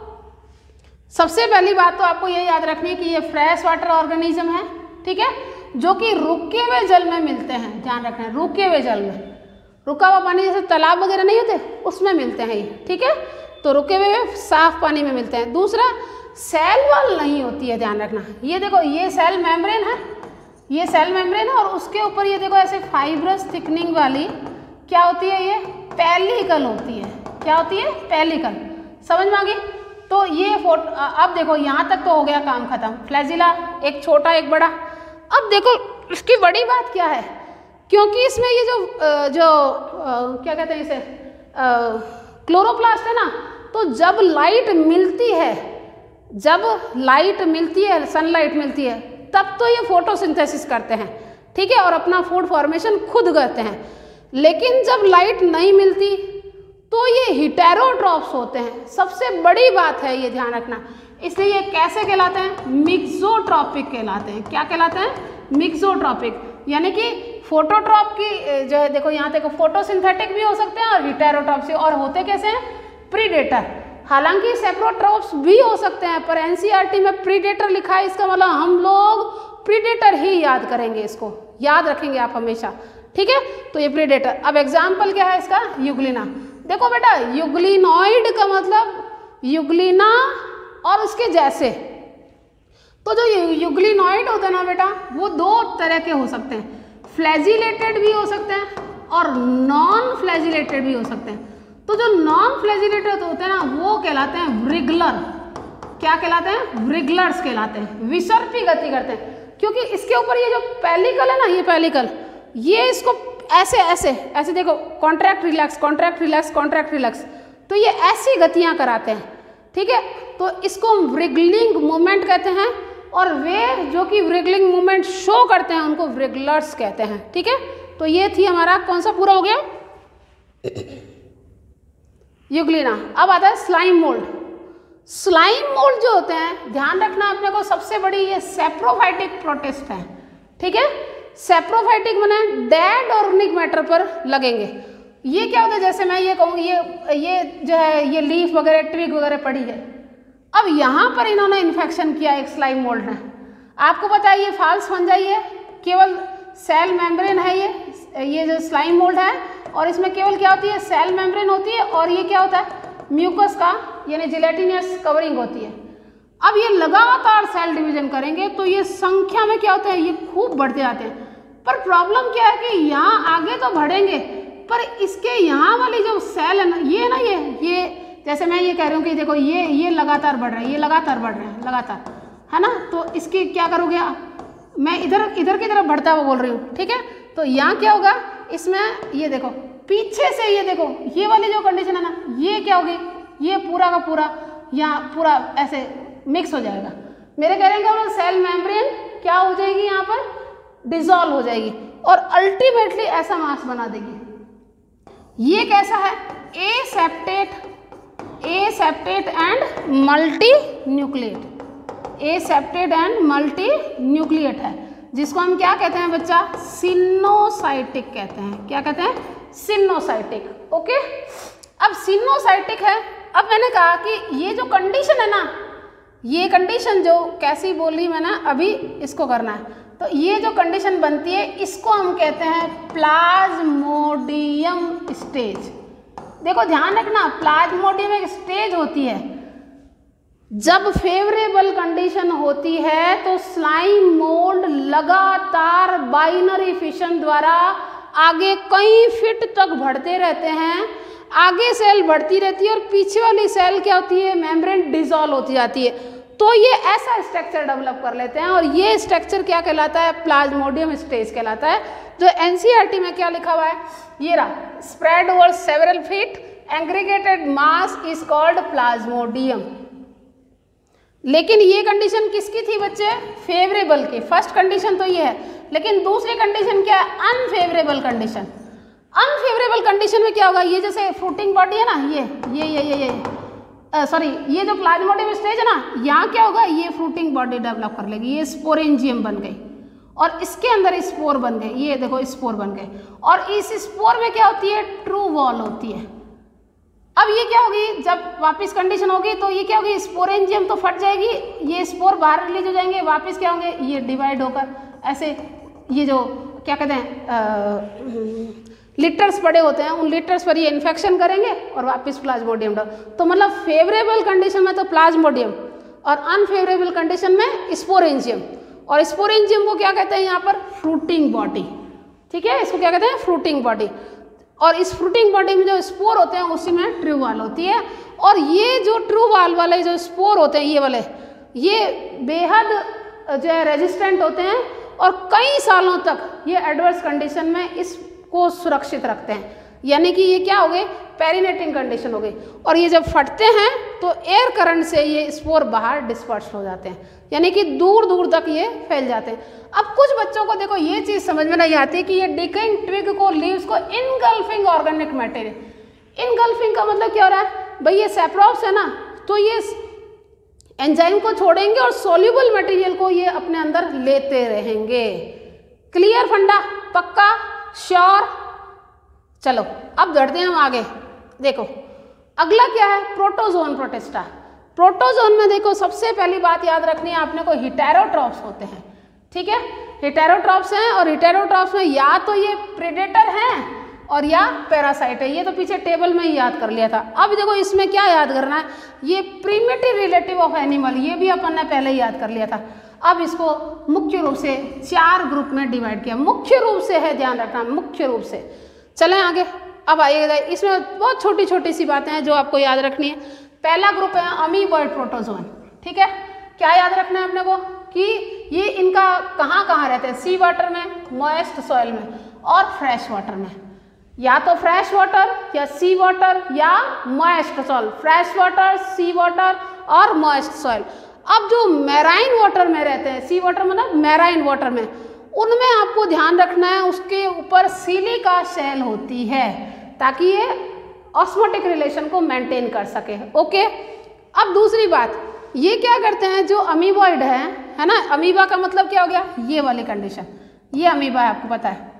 सबसे पहली बात तो आपको ये याद रखनी है कि ये फ्रेश वाटर ऑर्गेनिज्म है, ठीक है, जो कि रुके हुए जल में मिलते हैं। ध्यान रखना, रुके हुए जल में, रुका हुआ पानी जैसे तालाब वगैरह नहीं होते उसमें मिलते हैं ये, ठीक है। तो रुके हुए साफ पानी में मिलते हैं। दूसरा, सेल वॉल नहीं होती है, ध्यान रखना। ये देखो ये सेल मेम्ब्रेन है, ये सेल मेम्ब्रेन है, और उसके ऊपर ये देखो ऐसे फाइब्रस थिकनिंग वाली क्या होती है, ये पेलिकल होती है। क्या होती है, पेलिकल। समझ में आ गई। तो ये फोटो, अब देखो यहाँ तक तो हो गया काम खत्म। फ्लैजिला एक छोटा एक बड़ा। अब देखो इसकी बड़ी बात क्या है, क्योंकि इसमें ये जो क्या कहते हैं इसे, क्लोरोप्लास्ट है ना, तो जब लाइट मिलती है, जब लाइट मिलती है, सनलाइट मिलती है, तब तो ये फोटोसिंथेसिस करते हैं, ठीक है, और अपना फूड फॉर्मेशन खुद करते हैं। लेकिन जब लाइट नहीं मिलती तो ये हिटेरोट्रॉप्स होते हैं। सबसे बड़ी बात है ये, ध्यान रखना। इसलिए ये कैसे कहलाते हैं, मिक्सोट्रॉपिक कहलाते हैं। क्या कहलाते हैं, मिक्सोट्रॉपिक। यानी कि फोटोट्रॉप की जो है, देखो यहाँ देखो फोटोसिंथेटिक भी हो सकते हैं और हिटेरोट्रॉप से, और होते कैसे हैं, प्रीडेटर। हालांकि सेप्रोट्रॉप्स भी हो सकते हैं, पर NCERT में प्रीडेटर लिखा है, इसका मतलब हम लोग प्रीडेटर ही याद करेंगे, इसको याद रखेंगे आप हमेशा, ठीक है। तो ये प्रीडेटर। अब एग्जाम्पल क्या है इसका, यूग्लिना। देखो बेटा, यूग्लिनॉइड का मतलब यूग्लिना और उसके जैसे। तो जो यूग्लिनॉइड होते हैं ना बेटा, वो दो तरह के हो सकते हैं, फ्लैजिलेटेड भी हो सकते हैं और नॉन फ्लैजिलेटेड भी हो सकते हैं। तो जो नॉन फ्लैजिलेटेड होते हैं ना, वो कहलाते हैं व्रिगलर। क्या कहलाते हैं, व्रिगलर्स कहलाते हैं। विसर्पी गति करते हैं, क्योंकि इसके ऊपर ये जो पेलिकल है ना, ये पेलिकल, ये इसको ऐसे ऐसे ऐसे देखो, contract relax, contract relax, contract relax, तो ये ऐसी गतियां कराते हैं, ठीक है। तो इसको व्रिगलिंग मूवमेंट कहते हैं, और वे जो कि व्रिगलिंग मूवमेंट शो करते हैं उनको व्रिगलर्स कहते हैं, ठीक है। तो ये थी हमारा कौन सा पूरा हो गया, यूग्लिना। अब आता है स्लाइम मोल्ड। स्लाइम मोल्ड जो होते हैं, ध्यान रखना अपने को, सबसे बड़ी ये सेप्रोफाइटिक प्रोटिस्ट है, ठीक है। सेप्रोफाइटिक माने डेड ऑर्गेनिक मैटर पर लगेंगे। ये क्या होता है, जैसे मैं ये कहूँ, ये जो है ये लीफ वगैरह, ट्विग वगैरह पड़ी है। अब यहाँ पर इन्होंने इन्फेक्शन किया एक स्लाइम मोल्ड ने। आपको पता है ये फॉल्स फंजाई है, केवल सेल मेम्ब्रेन है ये जो स्लाइम मोल्ड है, और इसमें केवल क्या होती है, सेल मेम्ब्रेन होती है, और ये क्या होता है, म्यूकस का यानी जिलेटिनियस कवरिंग होती है। अब ये लगातार सेल डिवीजन करेंगे तो ये संख्या में क्या होता है, ये खूब बढ़ते जाते हैं। पर प्रॉब्लम क्या है कि यहाँ आगे तो बढ़ेंगे, पर इसके यहाँ वाली जो सेल है ना, ये जैसे मैं ये कह रही हूँ कि देखो ये लगातार बढ़ रहा है, ये लगातार बढ़ रहा है, लगातार, है ना। तो इसकी क्या करोगे आप, मैं इधर की तरफ बढ़ता हुआ बोल रही हूँ, ठीक है। तो यहाँ क्या होगा, इसमें ये देखो पीछे से, ये देखो ये वाली जो कंडीशन है ना, ये क्या होगी, ये पूरा का पूरा यहाँ पूरा ऐसे मिक्स हो जाएगा। मेरे कहने का मतलब सेल मेम्ब्रेन क्या हो जाएगी, यहाँ पर डिसॉल्व हो जाएगी और अल्टीमेटली ऐसा मास बना देगी। ये कैसा है, aseptate and multinucleate, aseptate and multinucleate है, जिसको हम क्या कहते हैं बच्चा, सिनोसाइटिक कहते हैं। क्या कहते हैं, सिनोसाइटिक। ओके, अब सिनोसाइटिक है। अब मैंने कहा कि ये जो कंडीशन है ना, ये कंडीशन जो कैसी बोली मैंने अभी, इसको करना है। तो ये जो कंडीशन बनती है इसको हम कहते हैं प्लाज्मोडियम स्टेज। देखो ध्यान रखना, प्लाज्मोडियम एक स्टेज होती है। जब फेवरेबल कंडीशन होती है तो स्लाइम मोल्ड लगातार बाइनरी फिशन द्वारा आगे कई फीट तक बढ़ते रहते हैं। आगे सेल बढ़ती रहती है और पीछे वाली सेल क्या होती है, मेम्ब्रेन डिसॉल्व होती जाती है। तो ये ऐसा स्ट्रक्चर डेवलप कर लेते हैं और ये स्ट्रक्चर क्या कहलाता है, प्लाज्मोडियम स्टेज कहलाता है। जो एनसीईआरटी में क्या लिखा हुआ है, ये रहा, spread over several feet aggregated mass is called plasmodium. लेकिन ये कंडीशन किसकी थी बच्चे, फेवरेबल की। फर्स्ट कंडीशन तो ये है, लेकिन दूसरी कंडीशन क्या है, अनफेवरेबल कंडीशन। अनफेवरेबल कंडीशन में क्या होगा, ये जैसे फ्रूटिंग बॉडी है ना, ये सॉरी ये जो प्लाज्मोडियम स्टेज है ना, यहाँ क्या होगा, ये फ्रूटिंग बॉडी डेवलप कर लेगी, ये स्पोरेंजियम बन गई और इसके अंदर स्पोर बन गए। ये देखो स्पोर बन गए और इस स्पोर में क्या होती है, ट्रू वॉल होती है। अब ये क्या होगी, जब वापस कंडीशन होगी तो ये क्या होगी, स्पोरेंजियम तो फट जाएगी, ये स्पोर बाहर रिलीज हो जाएंगे, वापस क्या होंगे, ये डिवाइड होकर ऐसे ये जो क्या कहते हैं लिटर्स पड़े होते हैं, उन लिटर्स पर ये इन्फेक्शन करेंगे और वापस प्लाज्मोडियम डाल। तो मतलब फेवरेबल कंडीशन में तो प्लाज्मोडियम और अनफेवरेबल कंडीशन में स्पोरेंजियम। और स्पोरेंजियम को क्या कहते हैं यहाँ पर, फ्रूटिंग बॉडी। ठीक है, इसको क्या कहते हैं, फ्रूटिंग बॉडी। और इस फ्रूटिंग बॉडी में जो स्पोर होते हैं उसी में ट्रू वॉल होती है। और ये जो ट्रू वॉल वाले जो स्पोर होते हैं, ये वाले, ये बेहद जो है रेजिस्टेंट होते हैं और कई सालों तक ये एडवर्स कंडीशन में इसको सुरक्षित रखते हैं। यानी कि ये क्या हो गए, पेरिनेटिंग कंडीशन हो गई। और ये जब फटते हैं तो एयर करंट से ये स्पोर बाहर डिस्पर्स हो जाते हैं, यानी कि दूर दूर तक ये फैल जाते हैं। अब कुछ बच्चों को देखो ये चीज़ समझ में नहीं आती कि ये डिकेइंग ट्विग को, लीव्स को इनगल्फिंग ऑर्गेनिक मटेरियल। इनगल्फिंग का मतलब क्या हो रहा है भाई, ये सेप्रोप्स है ना, तो ये एंजाइम को छोड़ेंगे और सोल्यूबल मटेरियल को ये अपने अंदर लेते रहेंगे। क्लियर फंडा, पक्का, श्योर। चलो अब बढ़ते हैं हम आगे। देखो अगला क्या है, प्रोटोजोन प्रोटिस्टा। प्रोटोजोन में देखो सबसे पहली बात याद रखनी है आपने को, हेटेरोट्रॉप्स होते हैं। ठीक है, हेटेरोट्रॉप्स हैं और हेटेरोट्रॉप्स में या तो ये प्रेडेटर हैं और या पैरासाइट है। ये तो पीछे टेबल में ही याद कर लिया था। अब देखो इसमें क्या याद करना है, ये प्रिमिटिव रिलेटिव ऑफ एनिमल, ये भी अपन ने पहले ही याद कर लिया था। अब इसको मुख्य रूप से 4 ग्रुप में डिवाइड किया। मुख्य रूप से है, ध्यान रखना, मुख्य रूप से। चलें आगे। अब आइएगा, इसमें बहुत छोटी छोटी सी बातें हैं जो आपको याद रखनी है। पहला ग्रुप है अमीबॉइड प्रोटोजोन। ठीक है, क्या याद रखना है अपने को कि ये इनका कहाँ कहाँ रहते हैं, सी वाटर में, मॉइस्ट सॉइल में और फ्रेश वाटर में। या तो फ्रेश वाटर या सी वाटर या moist soil, fresh water, sea water और मॉइस्ट सॉइल। अब जो मैराइन वाटर में रहते हैं, सी वाटर मतलब मैराइन वाटर में, उनमें आपको ध्यान रखना है उसके ऊपर सिलिका शेल होती है ताकि ये ऑस्मोटिक रिलेशन को मेंटेन कर सके। ओके, अब दूसरी बात, ये क्या करते हैं जो अमीबॉइड है ना, अमीबा का मतलब क्या हो गया, ये वाली कंडीशन, ये अमीबा है, आपको पता है।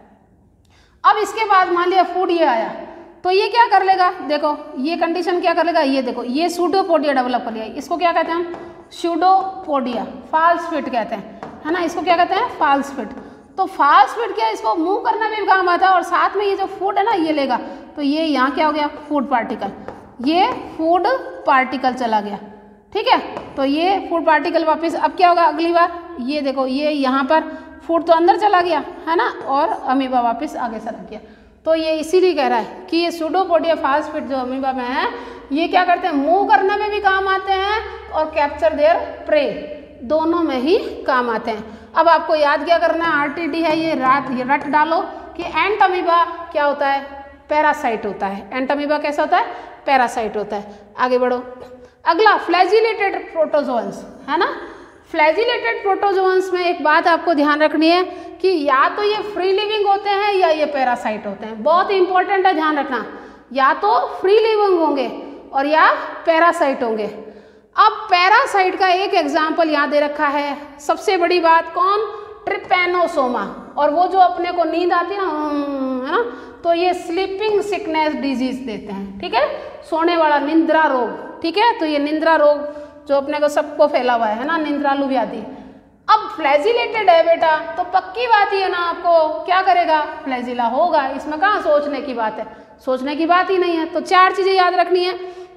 अब इसके बाद मान लिया फूड ये आया तो ये क्या कर लेगा, देखो ये कंडीशन क्या कर लेगा, ये देखो ये सूडोपोडिया डेवलप कर लिया। इसको क्या कहते हैं हम, सूडोपोडिया, फॉल्स फिट कहते हैं, है ना, इसको क्या कहते हैं, फॉल्स फिट। तो फॉल्स फिट क्या, इसको मूव करना भी काम आता है और साथ में ये जो फूड है ना ये लेगा। तो ये यहाँ क्या हो गया, फूड पार्टिकल, ये फूड पार्टिकल चला गया। ठीक है, तो ये फूड पार्टिकल वापस अब क्या होगा अगली बार, ये देखो ये यहाँ पर फूड तो अंदर चला गया है ना और अमीबा वापस आगे सरक गया। तो ये इसीलिए कह रहा है कि ये सूडोपोडिया फॉल्स फिट जो अमीबा में है, ये क्या करते हैं, मूव करने में भी काम आते हैं और कैप्चर देयर प्रे, दोनों में ही काम आते हैं। अब आपको याद क्या करना है, आरटीडी है ये रट डालो कि एंट अमीबा क्या होता है, पैरासाइट होता है। एंट अमीबा कैसा होता है, पैरासाइट होता है। आगे बढ़ो। अगला फ्लैजिलेटेड प्रोटोजोअन्स है ना। फ्लैजिलेटेड प्रोटोजोअन्स में एक बात आपको ध्यान रखनी है कि या तो ये फ्री लिविंग होते हैं या ये पैरासाइट होते हैं। बहुत इंपॉर्टेंट है ध्यान रखना, या तो फ्री लिविंग होंगे और या पैरासाइट होंगे। अब पैरासाइट का एक एग्जाम्पल यहाँ दे रखा है, सबसे बड़ी बात कौन, ट्रिपेनोसोमा। और वो जो अपने को नींद आती है ना, तो ये स्लीपिंग सिकनेस डिजीज देते हैं, ठीक है, सोने वाला निंद्रा रोग, ठीक है। तो ये निंद्रा रोग जो अपने को सबको फैला हुआ है ना, निंद्रालु व्याधि। अब फ्लैजिलेटेड है बेटा, तो पक्की बात ही है ना, आपको क्या करेगा, फ्लैजिला होगा। इसमें कहाँ सोचने की बात है, सोचने की बात ही नहीं है। तो 4 चीजें याद रखनी है,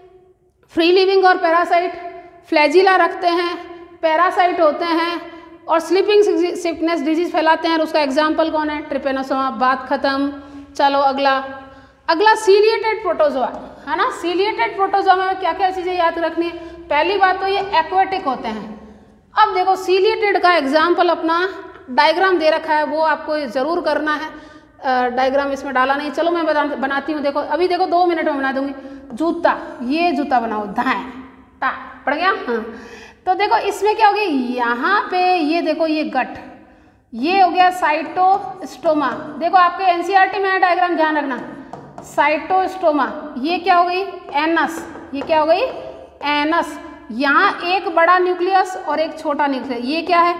फ्री लिविंग और पैरासाइट, फ्लैजिला रखते हैं, पैरासाइट होते हैं और स्लीपिंग सिकनेस डिजीज फैलाते हैं। और उसका एग्जाम्पल कौन है, ट्रिपेनोसोमा। बात खत्म। चलो अगला सीलिएटेड प्रोटोजोआ है ना। सीलिएटेड प्रोटोजोआ में क्या क्या चीजें याद रखनी है, पहली बात तो ये एक्वेटिक होते हैं। अब देखो सीलिएटेड का एग्जाम्पल अपना डायग्राम दे रखा है, वो आपको जरूर करना है। डायग्राम इसमें डाला नहीं, चलो मैं बनाती हूँ। देखो अभी देखो 2 मिनट में बना दूंगी। जूता, ये जूता बनाओ, धाए टा पड़ गया। हाँ, तो देखो इसमें क्या हो गया, यहाँ पे ये देखो ये गट, ये हो गया साइटोस्टोमा। देखो आपके एनसीईआरटी में डायग्राम ध्यान रखना, साइटोस्टोमा। ये क्या हो गई, एनस, ये क्या हो गई, एनस। यहाँ एक बड़ा न्यूक्लियस और एक छोटा न्यूक्लियस, ये क्या है,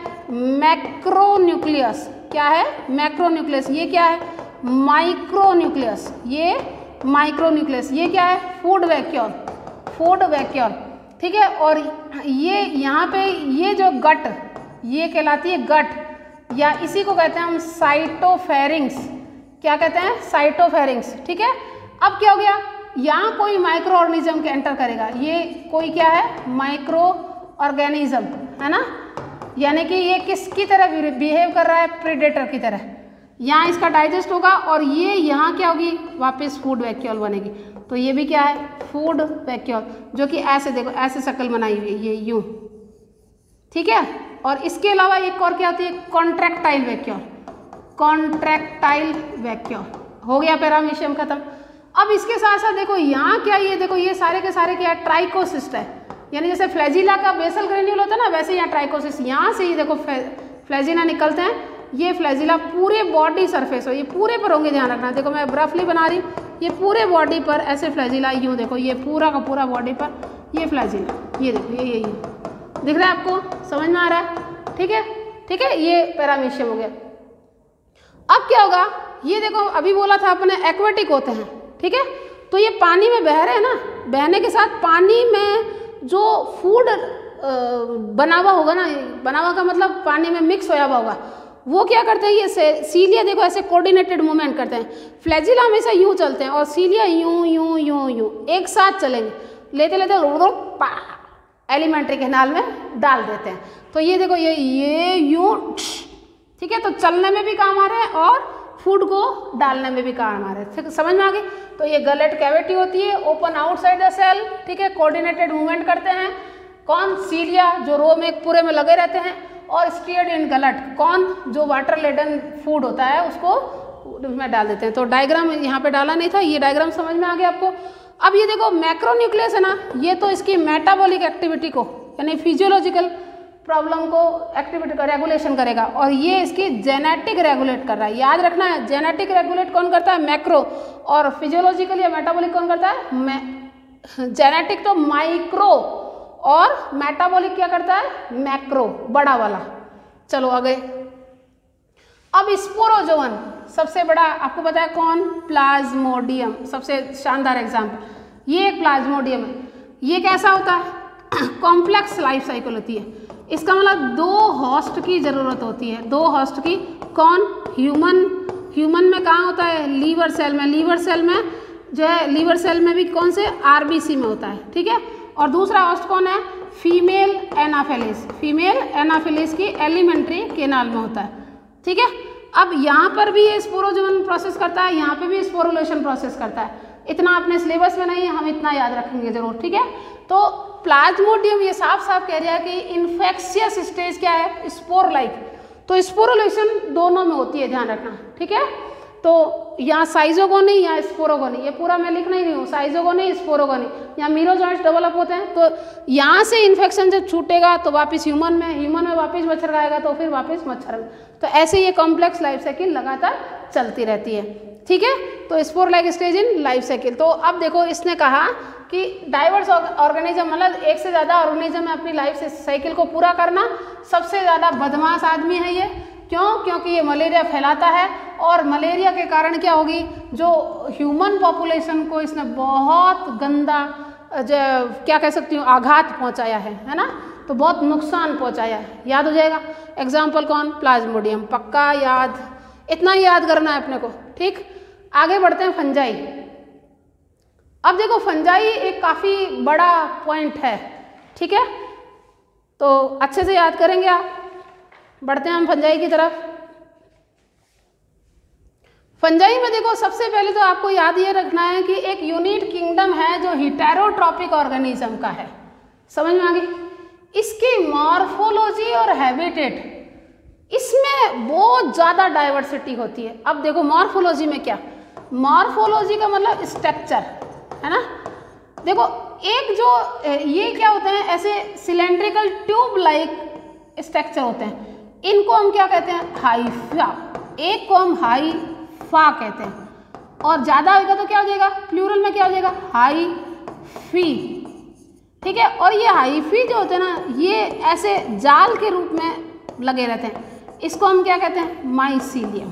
मैक्रोन्यूक्लियस। क्या है, मैक्रोन्यूक्लियस। ये क्या है, माइक्रोन्यूक्लियस। ये माइक्रोन्यूक्लियस। ये क्या है, फूड वैक्यूल, फूड वैक्यूल, ठीक है। और ये यहाँ पे ये जो गट, ये कहलाती है गट, या इसी को कहते हैं हम साइटोफेरिंग्स। क्या कहते हैं, साइटोफेरिंग्स, ठीक है। अब क्या हो गया, यहाँ कोई माइक्रो ऑर्गेनिज्म के एंटर करेगा। ये कोई क्या है, माइक्रो ऑर्गेनिज्म है ना, यानी कि ये किसकी तरह बिहेव कर रहा है, प्रीडेटर की तरह। यहाँ इसका डाइजेस्ट होगा और ये यहाँ क्या होगी, वापस फूड वैक्यूल बनेगी। तो ये भी क्या है, फूड वैक्यूल, जो कि ऐसे देखो ऐसे शक्ल बनाई हुई है, ये यूं, ठीक है। और इसके अलावा एक और क्या होती है, कॉन्ट्रैक्टाइल वैक्यूल, कॉन्ट्रैक्टाइल वैक्यूल। हो गया पैरामीशियम खत्म। अब इसके साथ साथ देखो यहाँ क्या, ये देखो ये सारे के सारे क्या है, ट्राइकोसिस्ट है। यानी जैसे फ्लैजिला का बेसल ग्रेन्यूल होता है ना, वैसे यहाँ ट्राइकोसिस्ट, यहाँ से ही देखो फ्लैजिला निकलते हैं। ये फ्लैजिला पूरे बॉडी सरफेस हो, ये पूरे पर होंगे, ध्यान रखना। देखो मैं रफली बना रही, ये पूरे बॉडी पर ऐसे फ्लैजिला, यूँ देखो ये पूरा का पूरा बॉडी पर ये फ्लैजिला, ये देखो ये दिख रहा है आपको, समझ में आ रहा है, ठीक है, ठीक है। ये पैरामीशियम हो गया। अब क्या होगा, ये देखो अभी बोला था अपने एक्वेटिक होते हैं, ठीक है। तो ये पानी में बह रहे हैं ना, बहने के साथ पानी में जो फूड बना हुआ होगा ना, बना हुआ का मतलब पानी में मिक्स होया हुआ होगा, वो क्या करते हैं, ये सीलिया देखो ऐसे कोऑर्डिनेटेड मूवमेंट करते हैं। फ्लैजिला हमेशा यूँ चलते हैं और सीलिया यूँ यूँ यूँ यूँ एक साथ चलेंगे, लेते लेते एलिमेंट्री कैनाल में डाल देते हैं। तो ये देखो ये यूँ, ठीक है। तो चलने में भी काम आ रहे हैं और फूड को डालने में भी काम आ रहे हैं, ठीक, समझ में आ गई। तो ये गलेट कैविटी होती है, ओपन आउटसाइड द सेल, ठीक है। कोऑर्डिनेटेड मूवमेंट करते हैं कौन, सीलिया, जो रो में पूरे में लगे रहते हैं। और स्टीयर्ड इन गलट, कौन, जो वाटर लेडन फूड होता है उसको उसमें डाल देते हैं। तो डायग्राम यहाँ पे डाला नहीं था, ये डायग्राम समझ में आ गया आपको। अब ये देखो मैक्रोन्यूक्लियस है ना, ये तो इसकी मेटाबॉलिक एक्टिविटी को, यानी फिजियोलॉजिकल प्रॉब्लम को एक्टिविटी का रेगुलेशन करेगा, और ये इसकी जेनेटिक रेगुलेट कर रहा है। याद रखना है, जेनेटिक रेगुलेट कौन करता है, मैक्रो, और फिजियोलॉजिकल या मेटाबॉलिक कौन करता है, जेनेटिक तो माइक्रो, और मेटाबॉलिक क्या करता है, मैक्रो, बड़ा वाला। चलो आगे। अब स्पोरोजोवन सबसे बड़ा आपको पता है कौन, प्लाज्मोडियम, सबसे शानदार एग्जाम्पल। ये एक प्लाज्मोडियम है। ये कैसा होता है, कॉम्प्लेक्स लाइफ साइकिल होती है। इसका मतलब 2 होस्ट की ज़रूरत होती है, 2 होस्ट की। कौन, ह्यूमन में कहाँ होता है, लीवर सेल में। लीवर सेल में जो है, लीवर सेल में भी कौन से, आरबीसी में होता है, ठीक है। और दूसरा होस्ट कौन है, फीमेल एनाफिलिस, फीमेल एनाफिलिस की एलिमेंट्री केनाल में होता है, ठीक है। अब यहाँ पर भी ये स्पोरोजोन प्रोसेस करता है, यहाँ पे भी स्पोरुलेशन प्रोसेस करता है। इतना अपने सिलेबस में नहीं है, हम इतना याद रखेंगे जरूर, ठीक है। तो प्लाज्मोडियम ये साफ साफ कह रहा है कि इन्फेक्शियस स्टेज क्या है, स्पोर लाइक। तो स्पोरुलेशन दोनों में होती है, ध्यान रखना, ठीक है। तो यहाँ साइजोगोनी, यहाँ स्पोरोगोनी, ये पूरा मैं लिख नहीं रही हूँ, साइजोगोनी स्पोरोगोनी, यहाँ मीरोजॉइंट्स डेवलप होते हैं। तो यहाँ से इन्फेक्शन जब छूटेगा तो वापस ह्यूमन में वापस मच्छर खाएगा तो फिर वापस मच्छर में। तो ऐसे ये कॉम्प्लेक्स लाइफ साइकिल लगातार चलती रहती है, ठीक है। तो spore like stage in life cycle. तो अब देखो इसने कहा कि डाइवर्स ऑर्गेनिज्म मतलब एक से ज़्यादा ऑर्गेनिज्म में अपनी लाइफ साइकिल को पूरा करना। सबसे ज़्यादा बदमाश आदमी है ये, क्यों? क्योंकि ये मलेरिया फैलाता है और मलेरिया के कारण क्या होगी, जो ह्यूमन पॉपुलेशन को इसने बहुत गंदा क्या कह सकती हूँ आघात पहुँचाया है ना, तो बहुत नुकसान पहुँचाया है। याद हो जाएगा एग्जाम्पल कौन? प्लाज्मोडियम, पक्का याद, इतना ही याद करना है अपने को, ठीक। आगे बढ़ते हैं फंजाई। अब देखो फंजाई एक काफ़ी बड़ा पॉइंट है, ठीक है, तो अच्छे से याद करेंगे आप। बढ़ते हैं हम फंजाई की तरफ। फंजाई में देखो सबसे पहले तो आपको याद ये रखना है कि एक यूनिट किंगडम है जो हेटेरोट्रॉपिक ऑर्गेनिज्म का है। समझ में आ गई? इसकी मॉर्फोलॉजी और हैबिटेट, इसमें बहुत ज़्यादा डाइवर्सिटी होती है। अब देखो मॉर्फोलॉजी में क्या, मॉर्फोलॉजी का मतलब स्ट्रक्चर है ना। देखो एक जो ये क्या होते हैं, ऐसे सिलेंड्रिकल ट्यूब लाइक स्ट्रक्चर होते हैं, इनको हम क्या कहते हैं? हाइफा। एक को हम हाइफा कहते हैं, और ज़्यादा होगा तो क्या हो जाएगा? प्लूरल में क्या हो जाएगा? हाइफी, ठीक है। और ये हाइफी जो होते हैं ना, ये ऐसे जाल के रूप में लगे रहते हैं, इसको हम क्या कहते हैं? माइसीलियम,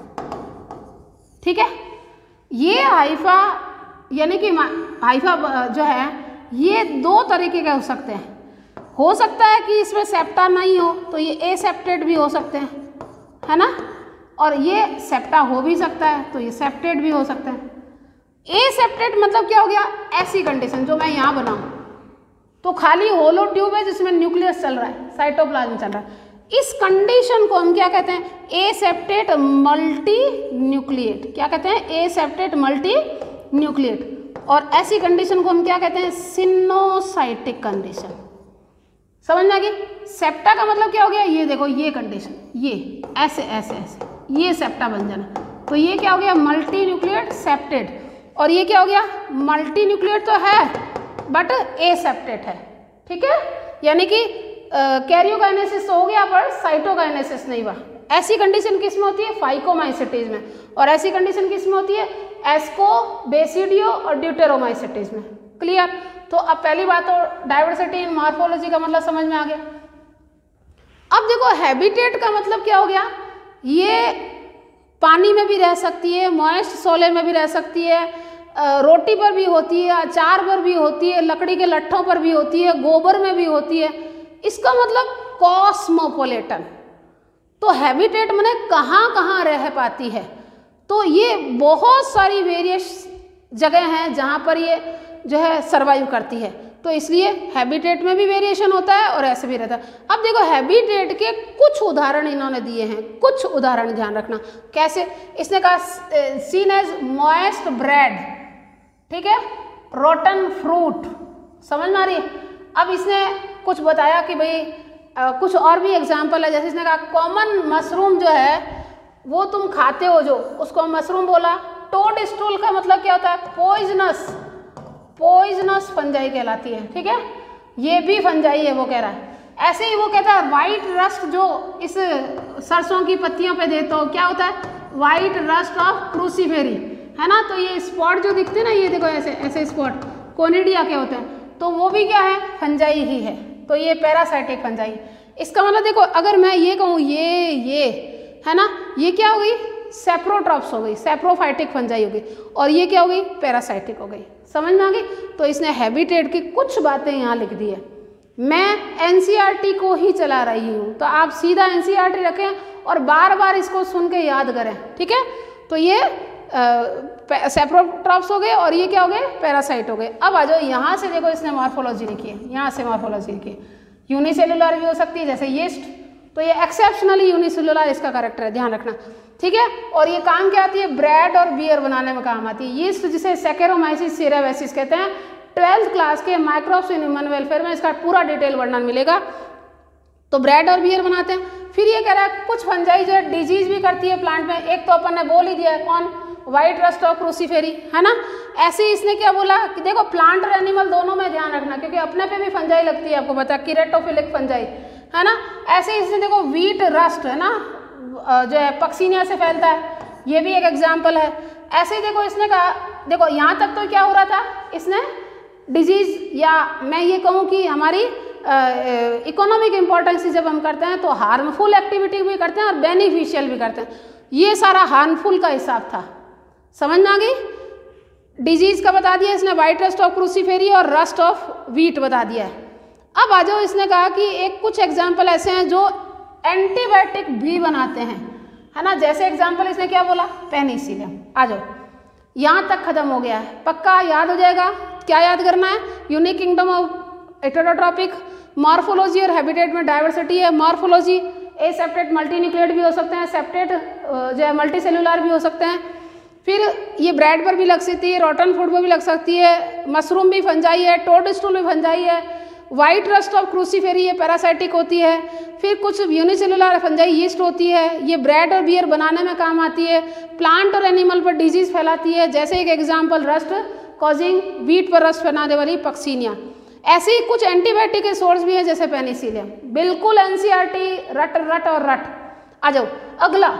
ठीक है। ये हाइफा यानी कि हाइफा जो है ये दो तरीके के हो सकते हैं। हो सकता है कि इसमें सेप्टा नहीं हो तो ये एसेप्टेड भी हो सकते हैं, है ना, और ये सेप्टा हो भी सकता है तो ये सेप्टेड भी हो सकता है। एसेप्टेड मतलब क्या हो गया? ऐसी कंडीशन जो मैं यहाँ बनाऊँ तो खाली होलो ट्यूब है जिसमें न्यूक्लियस चल रहा है, साइटोप्लाज्म चल रहा है, इस कंडीशन को हम क्या कहते हैं? Aseptate multi nucleate. क्या कहते हैं? Aseptate multi nucleate. और ऐसी कंडीशन को हम क्या कहते हैं? Coenocytic condition. समझ में आ गई? सेप्टा का मतलब क्या हो गया? ये देखो ये कंडीशन, ये ऐसे ऐसे ऐसे, ये सेप्टा बन जाना, तो ये क्या हो गया? Multi nucleate septate. और ये क्या हो गया? मल्टी न्यूक्लिएट तो है बट एसेप्टेड है, ठीक है। यानी कि कैरियोकाइनेसिस हो गया पर साइटोकाइनेसिस नहीं हुआ। ऐसी कंडीशन किस में होती है? फाइकोमाइसिटीज में। और ऐसी कंडीशन किस में होती है? एस्को, बेसिडियो और ड्यूटेरोमाइसिटीज में। क्लियर? तो अब पहली बात तो डाइवर्सिटी इन मॉर्फोलॉजी का मतलब समझ में आ गया। अब देखो हैबिटेट का मतलब क्या हो गया? ये पानी में भी रह सकती है, मॉइस्ट सोइल में भी रह सकती है, रोटी पर भी होती है, अचार पर भी होती है, लकड़ी के लट्ठों पर भी होती है, गोबर में भी होती है। इसका मतलब कॉस्मोपोलिटन। तो हैबिटेट माने कहाँ कहाँ रह पाती है, तो ये बहुत सारी वेरियस जगह हैं जहाँ पर ये जो है सर्वाइव करती है। तो इसलिए हैबिटेट में भी वेरिएशन होता है और ऐसे भी रहता है। अब देखो हैबिटेट के कुछ उदाहरण इन्होंने दिए हैं, कुछ उदाहरण ध्यान रखना कैसे। इसने कहा सीन एज मॉइस्ट ब्रेड, ठीक है, रोटन फ्रूट। समझ में आ रही है? अब इसने कुछ बताया कि भाई कुछ और भी एग्जाम्पल है, जैसे इसने कहा कॉमन मशरूम जो है वो तुम खाते हो जो, उसको मशरूम बोला। टोड स्टूल का मतलब क्या होता है? पॉइजनस, पॉइजनस फंजाई कहलाती है, ठीक है, ये भी फंजाई है वो कह रहा है। ऐसे ही वो कहता है वाइट रस्ट जो इस सरसों की पत्तियों पे देते हो, क्या होता है? वाइट रस्ट ऑफ क्रूसीफेरी, है ना। तो ये स्पॉट जो दिखते हैं ना, ये देखो ऐसे ऐसे स्पॉट कोनिडिया के होते हैं, तो वो भी क्या है? फंजाई ही है। तो ये पैरासाइटिक फंजाई। इसका मतलब देखो अगर मैं ये कहूँ ये है ना, ये क्या हो गई? सेप्रोट्रॉप्स हो गई, सेप्रोफाइटिक फंजाई हो गई, और ये क्या हो गई? पैरासाइटिक हो गई। समझ में आ गई? तो इसने हैबिटेट की कुछ बातें यहाँ लिख दी है। मैं एनसीईआरटी को ही चला रही हूँ, तो आप सीधा एनसीईआरटी रखें और बार बार इसको सुन के याद करें, ठीक है। तो ये सेप्रोट्रॉप्स हो गए और ये क्या हो गए? पैरासाइट हो गए। अब आ जाओ यहाँ से, देखो इसने मॉर्फोलॉजी लिखी है, यहाँ से मॉर्फोलॉजी लिखी है। यूनिसेलुलर भी हो सकती है जैसे यीस्ट, तो ये एक्सेप्शनली यूनिसेलुलर इसका कैरेक्टर है, ध्यान रखना, ठीक है। और ये काम क्या आती है? ब्रेड और बियर बनाने में काम आती है। यीस्ट जिसे सैकेरोमाइसिस सेरेवेसिस कहते हैं, 12th क्लास के माइक्रोब्स इन ह्यूमन वेलफेयर में इसका पूरा डिटेल वर्णन मिलेगा। तो ब्रेड और बियर बनाते हैं। फिर ये कह रहा है कुछ फंजाई जो है डिजीज भी करती है प्लांट में, एक तो अपन ने बोल ही दिया है, कौन, व्हाइट रस्ट ऑफ क्रूसीफेरी, है ना। ऐसे ही इसने क्या बोला कि देखो प्लांट और एनिमल दोनों में ध्यान रखना, क्योंकि अपने पे भी फंजाई लगती है, आपको पता है, कीरेटोफिलिक फंजाई, है ना। ऐसे ही इसने देखो व्हीट रस्ट, है ना, जो है पक्सीनिया से फैलता है, ये भी एक एग्जाम्पल है। ऐसे ही देखो इसने कहा, देखो यहाँ तक तो क्या हो रहा था, इसने डिजीज, या मैं ये कहूँ कि हमारी इकोनॉमिक इम्पोर्टेंस जब हम करते हैं तो हार्मफुल एक्टिविटी भी करते हैं और बेनिफिशियल भी करते हैं। ये सारा हार्मफुल का हिसाब था, समझ में आ गई। डिजीज का बता दिया इसने, व्हाइट रस्ट ऑफ क्रूसीफेरी और रस्ट ऑफ व्हीट बता दिया है। अब आ जाओ, इसने कहा कि एक कुछ एग्जाम्पल ऐसे हैं जो एंटीबायोटिक भी बनाते हैं, है ना। जैसे एग्जाम्पल इसने क्या बोला, पेनिसिलियम। आ जाओ, यहाँ तक खत्म हो गया है, पक्का याद हो जाएगा। क्या याद करना है, unique kingdom of heterotrophic, morphology और हैबिटेट में डाइवर्सिटी है। मॉर्फोलॉजी एसेप्टेट मल्टीन्यूक्लिएट भी हो सकते हैं, सेप्टेट जो है मल्टी सेलुलर भी हो सकते हैं। फिर ये ब्रेड पर भी लग सकती है, रॉटन फूड पर भी लग सकती है, मशरूम भी फंजाई है, टोडस्टूल भी फंजाई है, व्हाइट रस्ट ऑफ क्रूसीफेरी ये पैरासाइटिक होती है। फिर कुछ यूनिसेलुलर फंजाई यीस्ट होती है, ये ब्रेड और बियर बनाने में काम आती है, प्लांट और एनिमल पर डिजीज फैलाती है। जैसे एक एग्जाम्पल रस्ट कॉजिंग व्हीट पर रस्ट फैलाने वाली पक्सीनिया। ऐसे ही कुछ एंटीबायोटिक के सोर्स भी हैं जैसे पेनिसिलियम। बिल्कुल एनसीईआरटी रट रट और रट। आ जाओ अगला,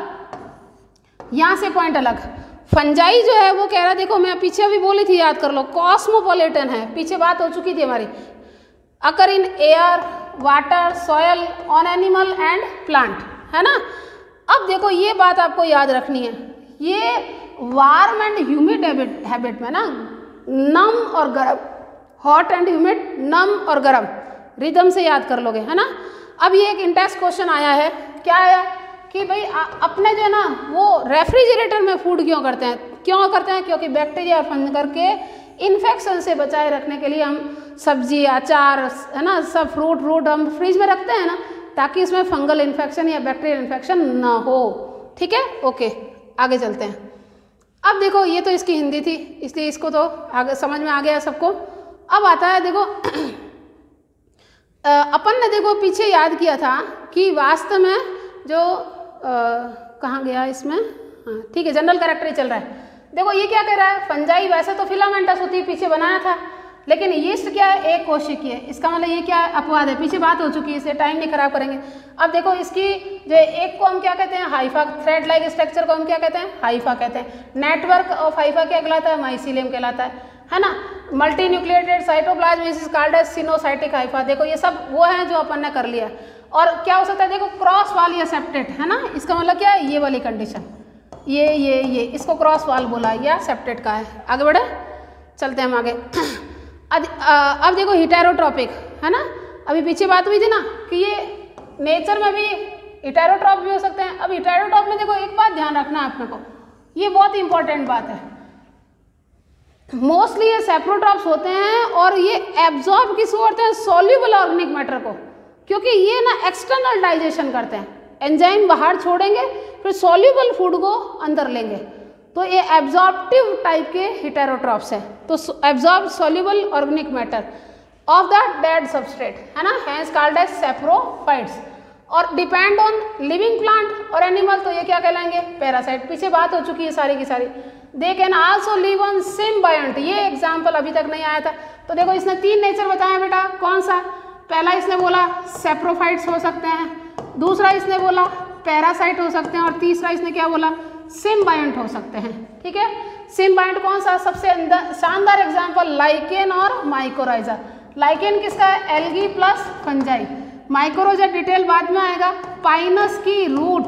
यहाँ से पॉइंट अलग। फंजाई जो है वो कह रहा, देखो मैं पीछे भी बोली थी, याद कर लो, कॉस्मोपॉलिटन है, पीछे बात हो चुकी थी हमारी। Occur in air, water, soil, on animal and plant, है ना। अब देखो ये बात आपको याद रखनी है, ये वार्म एंड ह्यूमिड हैबिट में ना, नम और गर्म, हॉट एंड ह्यूमिड, नम और गर्म, रिदम से याद कर लोगे, है ना। अब ये एक इंटेक्स क्वेश्चन आया है, क्या आया कि भाई अपने जो है ना वो रेफ्रिजरेटर में फूड क्यों करते हैं, क्योंकि बैक्टीरिया और फंगस के इन्फेक्शन से बचाए रखने के लिए हम सब्जी, अचार, है ना, सब फ्रूट हम फ्रिज में रखते हैं ना, ताकि इसमें फंगल इन्फेक्शन या बैक्टीरियल इन्फेक्शन ना हो। ठीक है, ओके, आगे चलते हैं। अब देखो ये तो इसकी हिंदी थी, इसलिए इसको तो आगे समझ में आ गया सबको। अब आता है देखो अपन ने देखो पीछे याद किया था कि वास्तव में जो कहाँ गया इसमें, हाँ ठीक है, जनरल कैरेक्टर ही चल रहा है। देखो ये क्या कह रहा है, फंजाई वैसे तो फिलामेंटस होती है, पीछे बनाया था, लेकिन यीस्ट क्या है, एक कोशिकीय है। इसका मतलब ये क्या है, अपवाद है, पीछे बात हो चुकी है, इसे टाइम नहीं खराब करेंगे। अब देखो इसकी जो एक को हम क्या कहते हैं, हाइफा, थ्रेड लाइक स्ट्रक्चर को हम क्या कहते हैं, हाइफा कहते हैं। नेटवर्क ऑफ हाइफा क्या कहलाता है, माइसीलियम कहलाता है ना। Multi nucleated cytoplasm is called as coenocytic hypha. देखो ये सब वो है जो अपन ने कर लिया। और क्या हो सकता है, देखो क्रॉस वाल या सेप्टेट, है ना, इसका मतलब क्या है, ये वाली कंडीशन, ये इसको क्रॉस वाल बोला या सेप्टेट का है। आगे बढ़े, चलते हैं हम आगे। अब देखो हिटेरोट्रॉपिक, है ना, अभी पीछे बात हुई थी ना कि ये नेचर में भी हिटेरोट्रॉप भी हो सकते हैं। अब हिटेरोट्रॉप में देखो एक बात ध्यान रखना है अपने को, ये बहुत इंपॉर्टेंट बात है। मोस्टली ये सेप्रोट्रॉप्स होते हैं और ये एब्जॉर्ब किसको करते हैं, सॉल्यूबल ऑर्गेनिक मैटर को, क्योंकि ये ना एक्सटर्नल डाइजेशन करते हैं, एंजाइम बाहर छोड़ेंगे फिर सॉल्यूबल फूड को अंदर लेंगे। तो ये एब्जॉर्प्टिव टाइप के हिटेरोट्रॉप्स है। तो absorb soluble organic matter of the dead substrate, है ना, हैंस कॉल्ड एज सेप्रोफाइट्स। और डिपेंड ऑन लिविंग प्लांट और एनिमल, तो ये क्या कहलाएंगे, पैरासाइट। पीछे बात हो चुकी है सारी की सारी। They can also live on symbiont, ये एग्जाम्पल अभी तक नहीं आया था। तो देखो इसने 3 नेचर बताया बेटा, कौन सा, पहला इसने बोला सेप्रोफाइट्स हो सकते हैं, दूसरा इसने बोला पैरासाइट हो सकते हैं, और तीसरा इसने क्या बोला, सिम्बायोंट हो सकते हैं। ठीक है, सिम्बायोंट कौन सा, सबसे शानदार एग्जाम्पल लाइकेन और माइकोराइजा। लाइकेन किसका है, algae plus fungi. Mycorrhiza detail बाद में आएगा, पाइनस की रूट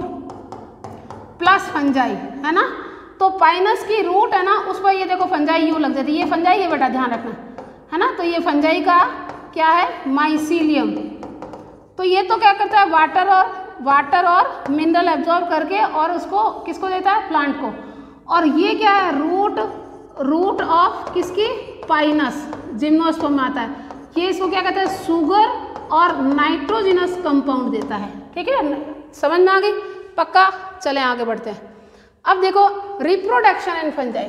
प्लस फंजाई, है ना। तो पाइनस की रूट है ना, उस पर ये देखो फंजाई यू लग जाती है, ये फंजाई है बेटा, ध्यान रखना, है ना। तो ये फंजाई का क्या है, माइसीलियम। तो ये तो क्या करता है, वाटर और मिनरल एब्जॉर्ब करके और उसको किसको देता है, प्लांट को। और ये क्या है, रूट ऑफ किसकी, पाइनस, जिम्नोस्पर्म में आता है। ये इसको क्या कहते हैं, शुगर और नाइट्रोजिनस कंपाउंड देता है। ठीक है, समझ में आ गई, पक्का। चलें आगे बढ़ते हैं। अब देखो रिप्रोडक्शन एंड फंजाई।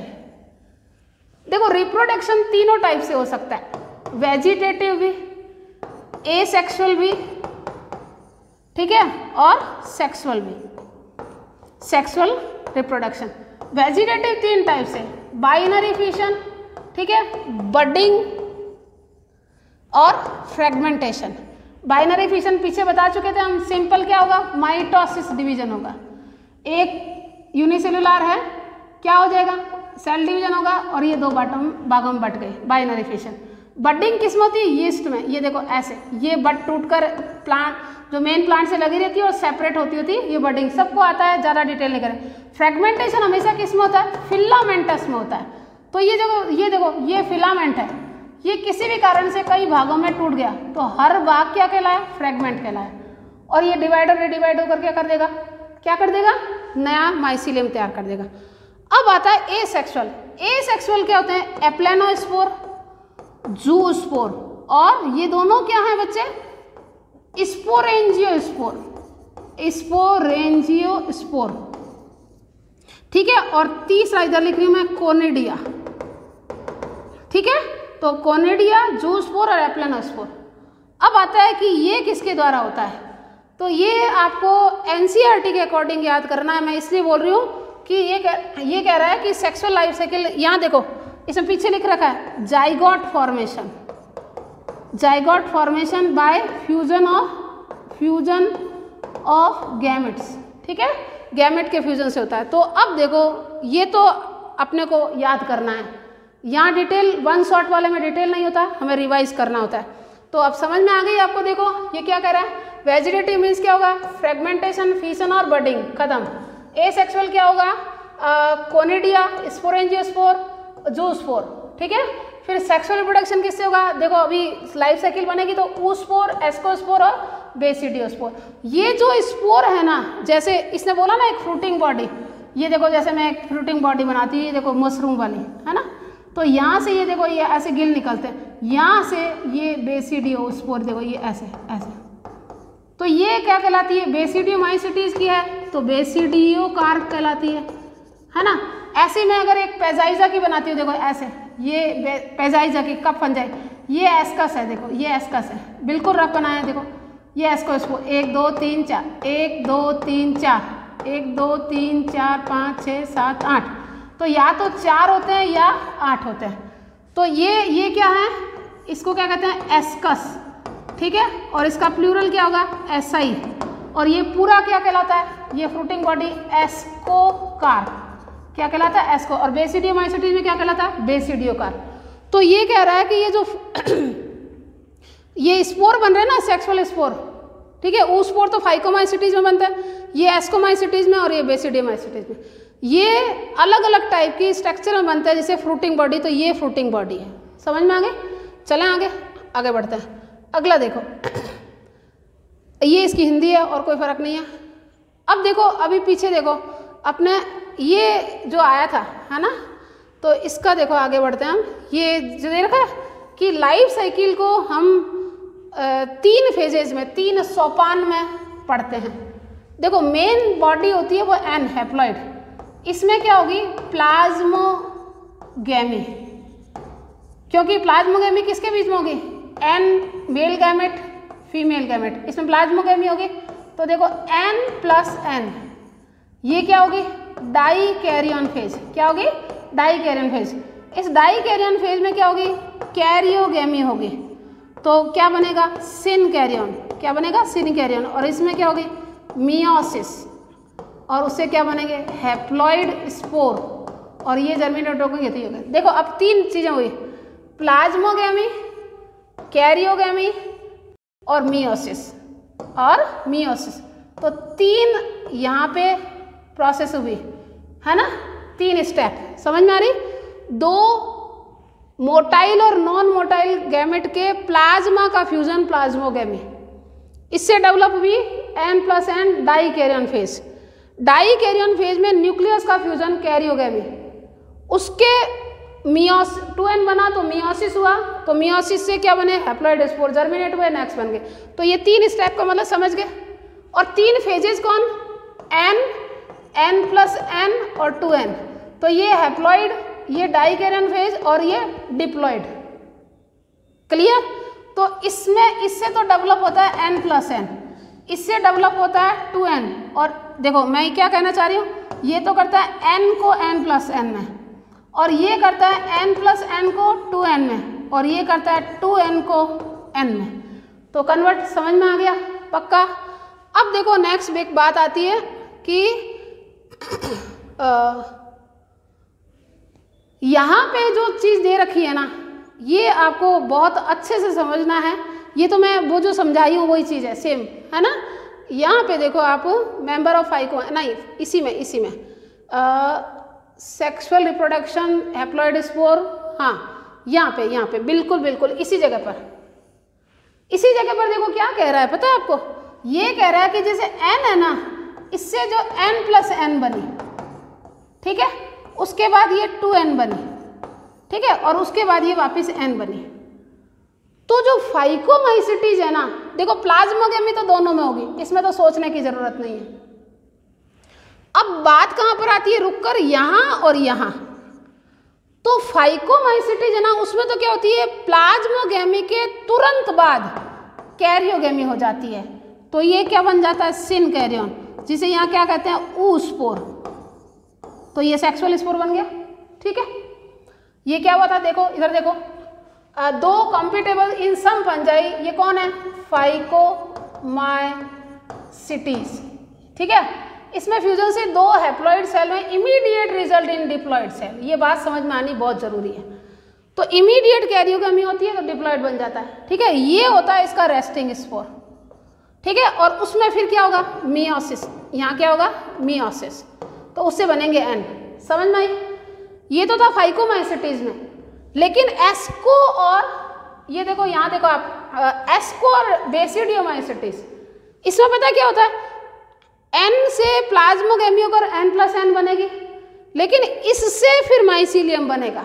देखो रिप्रोडक्शन तीनों टाइप से हो सकता है, वेजिटेटिव भी, एसेक्सुअल भी ठीक है, और सेक्सुअल भी, सेक्सुअल रिप्रोडक्शन। वेजिटेटिव 3 टाइप से, बाइनरी फिशन, ठीक है, बडिंग और फ्रेगमेंटेशन। बाइनरी फिशन पीछे बता चुके थे हम, सिंपल क्या होगा, माइटोसिस डिवीजन होगा, एक यूनिसेलुलर है, क्या हो जाएगा, सेल डिवीजन होगा, और ये 2 भागों में बट गए, बाइनरी फिशन। बडिंग किस में होती है, यीस्ट में, ये देखो ऐसे, ये बड टूटकर प्लांट जो मेन प्लांट से लगी रहती है और सेपरेट होती होती है, ये बडिंग सबको आता है, ज़्यादा डिटेल नहीं करें। फ्रेगमेंटेशन हमेशा किस में होता है, फिलामेंटस में होता है। तो ये देखो ये फिलामेंट है, ये किसी भी कारण से कई भागों में टूट गया तो हर भाग क्या कहलाया, फ्रेगमेंट कहलाया, और ये डिवाइड और रिडिवाइड होकर क्या कर देगा, नया माइसिलियम तैयार कर देगा। अब आता है एसेक्सुअल। एसेक्सुअल क्या होते हैं, एप्लेनोस्पोर, जूस्पोर, और ये दोनों क्या हैं बच्चे, स्पोरेंजियोस्पोर, स्पोरेंजियोस्पोर, ठीक है। और तीसरा इधर लिख रही हूं मैं, कोनिडिया, ठीक है। तो कोनिडिया, जूस्पोर और एप्लेनोस्पोर। अब आता है कि ये किसके द्वारा होता है, तो ये आपको एनसीईआरटी के अकॉर्डिंग याद करना है। मैं इसलिए बोल रही हूँ कि ये कह रहा है कि सेक्सुअल लाइफ साइकिल, यहाँ देखो इसमें पीछे लिख रखा है zygote formation, zygote formation by fusion of gametes, ठीक है, गैमेट के फ्यूजन से होता है। तो अब देखो ये तो अपने को याद करना है, यहाँ डिटेल 1 शॉट वाले में डिटेल नहीं होता, हमें रिवाइज करना होता है। तो अब समझ में आ गई आपको, देखो ये क्या कह रहा है, वेजिटेटिव मीन्स क्या होगा, फ्रेगमेंटेशन, फिशन और बडिंग, खत्म। एसेक्सुअल क्या होगा, कोनिडिया, स्पोरेंजियोस्पोर, जूस्पोर, ठीक है। फिर सेक्सुअल रिप्रोडक्शन किससे होगा, देखो अभी लाइफ साइकिल बनेगी तो ऊस्पोर, एस्कोस्पोर और बेसिडियोस्पोर। ये जो स्पोर है ना, जैसे इसने बोला ना एक फ्रूटिंग बॉडी, ये देखो जैसे मैं एक फ्रूटिंग बॉडी बनाती हूँ, ये देखो मशरूम वाली, है ना, तो यहाँ से ये देखो ये ऐसे गिल निकलते हैं, यहाँ से ये बेसिडियोस्पोर, देखो ये ऐसे ऐसे, तो ये क्या कहलाती है, बेसिडियोमाइसिटीज की है तो बेसिडियोकार्प कहलाती है ना। ऐसे में अगर एक पेजाइजा की बनाती हूँ, देखो ऐसे, ये पेजाइजा की कप फंजाई, ये एस्कस है, देखो ये एस्कस है, बिल्कुल रफ बनाया है, देखो ये एस्कोस्पोर, 1 2 3 4, 1 2 3 4, 1 2 3 4 5 6 7 8, तो या तो 4 होते हैं या 8 होते हैं। तो ये क्या है, इसको क्या कहते हैं, एस्कस, ठीक है, और इसका प्लूरल क्या होगा, एसआई, और ये पूरा क्या कहलाता है, ये फ्रूटिंग बॉडी एस्कोकार्प, क्या कहलाता है, एस्को, और बेसिडियोमाइसिटीज में क्या कहलाता है, बेसिडियोकार्प। तो ये कह रहा है कि ये जो ये स्पोर बन रहे हैं ना, सेक्सुअल स्पोर, ठीक है, वो स्पोर तो फाइकोमाइसिटीज में बनता है, ये एस्कोमाइसिटीज में और ये बेसिडियोमाइसिटीज में, ये अलग अलग टाइप की स्ट्रक्चर में बनता है, जैसे फ्रूटिंग बॉडी, तो ये फ्रूटिंग बॉडी है। समझ में आ गए, चलें आगे बढ़ते हैं। अगला देखो, ये इसकी हिंदी है और कोई फर्क नहीं है। अब देखो अभी पीछे देखो अपने ये जो आया था, है ना, तो इसका देखो आगे बढ़ते हैं हम। ये जो देखा कि लाइफ साइकिल को हम 3 फेजेज में, 3 सोपान में पढ़ते हैं। देखो मेन बॉडी होती है वो एन, हैप्लॉइड, इसमें क्या होगी, प्लाज्मोगैमी, क्योंकि प्लाज्मोगैमी किसके बीच में होगी, an male gamete, female gamete, इसमें प्लाज्मोगैमी होगी। तो देखो n + n, ये क्या होगी, डाई कैरियन फेज, क्या होगी, डाई कैरियन फेज। इस डाई कैरियन फेज में क्या होगी, कैरियोगैमी होगी, तो क्या बनेगा, सिन कैरियन, क्या बनेगा, सिन कैरियन, और इसमें क्या होगी, मियोसिस, और उससे क्या बनेंगे, हैप्लॉइड स्पोर, और ये जर्मिनेट होगी, ये होगा। देखो अब 3 चीजें हुई, प्लाज्मोगैमी, कैरियोगैमी और मियोसिस, तो 3 यहाँ पे प्रोसेस हुई, है ना, 3 स्टेप, समझ में आ रही। 2 मोटाइल और नॉन मोटाइल गैमेट के प्लाज्मा का फ्यूजन, प्लाज्मोगैमी, इससे डेवलप हुई n + n dikaryon phase. Dikaryon phase में न्यूक्लियस का फ्यूजन, कैरियोगैमी, उसके मियोस 2n बना तो मियोसिस हुआ, तो मियोसिस से क्या बने, हैप्लॉइड स्पोर, जर्मिनेट हुए, नेक्स्ट बन गए। तो ये 3 स्टेप का मतलब समझ गए। और 3 फेजेस कौन, n, n + n और 2n, तो ये हैप्लॉइड, ये डाई कैरियन फेज और ये डिप्लॉइड, क्लियर। तो इसमें इससे तो डेवलप होता है n + n, इससे डेवलप होता है 2n। और देखो मैं क्या कहना चाह रही हूँ, ये तो करता है n को n+n में, और ये करता है n+n को 2n में, और ये करता है 2n को n में। तो कन्वर्ट समझ में आ गया पक्का। अब देखो नेक्स्ट बिग बात आती है कि यहाँ पे जो चीज़ दे रखी है ना, ये आपको बहुत अच्छे से समझना है। ये तो मैं वो जो समझाई हूँ वही चीज़ है, सेम है ना। यहाँ पे देखो आप मेंबर ऑफ फाइको, नहीं इसी में सेक्सुअल रिप्रोडक्शन हैप्लॉइड स्पोर, हाँ यहाँ पे बिल्कुल इसी जगह पर देखो क्या कह रहा है पता है आपको, ये कह रहा है कि जैसे n है ना, इससे जो n+n बनी, ठीक है, उसके बाद ये 2n बनी, ठीक है, और उसके बाद ये वापस n बनी। तो जो फाइकोमाइसिटीज है ना, देखो प्लाज्मोगेमी तो दोनों में होगी, इसमें तो सोचने की जरूरत नहीं है। अब बात कहाँ पर आती है, रुककर यहाँ और यहाँ। तो फाइकोमाइसिटीज है ना, उसमें तो क्या होती है, प्लाज्मोगेमी के तुरंत बाद कैरियोगेमी हो जाती है। तो ये क्या बन जाता है, सिन कैरियन, जिसे यहाँ क्या कहते हैं, ऊ स्पोर। तो ये सेक्सुअल स्पोर बन गया, ठीक है। ये क्या हुआ था, देखो इधर देखो, दो कॉम्पिटेबल इन सम फंजाई, ये कौन है, फाइकोमाइसिटीज, ठीक है। इसमें फ्यूजन से दो हैप्लॉइड सेल में immediate result in diploid cell, ये बात समझ में आनी बहुत जरूरी है। तो इमीडिएट कैरियोगेमी होती है तो डिप्लॉइड बन जाता है, ठीक है। ये होता है इसका रेस्टिंग स्पोर, ठीक है। और उसमें फिर क्या होगा, मियोसिस, यहाँ क्या होगा, मियोसिस, तो उससे बनेंगे एन। समझ में आई। ये तो था फाइकोमाइसिटीज में। लेकिन एस्को और ये देखो यहाँ देखो आप, एस्को और बेसिडियोमाइसिटीज, इसमें पता क्या होता है, एन से प्लाज्मोगेमी होकर n+n बनेगी, लेकिन इससे फिर माइसीलियम बनेगा,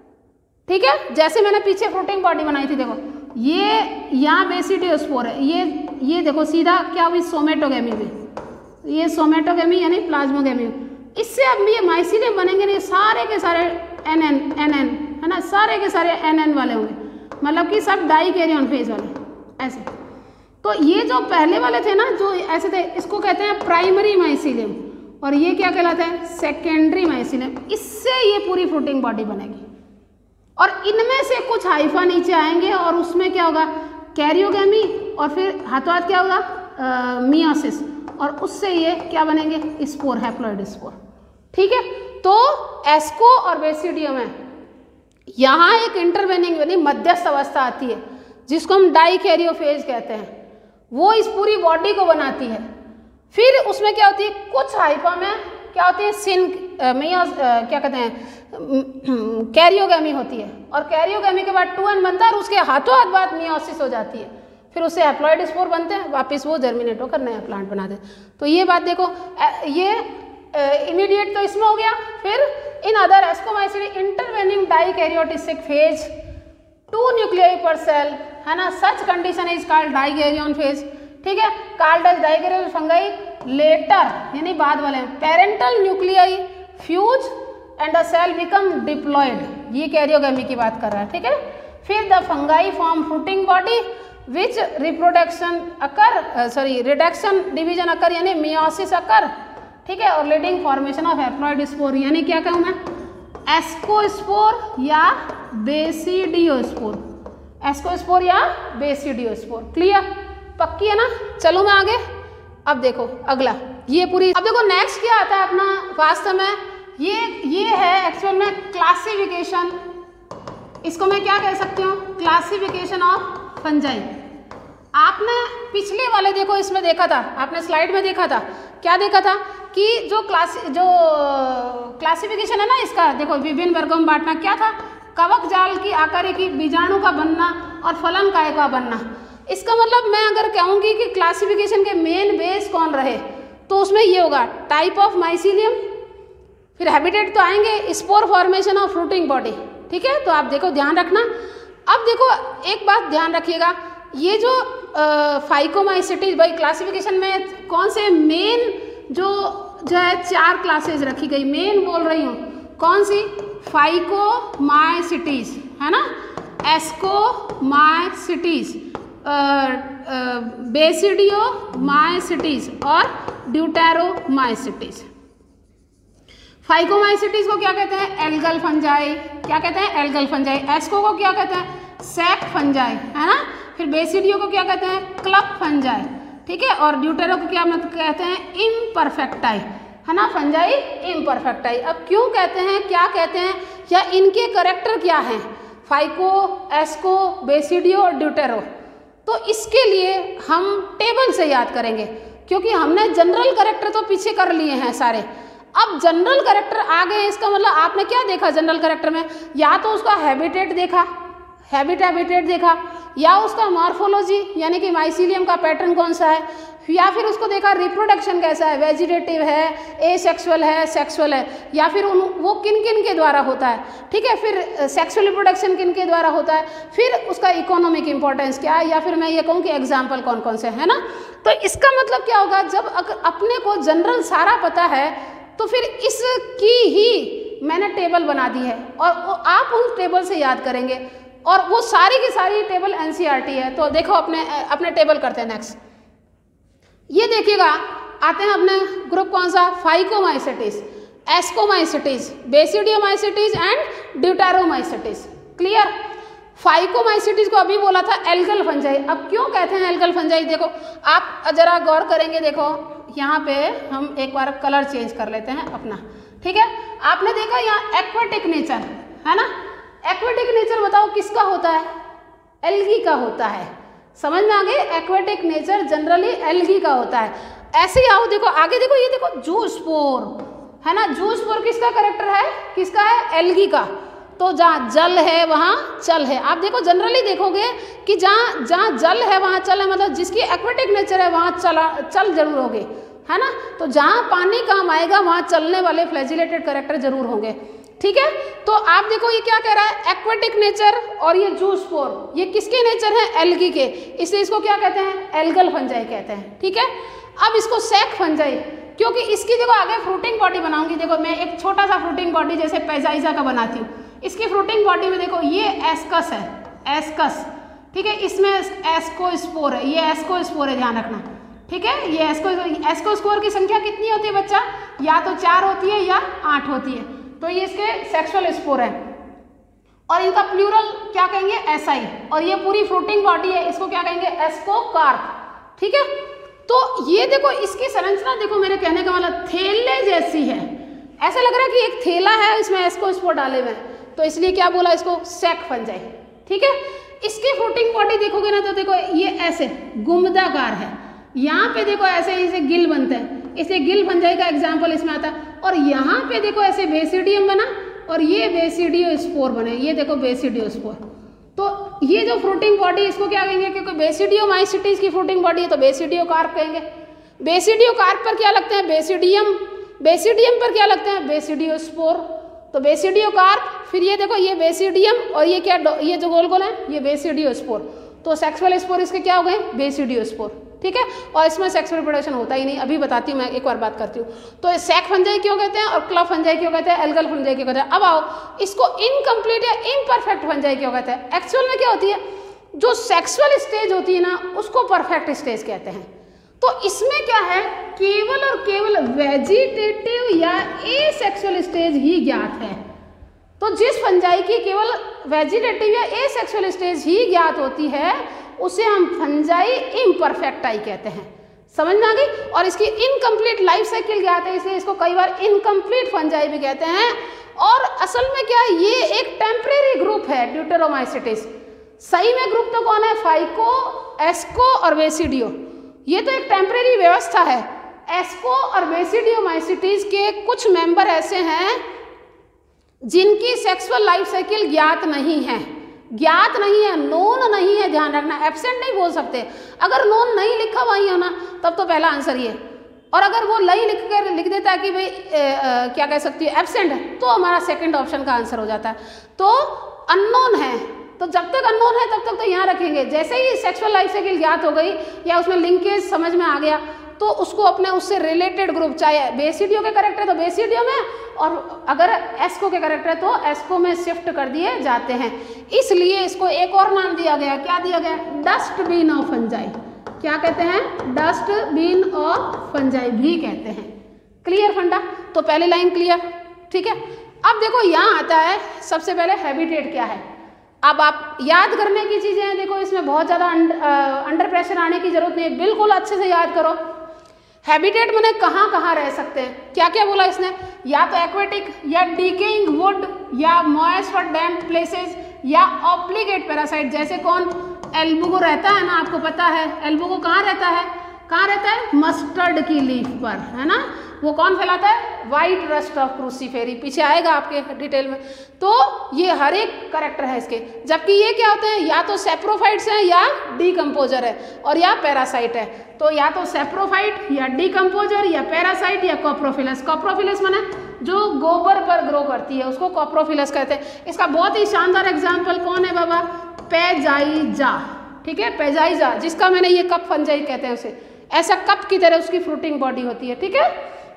ठीक है। जैसे मैंने पीछे फ्रूटिंग बॉडी बनाई थी, देखो ये यहाँ बेसिडियोस्पोर है, ये देखो सीधा क्या हुई, सोमेटोगेमी हुई, ये सोमेटोगेमी यानी प्लाज्मोगेमी। इससे अब ये माइसीलियम बनेंगे नहीं, सारे के सारे एन है ना, सारे के सारे एन वाले होंगे, मतलब कि सब डाई कैरियन फेज वाले ऐसे। तो ये जो पहले वाले थे ना, जो ऐसे थे, इसको कहते हैं प्राइमरी माइसीलियम, और ये क्या कहलाता है, सेकेंडरी माइसीलियम। इससे ये पूरी फ्रूटिंग बॉडी बनेगी, और इनमें से कुछ हाइफा नीचे आएंगे, और उसमें क्या होगा, कैरियोगेमी, और फिर हाथों हाथ क्या होगा, मियोसिस, और उससे ये क्या बनेंगे, स्पोर, हैप्लॉइड स्पोर, ठीक है। तो एस्को और बेसिडियम है, यहाँ एक इंटरवेनिंग यानी मध्यस्थ अवस्था आती है, जिसको हम डाइकैरियोफेज कहते हैं, वो इस पूरी बॉडी को बनाती है। फिर उसमें क्या होती है, कुछ हाइफा में क्या होती है, सिन क्या कहते हैं, कैरियोगेमी होती है, और कैरियोगेमी के बाद 2n बनता है, और उसके हाथों हाथ बाद मियोसिस हो जाती है, फिर उससे हैप्लॉइड स्पोर बनते हैं, वापस वो जर्मिनेट होकर नया प्लांट बनाते हैं। तो ये बात देखो, ये इमीडिएट तो इसमें हो गया। फिर in other ascomycete intervening dikaryotic phase, 2 nuclei per cell, है ना, such condition is called dikaryon phase, ठीक है। Called as dikaryon fungi later, यानी बाद वाले, parental nuclei fuse and the cell become diploid, ये कैरियोगेमी की बात कर रहा है, ठीक है। फिर the fungi form fruiting body which reproduction occur, reduction division occur, यानी मियोसिस अकर, ठीक है, और leading formation of haploid spore, यानी क्या कहूँ मैं, एस्कोस्पोर या बेसिडियोस्पोर, एस्कोस्पोर या बेसिडियोस्पोर। क्लियर, पक्की है ना। चलो मैं आगे, अब देखो अगला, ये पूरी, अब देखो नेक्स्ट क्या आता है अपना वास्तव में, ये है एक्चुअल में क्लासिफिकेशन, इसको मैं क्या कह सकती हूँ, क्लासिफिकेशन ऑफ फंजाई। आपने पिछले वाले देखो इसमें देखा था, आपने स्लाइड में देखा था, क्या देखा था कि जो क्लासिफिकेशन है ना इसका, देखो विभिन्न वर्गों में बांटना, क्या था, कवक जाल की आकार की, बीजाणु का बनना और फलन काय का बनना। इसका मतलब मैं अगर कहूँगी कि क्लासिफिकेशन के मेन बेस कौन रहे, तो उसमें ये होगा टाइप ऑफ माइसीलियम, फिर हैबिटेट तो आएंगे, spore formation of fruiting body, ठीक है। तो आप देखो ध्यान रखना। अब देखो एक बात ध्यान रखिएगा, ये जो फाइकोमाइसिटीज भाई क्लासिफिकेशन में कौन से मेन जो है 4 क्लासेज रखी गई, मेन बोल रही हूँ, कौन सी, फाइकोमाइसिटीज है ना, एस्कोमाइसिटीज, बेसिडियोमाइसिटीज और ड्यूटेरोमाइसिटीज। फाइकोमाइसिटीज को क्या कहते हैं? Algal fungi. क्या कहते हैं? Algal fungi. एस्को को क्या कहते हैं? सैक फंजाई, है ना। फिर बेसिडियो को क्या कहते हैं? क्लब फंजाई, ठीक है। और ड्यूटेरो को क्या मतलब कहते हैं? इम्परफेक्टाई, है ना, फंजाई इम्परफेक्टाई। अब क्यों कहते हैं, क्या कहते हैं, या इनके करेक्टर क्या हैं? फाइको, एस्को, बेसिडियो और ड्यूटेरो। तो इसके लिए हम टेबल से याद करेंगे, क्योंकि हमने जनरल करेक्टर तो पीछे कर लिए हैं सारे। अब जनरल करेक्टर आ गए, इसका मतलब आपने क्या देखा जनरल करेक्टर में? या तो उसका हैबिटेट देखा, हैबिटेट देखा, या उसका मॉर्फोलॉजी यानी कि माइसीलियम का पैटर्न कौन सा है, या फिर उसको देखा रिप्रोडक्शन कैसा है, वेजिटेटिव है, एसेक्सुअल है, सेक्सुअल है, या फिर वो किन किन के द्वारा होता है, ठीक है। फिर सेक्सुअल रिप्रोडक्शन किन के द्वारा होता है, फिर उसका इकोनॉमिक इंपॉर्टेंस क्या है, या फिर मैं ये कहूँ कि एग्जाम्पल कौन कौन से है ना। तो इसका मतलब क्या होगा, जब अपने को जनरल सारा पता है तो फिर इसकी ही मैंने टेबल बना दी है, और आप उन टेबल से याद करेंगे, और वो सारी की सारी टेबल एनसीईआरटी है। तो देखो अपने टेबल करते हैं नेक्स्ट। ये देखिएगा, आते हैं अपने ग्रुप कौन सा? Phycomycetes, ascomycetes, basidiomycetes and deuteromycetes. Clear. Phycomycetes को अभी बोला था एल्गल फंजाई। अब क्यों कहते हैं एल्गल फंजाई? देखो आप जरा गौर करेंगे, देखो यहाँ पे हम एक बार कलर चेंज कर लेते हैं अपना, ठीक है। आपने देखा यहाँ एक्वाटिक नेचर है ना, एक्वाटिक नेचर बताओ किसका होता है? एल्गी का होता है। समझ में आ गई? एक्वाटिक नेचर जनरली एल्गी का होता है। ऐसे ही आओ, देखो आगे, देखो ये देखो जूस्पोर है ना, जूस्पोर किसका करेक्टर है? किसका है? एल्गी का। तो जहाँ जल है वहाँ चल है। आप देखो जनरली देखोगे कि जहाँ जल है वहाँ चल है, मतलब जिसकी एक्वाटिक नेचर है वहाँ चल जरूर होंगे, है ना। तो जहाँ पानी काम आएगा वहाँ चलने वाले फ्लैजिलेटेड करेक्टर जरूर होंगे, ठीक है। तो आप देखो ये क्या कह रहा है? एक्वाटिक नेचर, और ये जूस्पोर ये किसके नेचर है? एल्गी के, इसलिए इसको क्या कहते हैं? एल्गल फंजाई कहते हैं, ठीक है। अब इसको सैक फंजाई, क्योंकि इसकी देखो आगे फ्रूटिंग बॉडी बनाऊंगी। देखो मैं एक छोटा सा फ्रूटिंग बॉडी जैसे पैजाइजा का बनाती हूँ, इसकी फ्रूटिंग बॉडी में देखो ये एस्कस है, एस्कस, ठीक है। इसमें एस्कोस्पोर है, ये एस्कोस्पोर है, ध्यान रखना, ठीक है। ये एस्कोस्पोर की संख्या कितनी होती है बच्चा? या तो 4 होती है या 8 होती है। तो ये इसके सेक्सुअल स्पोर है, और इनका प्लूरल क्या कहेंगे? एसआई। और ये पूरी फ्रूटिंग बॉडी है, इसको क्या कहेंगे? एस्कोकार्प, ठीक है। तो ये देखो इसकी संरचना देखो, मेरे कहने का मतलब थैले जैसी है। ऐसा लग रहा है कि एक थैला है, इसमें एस्कोस्पोर डाले हुए हैं, तो इसलिए क्या बोला इसको? सैक फंजाई, ठीक है। इसकी फ्रूटिंग बॉडी देखोगे ना, तो देखो ये ऐसे गुम्बदाकार है, यहाँ पे देखो ऐसे गिल बनते हैं, इसलिए गिल फंजाई का एग्जाम्पल इसमें आता है। और यहाँ पे देखो ऐसे बेसिडियम बना, और ये बेसिडियोस्पोर बने, ये देखो बेसिडियोस्पोर। तो ये जो फ्रूटिंग बॉडी इसको क्या कहेंगे? क्योंकि बेसिडियोमाइसिटीज की फ्रूटिंग बॉडी है तो बेसिडियोकार्प कहेंगे। बेसिडियोकार्प पर क्या लगते हैं? बेसिडियम। बेसिडियम पर क्या लगते हैं? बेसिडियोस्पोर। तो बेसिडियोकार्प, फिर ये देखो ये बेसिडियम, और ये क्या, ये जो गोल गोल है ये बेसिडियोस्पोर। तो सेक्सुअल स्पोर इसके क्या हो गए? बेसिडियोस्पोर, ठीक है। और इसमें सेक्सुअल रिप्रोडक्शन होता ही नहीं, अभी बताती हूँ मैं, एक बार बात करती हूँ। तो सैक फंजाई क्यों कहते हैं और क्लब फंजाई क्यों कहते हैं, एल्गल फंजाई क्यों कहते हैं? अब आओ, इसको इनकम्प्लीट या इम्परफेक्ट फंजाई क्यों कहते हैं? एक्चुअल में क्या होती है, जो सेक्सुअल स्टेज होती है ना उसको परफेक्ट स्टेज कहते हैं। तो इसमें क्या है, केवल और केवल वेजिटेटिव या एसेक्सुअल स्टेज ही ज्ञात है। तो जिस फंजाई की केवल वेजिटेटिव या एसेक्सुअल स्टेज ही ज्ञात होती है उसे हम फंजाई इम्परफेक्टाई कहते हैं। समझ में आ गई? और इसकी इनकम्प्लीट लाइफ साइकिल ज्ञात है, इसलिए इसको कई बार इनकम्प्लीट फंजाई भी कहते हैं। और असल में क्या है, ये एक टेम्परेरी ग्रुप है ड्यूटेरोमाइसिटीज। सही में ग्रुप तो कौन है? फाइको, एस्को और बेसिडियो। ये तो एक टेम्परेरी व्यवस्था है। एस्को और बेसिडियोमाइसिटीज के कुछ मेंबर ऐसे हैं जिनकी सेक्सुअल लाइफ साइकिल ज्ञात नहीं है, ज्ञात नहीं है, नोन नहीं है, ध्यान रखना, एब्सेंट नहीं बोल सकते। अगर नोन नहीं लिखा हुआ ही है ना तब तो पहला आंसर ये, और अगर वो नहीं लिख देता है कि भाई क्या कह सकती है एब्सेंट, तो हमारा सेकंड ऑप्शन का आंसर हो जाता है। तो अननोन है, तो जब तक अननोन है तब तक तो यहाँ रखेंगे। जैसे ही सेक्सुअल लाइफ साइकिल ज्ञात हो गई या उसमें लिंकेज समझ में आ गया तो उसको अपने उससे रिलेटेड ग्रुप, चाहे बेसिडियो के करेक्टर है तो बेसिडियो में, और अगर एस्को के करेक्टर है तो एस्को में शिफ्ट कर दिए जाते हैं। इसलिए इसको एक और नाम दिया गया, क्या दिया गया? Dustbin of fungi. क्या कहते हैं? डस्टबिन ऑफ फंजाई भी कहते हैं। क्लियर फंडा? तो पहली लाइन क्लियर, ठीक है। अब देखो यहाँ आता है सबसे पहले हैबिटेट क्या है। अब आप याद करने की चीज़ें हैं, देखो इसमें बहुत ज़्यादा अंडर प्रेशर आने की जरूरत नहीं है, बिल्कुल अच्छे से याद करो। हैबिटेट मैंने कहाँ कहाँ रह सकते हैं, क्या क्या बोला इसने? या तो एक्वेटिक, या डीकेइंग वुड, या मॉइस्ट और डैम्प प्लेसेस, या ऑब्लिगेट पैरासाइट। जैसे कौन? एल्बुगो रहता है ना, आपको पता है एल्बुगो कहाँ रहता है? कहाँ रहता है? मस्टर्ड की लीफ पर, है ना। वो कौन फैलाता है? वाइट रस्ट ऑफ क्रूसीफेरी, पीछे आएगा आपके डिटेल में। तो ये हर एक करेक्टर है इसके। जबकि ये क्या होते हैं? या तो सेप्रोफाइट्स हैं, या डीकम्पोजर है, और या पैरासाइट है। तो या तो सेप्रोफाइट, या डीकम्पोजर, या पैरासाइट, या कॉप्रोफिलस। कॉप्रोफिलस माने जो गोबर पर ग्रो करती है उसको कॉप्रोफिलस कहते हैं। इसका बहुत ही शानदार एग्जाम्पल कौन है बाबा? पेजाइजा, ठीक है, पेजाइजा, जिसका मैंने ये कप फंजाई कहते हैं उसे। ऐसा कप की तरह उसकी फ्रूटिंग बॉडी होती है, ठीक है।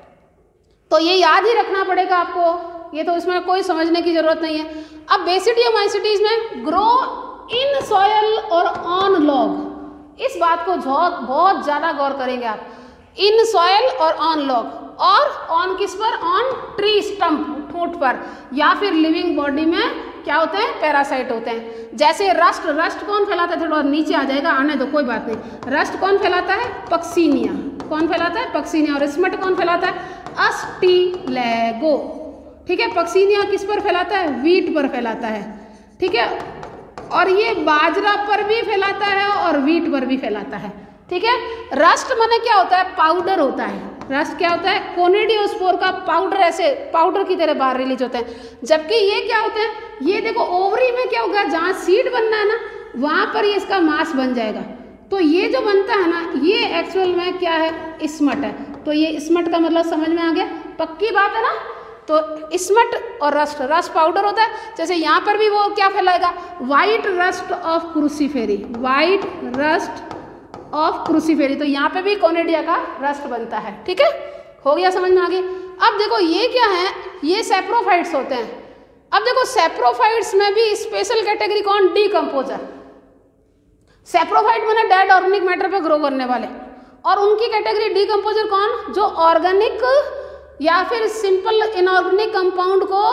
तो ये याद ही रखना पड़ेगा आपको, ये तो इसमें कोई समझने की जरूरत नहीं है। अब बेसिडियोमाइसीटीज में ग्रो इन सॉयल और ऑन लॉग, इस बात को बहुत ज़्यादा गौर करेंगे आप। इन सॉयल और ऑन लॉग, और ऑन किस पर? ऑन ट्री स्टम्प, ठूंठ पर, या फिर लिविंग बॉडी में क्या होते हैं? पैरासाइट होते हैं। जैसे रस्ट, रस्ट कौन फैलाता है? थोड़ा नीचे आ जाएगा, आने दो कोई बात नहीं। रस्ट कौन फैलाता है? पक्सीनिया। कौन फैलाता है? पक्सीनिया। और स्मट कौन फैलाता है? अस्टिलेगो, ठीक है। पक्सीनिया किस पर फैलाता है? वीट पर फैलाता है, ठीक है। और ये बाजरा पर भी फैलाता है और वीट पर भी फैलाता है, ठीक है। रस्ट माने क्या होता है? पाउडर होता है। रस्ट क्या होता है? कोनिडियोस्पोर का पाउडर, ऐसे पाउडर की तरह बाहर रिलीज होते हैं। जबकि ये क्या होते हैं? ये देखो ओवरी में क्या होगा, जहाँ सीड बनना है ना वहाँ पर ये इसका मास बन जाएगा। तो ये जो बनता है ना, ये एक्चुअल में क्या है? स्मट है। तो ये स्मट का मतलब समझ में आ गया, पक्की बात है ना। तो स्मट और रस्ट, रस्ट पाउडर होता है। जैसे यहाँ पर भी वो क्या फैलाएगा? White rust of Cruciferae, white rust of Cruciferae. तो यहाँ पे भी कोनिडिया का रस्ट बनता है, ठीक है। हो गया, समझ में आ गया। अब देखो ये क्या है? ये सेप्रोफाइट्स होते हैं। अब देखो सेप्रोफाइट्स में भी स्पेशल कैटेगरी कौन? डीकम्पोजर। सेप्रोफाइट माने डेड ऑर्गेनिक मैटर पे ग्रो करने वाले, और उनकी कैटेगरी डीकम्पोजर कौन? जो ऑर्गेनिक या फिर सिंपल इनऑर्गेनिक कंपाउंड को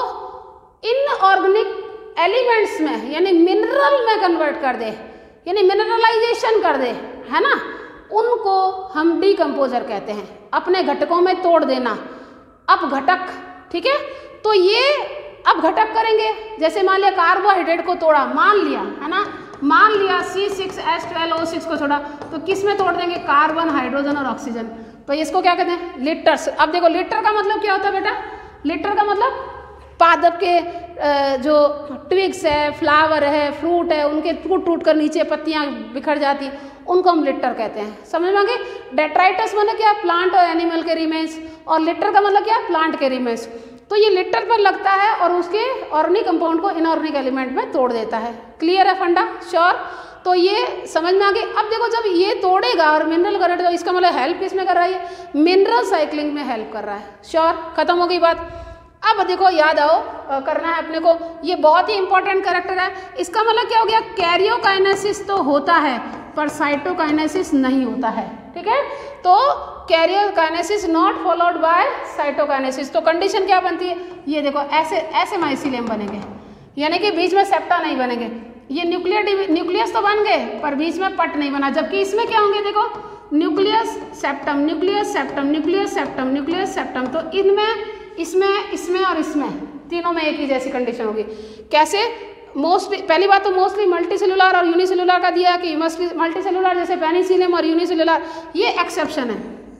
इनऑर्गेनिक एलिमेंट्स में यानी मिनरल में कन्वर्ट कर दे, यानी मिनरलाइजेशन कर दे, है ना, उनको हम डीकम्पोजर कहते हैं। अपने घटकों में तोड़ देना, अपघटक, ठीक है। तो ये अपघटक करेंगे। जैसे मान लिया कार्बोहाइड्रेट को तोड़ा, मान लिया, है ना, मान लिया C6H12O6 को छोड़ा, तो किस में तोड़ देंगे? कार्बन, हाइड्रोजन और ऑक्सीजन। तो इसको क्या कहते हैं? लिटर्स। अब देखो लिटर का मतलब क्या होता है बेटा? लिटर का मतलब पादप के जो ट्विग्स है, फ्लावर है, फ्रूट है, उनके टूट टूट कर नीचे पत्तियां बिखर जाती हैं, उनको हम लिटर कहते हैं। समझ में आ गए? डेट्राइटस मतलब क्या? प्लांट और एनिमल के रिमेन्स, और लिटर का मतलब क्या? प्लांट के रिमेन्स। तो ये लिटर पर लगता है और उसके ऑर्गेनिक कंपाउंड को इनऑर्गेनिक एलिमेंट में तोड़ देता है। क्लियर है फंडा? श्योर? तो ये समझ में आ गई। अब देखो जब ये तोड़ेगा और मिनरल करेगा तो इसका मतलब हेल्प किस में कर रहा है? ये मिनरल साइक्लिंग में हेल्प कर रहा है। श्योर? खत्म हो गई बात। अब देखो याद आओ करना है अपने को, ये बहुत ही इंपॉर्टेंट कैरेक्टर है। इसका मतलब क्या हो गया? कैरियोकाइनेसिस तो होता है पर साइटोकाइनेसिस नहीं होता है, ठीक है। तो karyokinesis not followed by cytokinesis. तो कंडीशन क्या बनती है? ये देखो ऐसे ऐसे माइसीलियम बनेंगे, यानी कि बीच में सेप्टा नहीं बनेंगे। ये न्यूक्लियस तो बन गए पर बीच में पट नहीं बना। जबकि इसमें क्या होंगे? देखो nucleus septum, nucleus septum, nucleus septum, nucleus septum. तो इनमें, इसमें, इसमें और इसमें तीनों में एक ही जैसी कंडीशन होगी। कैसे? मोस्टली, पहली बात तो मोस्टली मल्टीसेलुलर और यूनिसेलुलर का दिया कि मल्टीसेलुलर जैसे पेनिसिलियम और यूनिसेलुलर, ये एक्सेप्शन है,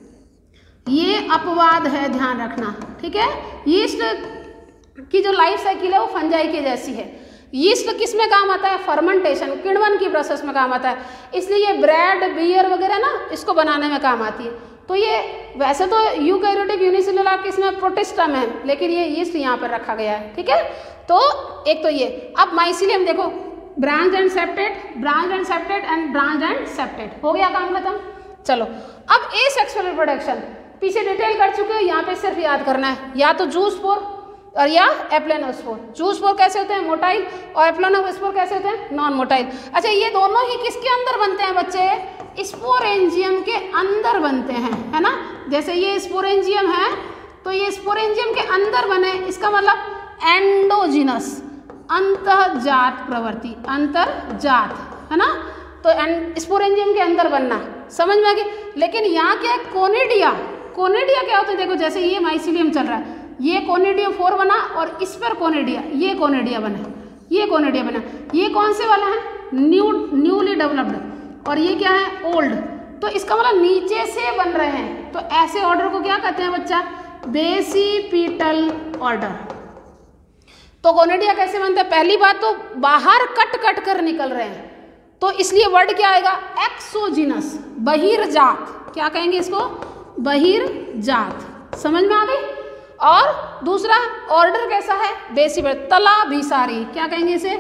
ये अपवाद है, ध्यान रखना, ठीक है। यीस्ट की जो लाइफ साइकिल है वो फंजाई की जैसी है। यीस्ट किस में काम आता है? फर्मेंटेशन, किण्वन की प्रोसेस में काम आता है। इसलिए ये ब्रेड, बियर वगैरह ना इसको बनाने में काम आती है। तो ये वैसे तो यूकैरियोटिक यूनिसेलुलर किसमें? प्रोटिस्टा में, लेकिन ये यीस्ट यहाँ पर रखा गया है, ठीक है। तो एक तो ये। अब माइसीलियम देखो, branch and septate, branch and septate and branch and septate, हो गया काम खत्म। चलो अब ए सेक्सुअल रिप्रोडक्शन पीछे डिटेल कर चुके हो, यहाँ पे सिर्फ याद करना है, या तो जूस्पोर और या एप्लेनोस्पोर। जूस्पोर कैसे होते हैं? मोटाइल, और एप्लेनोस्पोर कैसे होते हैं? Non motile. अच्छा, ये दोनों ही किसके अंदर बनते हैं बच्चे? स्पोरेंजियम के अंदर बनते हैं, है ना। जैसे ये स्पोरेंजियम है तो ये स्पोरेंजियम के अंदर बने, इसका मतलब एंडोजिनस, अंतःजात प्रवृत्ति, अंतर्जात, है ना। तो स्पोरेंजियम के अंदर बनना, समझ में आ गई। लेकिन यहाँ क्या है? कोनिडिया। कोनिडिया क्या होता है? देखो जैसे ये माइसिलियम चल रहा है, ये कोनिडियम 4 बना और इस पर कोनिडिया, ये कोनिडिया बना, ये कोनिडिया बना। ये कौन से वाला है? Newly developed. और ये क्या है? ओल्ड। तो इसका मतलब नीचे से बन रहे हैं, तो ऐसे ऑर्डर को क्या कहते हैं बच्चा? Basipetal order. तो कोनिडिया कैसे बनता है? पहली बात तो बाहर कट कर निकल रहे हैं, तो इसलिए वर्ड क्या आएगा? एक्सोजिनस, बहिर्जात। क्या कहेंगे इसको? बहिर्जात। समझ में आ गई। और दूसरा ऑर्डर कैसा है? बेसिपिटल, तलाभिसारी। क्या कहेंगे इसे?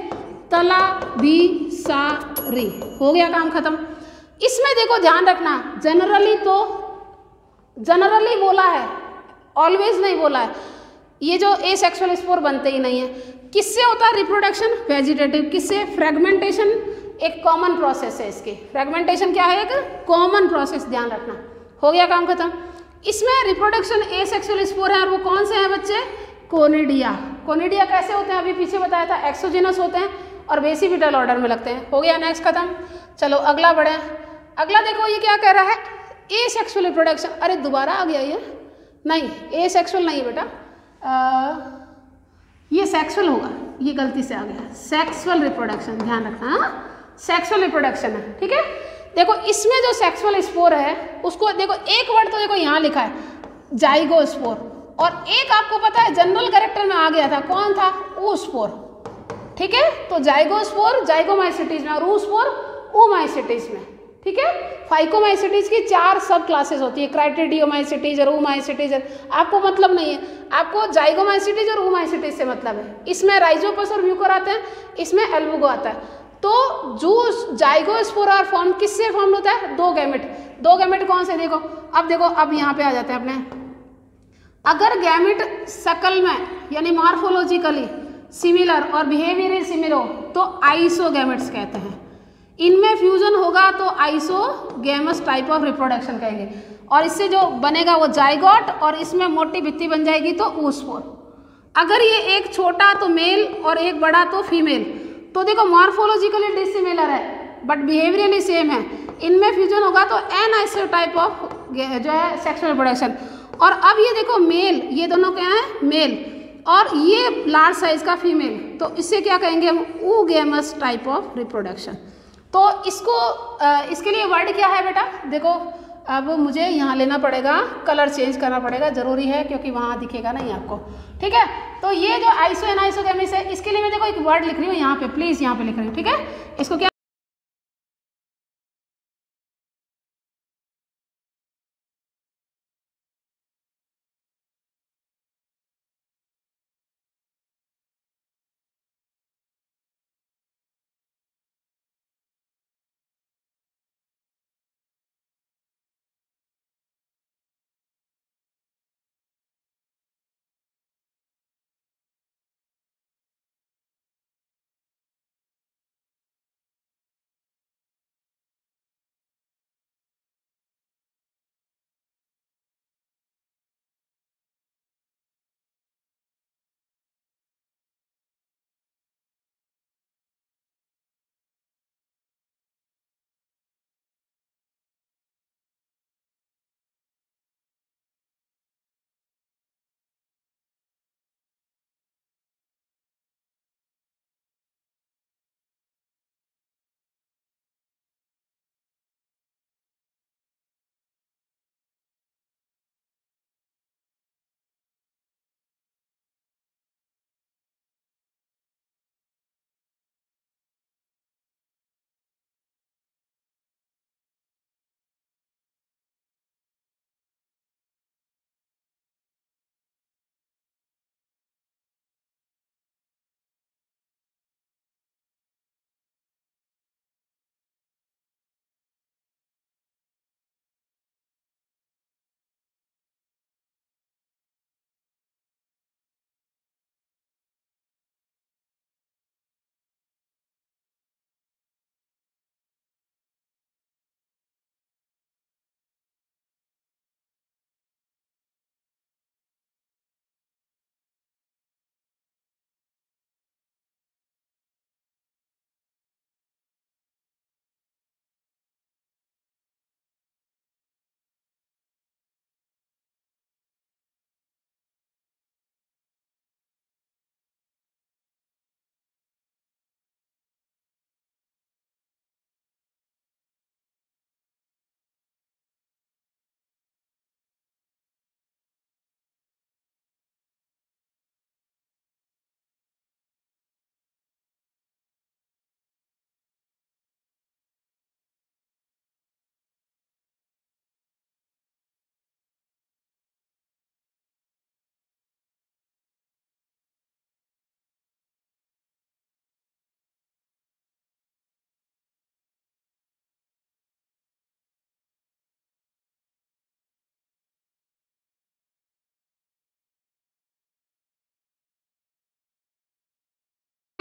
तलाभिसारी। हो गया काम खत्म। इसमें देखो ध्यान रखना, जनरली बोला है, ऑलवेज नहीं बोला है। ये जो ए सेक्सुअल स्पोर बनते ही नहीं है। किससे होता है रिप्रोडक्शन? वेजिटेटिव। किससे? फ्रेगमेंटेशन एक कॉमन प्रोसेस है इसकी। फ्रेगमेंटेशन क्या है? एक कॉमन प्रोसेस, ध्यान रखना। हो गया काम खत्म। इसमें रिप्रोडक्शन ए सेक्सुअल स्पोर है, और वो कौन से हैं बच्चे? कोनिडिया। कोनिडिया कैसे होते हैं? अभी पीछे बताया था, एक्सोजिनस होते हैं और बेसिपिटल ऑर्डर में लगते हैं। हो गया, नेक्स्ट खत्म। चलो अगला बढ़े। अगला देखो ये क्या कह रहा है? Asexual reproduction. अरे दोबारा आ गया ये, नहीं ए सेक्सुअल नहीं बेटा, ये सेक्सुअल होगा, ये गलती से आ गया। सेक्सुअल रिप्रोडक्शन, ध्यान रखना, सेक्सुअल रिप्रोडक्शन है, ठीक है। देखो इसमें जो सेक्सुअल स्पोर है उसको देखो, एक वर्ड तो देखो यहाँ लिखा है जाइगोस्पोर, और एक आपको पता है जनरल कैरेक्टर में आ गया था, कौन था? oospore, ठीक है। तो जाइगोस्पोर जाइगोमाइसिटीज में और oospore oomaisities में, ठीक है। फाइकोमाइसिटीज की 4 सब क्लासेस होती है, क्राइटेडियोमाइसिटीज और oomaisities। आपको मतलब नहीं है, आपको जाइगोमाइसिटीज और oomaisities से मतलब है। इसमें राइजोपस और म्यूकर आते हैं, इसमें एल्बुगो आता है। तो जूस जाइगोस्पोर और फॉर्म किससे फॉर्म होता है? 2 गैमेट। 2 गैमेट कौन से? देखो अब यहाँ पे आ जाते हैं अपने। अगर गैमेट शकल में यानी मॉर्फोलॉजिकली सिमिलर और बिहेवियरली सिमिलर हो तो आइसोगैमेट्स कहते हैं। इनमें फ्यूजन होगा तो आइसोगैमस टाइप ऑफ रिप्रोडक्शन कहेंगे, और इससे जो बनेगा वो जाइगोट, और इसमें मोटी भित्ति बन जाएगी तो oospore। अगर ये एक छोटा तो मेल और एक बड़ा तो फीमेल, तो देखो मॉर्फोलॉजिकली डिसिमिलर है बट बिहेवियरली सेम है, इनमें फ्यूजन होगा तो एन आइसो टाइप ऑफ जो है सेक्सुअल रिप्रोडक्शन। और अब ये देखो मेल, ये दोनों क्या है? मेल, और ये लार्ज साइज का फीमेल, तो इससे क्या कहेंगे हम? oogamous type of reproduction. तो इसको इसके लिए वर्ड क्या है बेटा? देखो अब मुझे यहाँ लेना पड़ेगा, कलर चेंज करना पड़ेगा, जरूरी है क्योंकि वहाँ दिखेगा नहीं आपको, ठीक है। तो ये जो आइसो एन आइसोगैमिस है, इसके लिए मैं देखो एक वर्ड लिख रही हूँ यहाँ पे, प्लीज यहाँ पे लिख रही हूँ, ठीक है। इसको क्या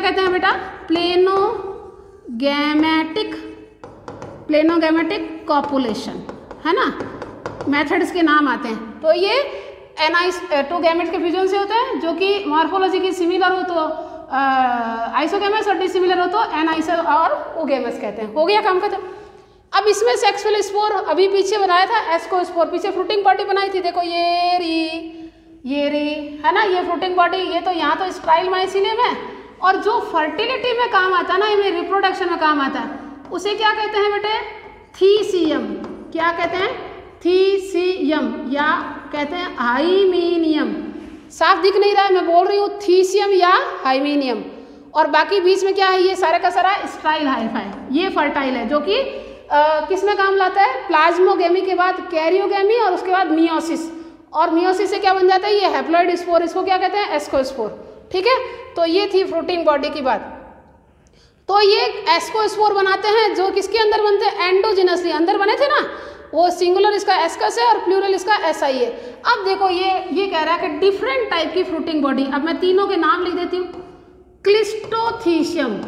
कहते हैं बेटा? प्लेनोगैमेटिक कॉपुलेशन, है ना, मेथड्स के नाम आते हैं। तो ये टू गैमेट्स के फ्यूजन से होता है, जो कि मॉर्फोलॉजी की सिमिलर हो तो आइसोगैमस और डिसिमिलर हो तो एनाइसो और ओगैमस कहते हैं। हो गया काम खत्म। अब इसमें सेक्सुअल स्पोर अभी पीछे बनाया था, एस्कोस्पोर पीछे फ्रूटिंग बॉडी बनाई थी, देखो ये री, है ना, ये फ्रूटिंग बॉडी, ये तो यहाँ तो स्ट्राइल माइसिलियम है, और जो फर्टिलिटी में काम आता है ना, इनमें रिप्रोडक्शन में काम आता है, उसे क्या कहते हैं बेटे? थीसियम। क्या कहते हैं? थीसियम, या कहते हैं हाइमीनियम। साफ दिख नहीं रहा है, मैं बोल रही हूँ थीसियम या हाइमीनियम। और बाकी बीच में क्या है? ये सारे का सारा स्ट्राइल हाइफा है, ये फर्टाइल है, जो कि किस में काम लाता है? प्लाज्मोगेमी के बाद कैरियोगेमी और उसके बाद मियोसिस, और मियोसिस से क्या बन जाता है? ये हैप्लॉइड स्पोर, इसको क्या कहते हैं? एस्कोस्पोर। ठीक है, तो ये थी फ्रूटिंग बॉडी की बात। तो ये एस्कोस्पोर बनाते हैं, जो किसके अंदर बनते हैं? एंडोजिनसली अंदर बने थे ना, वो सिंगुलर इसका एस्कस है और प्लूरल इसका एसआई है। अब देखो ये कह रहा है कि डिफरेंट टाइप की फ्रूटिंग बॉडी। अब मैं तीनों के नाम लिख देती हूँ। क्लिस्टोथीसियम,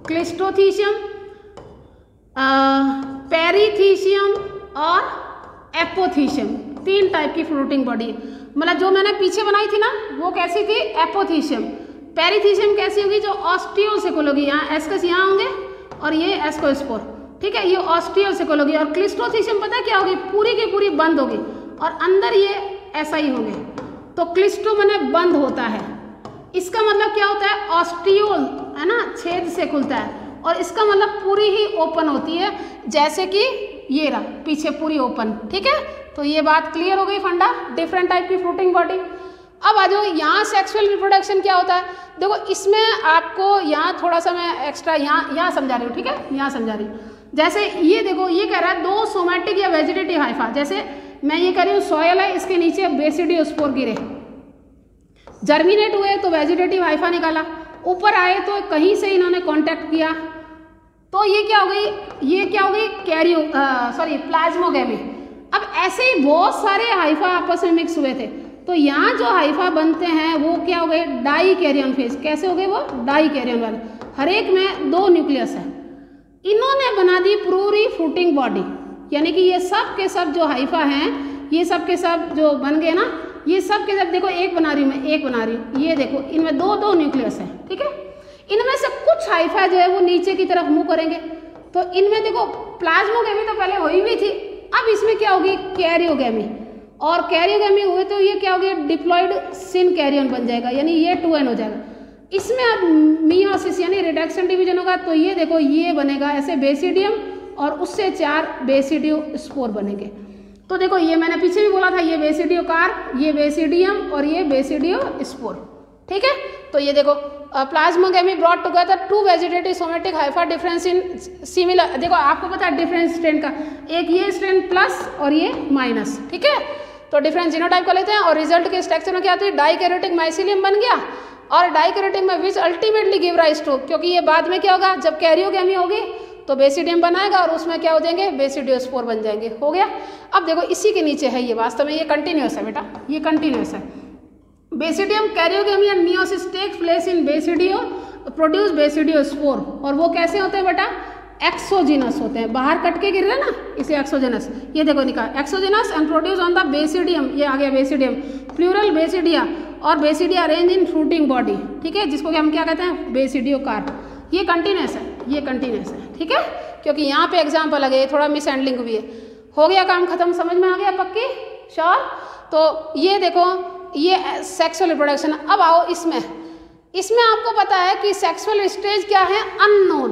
पेरीथीसियम और एपोथीसियम, 3 टाइप की फ्रूटिंग बॉडी। मतलब जो मैंने पीछे बनाई थी ना, वो कैसी थी? एपोथीसियम। पेरीथीसियम कैसी होगी? जो ऑस्टियोसिकल होगी, यहाँ एस्कस यहाँ होंगे और ये एस्कोस्पोर। ठीक है, ये ऑस्टियोसिकल होगी। और क्लिस्टोथीसियम पता है क्या होगी? पूरी की पूरी बंद होगी और अंदर ये एसआई होंगे। तो क्लिस्टो माने बंद होता है, इसका मतलब क्या होता है? ऑस्टियोल, है ना, छेद से खुलता है, और इसका मतलब पूरी ही ओपन होती है, जैसे कि ये रहा पीछे पूरी ओपन। ठीक है, तो ये बात क्लियर हो गई फंडा, डिफरेंट टाइप की फ्रूटिंग बॉडी। अब आ जाओ यहाँ सेक्सुअल रिप्रोडक्शन क्या होता है। देखो इसमें आपको यहाँ थोड़ा सा मैं एक्स्ट्रा यहाँ समझा रही हूँ। ठीक है, यहाँ समझा रही हूँ। जैसे ये देखो, ये कह रहा है 2 सोमैटिक या वेजिटेटिव हाइफा। जैसे मैं ये कह रही हूँ सॉयल है, इसके नीचे बेसिडियोस्पोर गिरे, जर्मिनेट हुए तो वेजिटेटिव हाइफा निकाला, ऊपर आए तो कहीं से इन्होंने कांटेक्ट किया, तो ये क्या हो गई? ये क्या हो गई? प्लाज्मोगेमी। अब ऐसे ही बहुत सारे हाइफा आपस में मिक्स हुए थे, तो यहाँ जो हाइफा बनते हैं वो क्या हो गए? Dikaryon phase. कैसे हो गए वो? डाई कैरियन वाले, हर एक में 2 न्यूक्लियस है। इन्होंने बना दी पूरी फ्रूटिंग बॉडी, यानी कि ये सब के सब जो हाइफा हैं, ये सब के सब जो बन गए ना, ये सब के सब देखो, एक बना रही हूँ मैं, एक बना रही हूँ, ये देखो इनमें 2 न्यूक्लियस है। ठीक है, इनमें से कुछ हाइफा जो है वो नीचे की तरफ मुंह करेंगे, तो इनमें देखो प्लाज्मोगेमी तो पहले हुई हुई थी, अब इसमें क्या होगी? कैरियोगेमी। और कैरियोगेमी हुए तो ये क्या होगी? डिप्लॉइड सिन कैरियन बन जाएगा, यानी ये 2n हो जाएगा। इसमें अब मियोसिस यानी रिडक्शन डिवीजन होगा, तो ये देखो ये बनेगा ऐसे बेसिडियम, और उससे 4 बेसिडियो स्पोर बनेंगे। तो देखो ये मैंने पीछे भी बोला था, ये बेसिडियो कार्प, ये बेसिडियम और ये बेसिडियो स्पोर। ठीक है, तो ये देखो plasmogamy brought together 2 vegetative somatic hypha, difference in similar. देखो आपको पता है डिफरेंस स्ट्रेन का, एक ये स्ट्रेन प्लस और ये माइनस। ठीक है, तो डिफरेंस जीनोटाइप का लेते हैं, और रिजल्ट के स्ट्रक्चर में क्या होती है? डाइकैरियोटिक माइसिलियम बन गया, और डाइकैरियोटिक में which ultimately give rise to, क्योंकि ये बाद में क्या होगा? जब कैरियोगेमी होगी तो बेसिडियम बनाएगा, और उसमें क्या हो जाएंगे? बेसिडियोस्पोर बन जाएंगे। हो गया। अब देखो इसी के नीचे है ये, वास्तव में ये कंटिन्यूस है बेटा, ये कंटिन्यूस है। Basidium karyogamy and meiosis takes place in basidio produce basidiospore, और वो कैसे होते हैं बेटा? एक्सोजिनस होते हैं, बाहर कट के गिर रहे हैं ना, इसलिए एक्सोजिनस। ये देखो निकाल, exogenous and produce on the basidium, ये आ गया बेसिडियम, प्लूरल बेसिडिया, और basidia arrange in fruiting body. ठीक है, जिसको हम क्या कहते हैं? Basidio carp. ये कंटिन्यूस है, ये कंटिन्यूस है। ठीक है, क्योंकि यहाँ पे एग्जाम्पल लगे, थोड़ा मिस हैंडलिंग हुई है। हो गया काम खत्म, समझ में आ गया पक्की? श्योर? तो ये देखो ये सेक्सुअल रिप्रोडक्शन। अब आओ इसमें आपको पता है कि सेक्सुअल स्टेज क्या है? अननोन।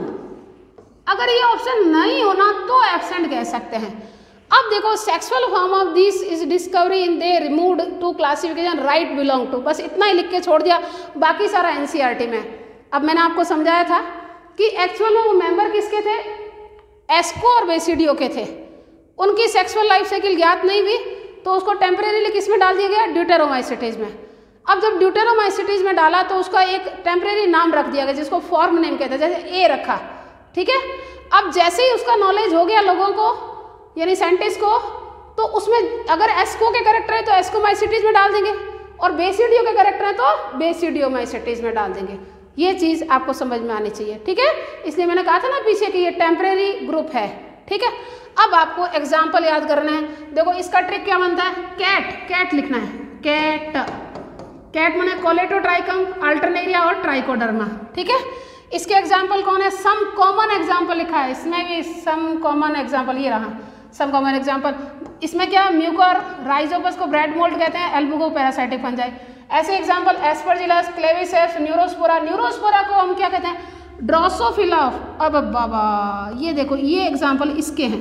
अगर ये ऑप्शन नहीं होना तो एब्सेंट कह सकते हैं। अब देखो sexual form of this is discovery in they removed to classification right belong to, बस इतना ही लिख के छोड़ दिया, बाकी सारा एनसीईआरटी में। अब मैंने आपको समझाया था कि एक्चुअल में वो मेंबर किसके थे? एस्को और बेसिडियो के थे। उनकी सेक्सुअल लाइफ साइकिल ज्ञात नहीं हुई, तो उसको टेम्परेरीली किस में डाल दिया गया? ड्यूटेरोमाइसिटीज में। अब जब ड्यूटेरोमाइसिटीज में डाला तो उसका एक टेम्परेरी नाम रख दिया गया, जिसको फॉर्म नेम कहते हैं, जैसे ए रखा। ठीक है, अब जैसे ही उसका नॉलेज हो गया लोगों को, यानी साइंटिस्ट को, तो उसमें अगर एस्को के कैरेक्टर है तो एस्कोमाइसिटीज में डाल देंगे, और बेसिडियो के कैरेक्टर है तो बेसिडियोमाइसिटीज में डाल देंगे। ये चीज़ आपको समझ में आनी चाहिए, ठीक है। इसलिए मैंने कहा था ना पीछे कि ये टेम्परेरी ग्रुप है, ठीक है। अब आपको एग्जाम्पल याद करना है। देखो इसका ट्रिक क्या बनता है, कैट, कैट लिखना है, कैट, कैट माने कोलेटोट्राइकम, अल्टरनेरिया और ट्राइकोडर्मा, ठीक है। इसके एग्जाम्पल कौन है, सम कॉमन एग्जाम्पल लिखा है, इसमें भी सम कॉमन एग्जाम्पल ये रहा, सम कॉमन एग्जाम्पल। इसमें क्या, म्यूकर राइजोपस को ब्रेड मोल्ड कहते हैं, एल्बुगो पैरासाइटिक फंजाई। ऐसे example Aspergillus, Claviceps, Neurospora, Neurospora को हम क्या कहते हैं, ड्रोसोफिला। अब बाबा ये देखो, ये एग्जाम्पल इसके हैं,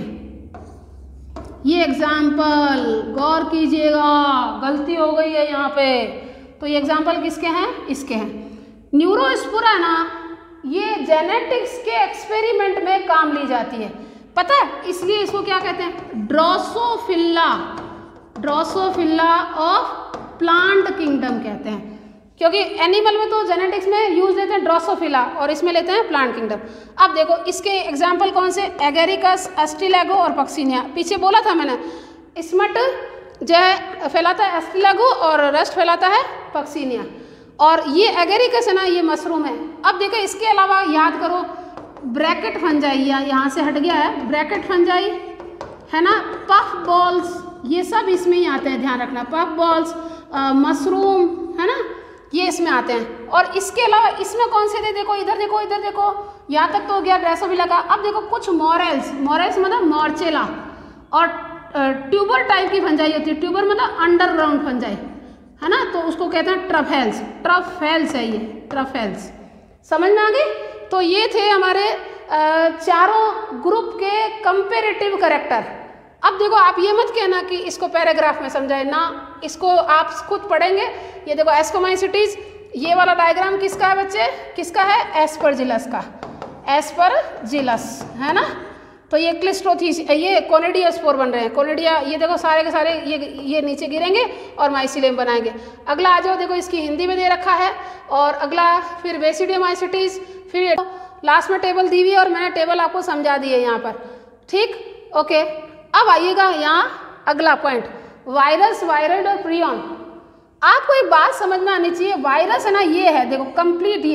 ये एग्जाम्पल गौर कीजिएगा, गलती हो गई है यहाँ पे। तो ये एग्जाम्पल किसके हैं, इसके हैं। न्यूरोस्पोरा ना, ये जेनेटिक्स के एक्सपेरिमेंट में काम ली जाती है, पता है, इसलिए इसको क्या कहते हैं, Drosophila, Drosophila of plant kingdom कहते हैं, क्योंकि एनिमल में तो जेनेटिक्स में यूज लेते हैं ड्रोसोफिला और इसमें लेते हैं प्लांट किंगडम। अब देखो इसके एग्जाम्पल कौन से, एगेरिकस, एस्टिलेगो और पक्सिनिया। पीछे बोला था मैंने, स्मट जो है फैलाता है एस्टिलेगो और रस्ट फैलाता है पक्सिनिया, और ये एगेरिकस है ना, ये मशरूम है। अब देखो इसके अलावा याद करो, ब्रैकेट फंजाई, या यहाँ से हट गया है, ब्रैकेट फंजाई है ना, पफ बॉल्स, ये सब इसमें ही आते हैं, ध्यान रखना, पफ बॉल्स, मशरूम है ना, ये इसमें आते हैं। और इसके अलावा इसमें कौन से थे, देखो इधर देखो, इधर देखो, यहाँ तक तो हो गया ड्रेसोफिला का। अब देखो कुछ मोरेल्स, मोरेल्स मतलब मॉर्चेला, और ट्यूबर टाइप की फंजाई होती है, ट्यूबर मतलब अंडरग्राउंड फंजाई है ना, तो उसको कहते हैं ट्रफेल्स, ट्रफेल्स है ये, ट्रफेल्स, समझ में आ गई। तो ये थे हमारे चारों ग्रुप के कंपेरेटिव कैरेक्टर। अब देखो आप ये मत कहना कि इसको पैराग्राफ में समझाए ना, इसको आप खुद पढ़ेंगे। ये देखो एस्कोमाइसिटीज, ये वाला डायग्राम किसका है बच्चे, किसका है, एस्परजिलस का, एस्परजिलस है ना। तो ये क्लिस्ट्रोथीस, ये कोनिडियोस्पोर बन रहे हैं, कोनिडिया, ये देखो सारे के सारे ये नीचे गिरेंगे और माइसिलियम बनाएंगे। अगला आ जाओ, देखो इसकी हिंदी में दे रखा है, और अगला फिर बेसिडियोमाइसिटीज, फिर लास्ट में टेबल दी हुई है और मैंने टेबल आपको समझा दी है यहाँ पर, ठीक, ओके। अब आइएगा यहाँ अगला पॉइंट, वायरस, वायरॉइड और प्रियन। आपको एक बात समझ में आनी चाहिए, वायरस है ना, ये है देखो कंप्लीट,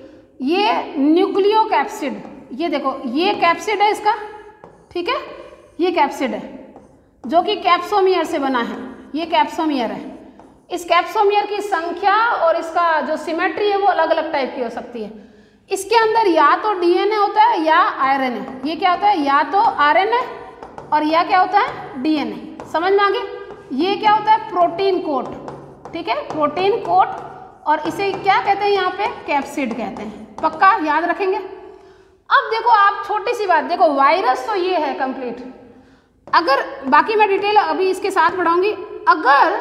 ये न्यूक्लियो कैप्सिड, ये देखो ये कैप्सिड है इसका, ठीक है, ये कैप्सिड है जो कि कैप्सोमियर से बना है, ये कैप्सोमियर है। इस कैप्सोमियर की संख्या और इसका जो सिमेट्री है वो अलग अलग टाइप की हो सकती है। इसके अंदर या तो डीएनए होता है या आरएनए, ये क्या होता है, या तो आरएनए और या क्या होता है डीएनए, समझ में आ गई। ये क्या होता है, प्रोटीन कोट, ठीक है, प्रोटीन कोट, और इसे क्या कहते हैं यहाँ पे, कैप्सिड कहते हैं, पक्का याद रखेंगे। अब देखो आप छोटी सी बात देखो, वायरस तो ये है कंप्लीट, अगर बाकी मैं डिटेल अभी इसके साथ पढ़ाऊंगी, अगर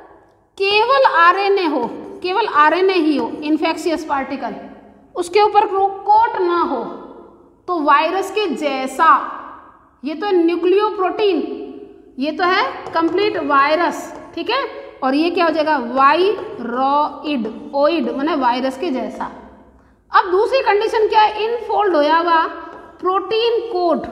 केवल आरएनए हो, केवल आरएनए ही हो, इन्फेक्शियस पार्टिकल, उसके ऊपर कोट ना हो, तो वायरस के जैसा, ये तो न्यूक्लियो प्रोटीन, ये तो है कंप्लीट वायरस, ठीक है, और ये क्या हो जाएगा, वायरॉइड, ओइड माने वायरस के जैसा। अब दूसरी कंडीशन क्या है, इनफोल्ड होया हुआ प्रोटीन कोड,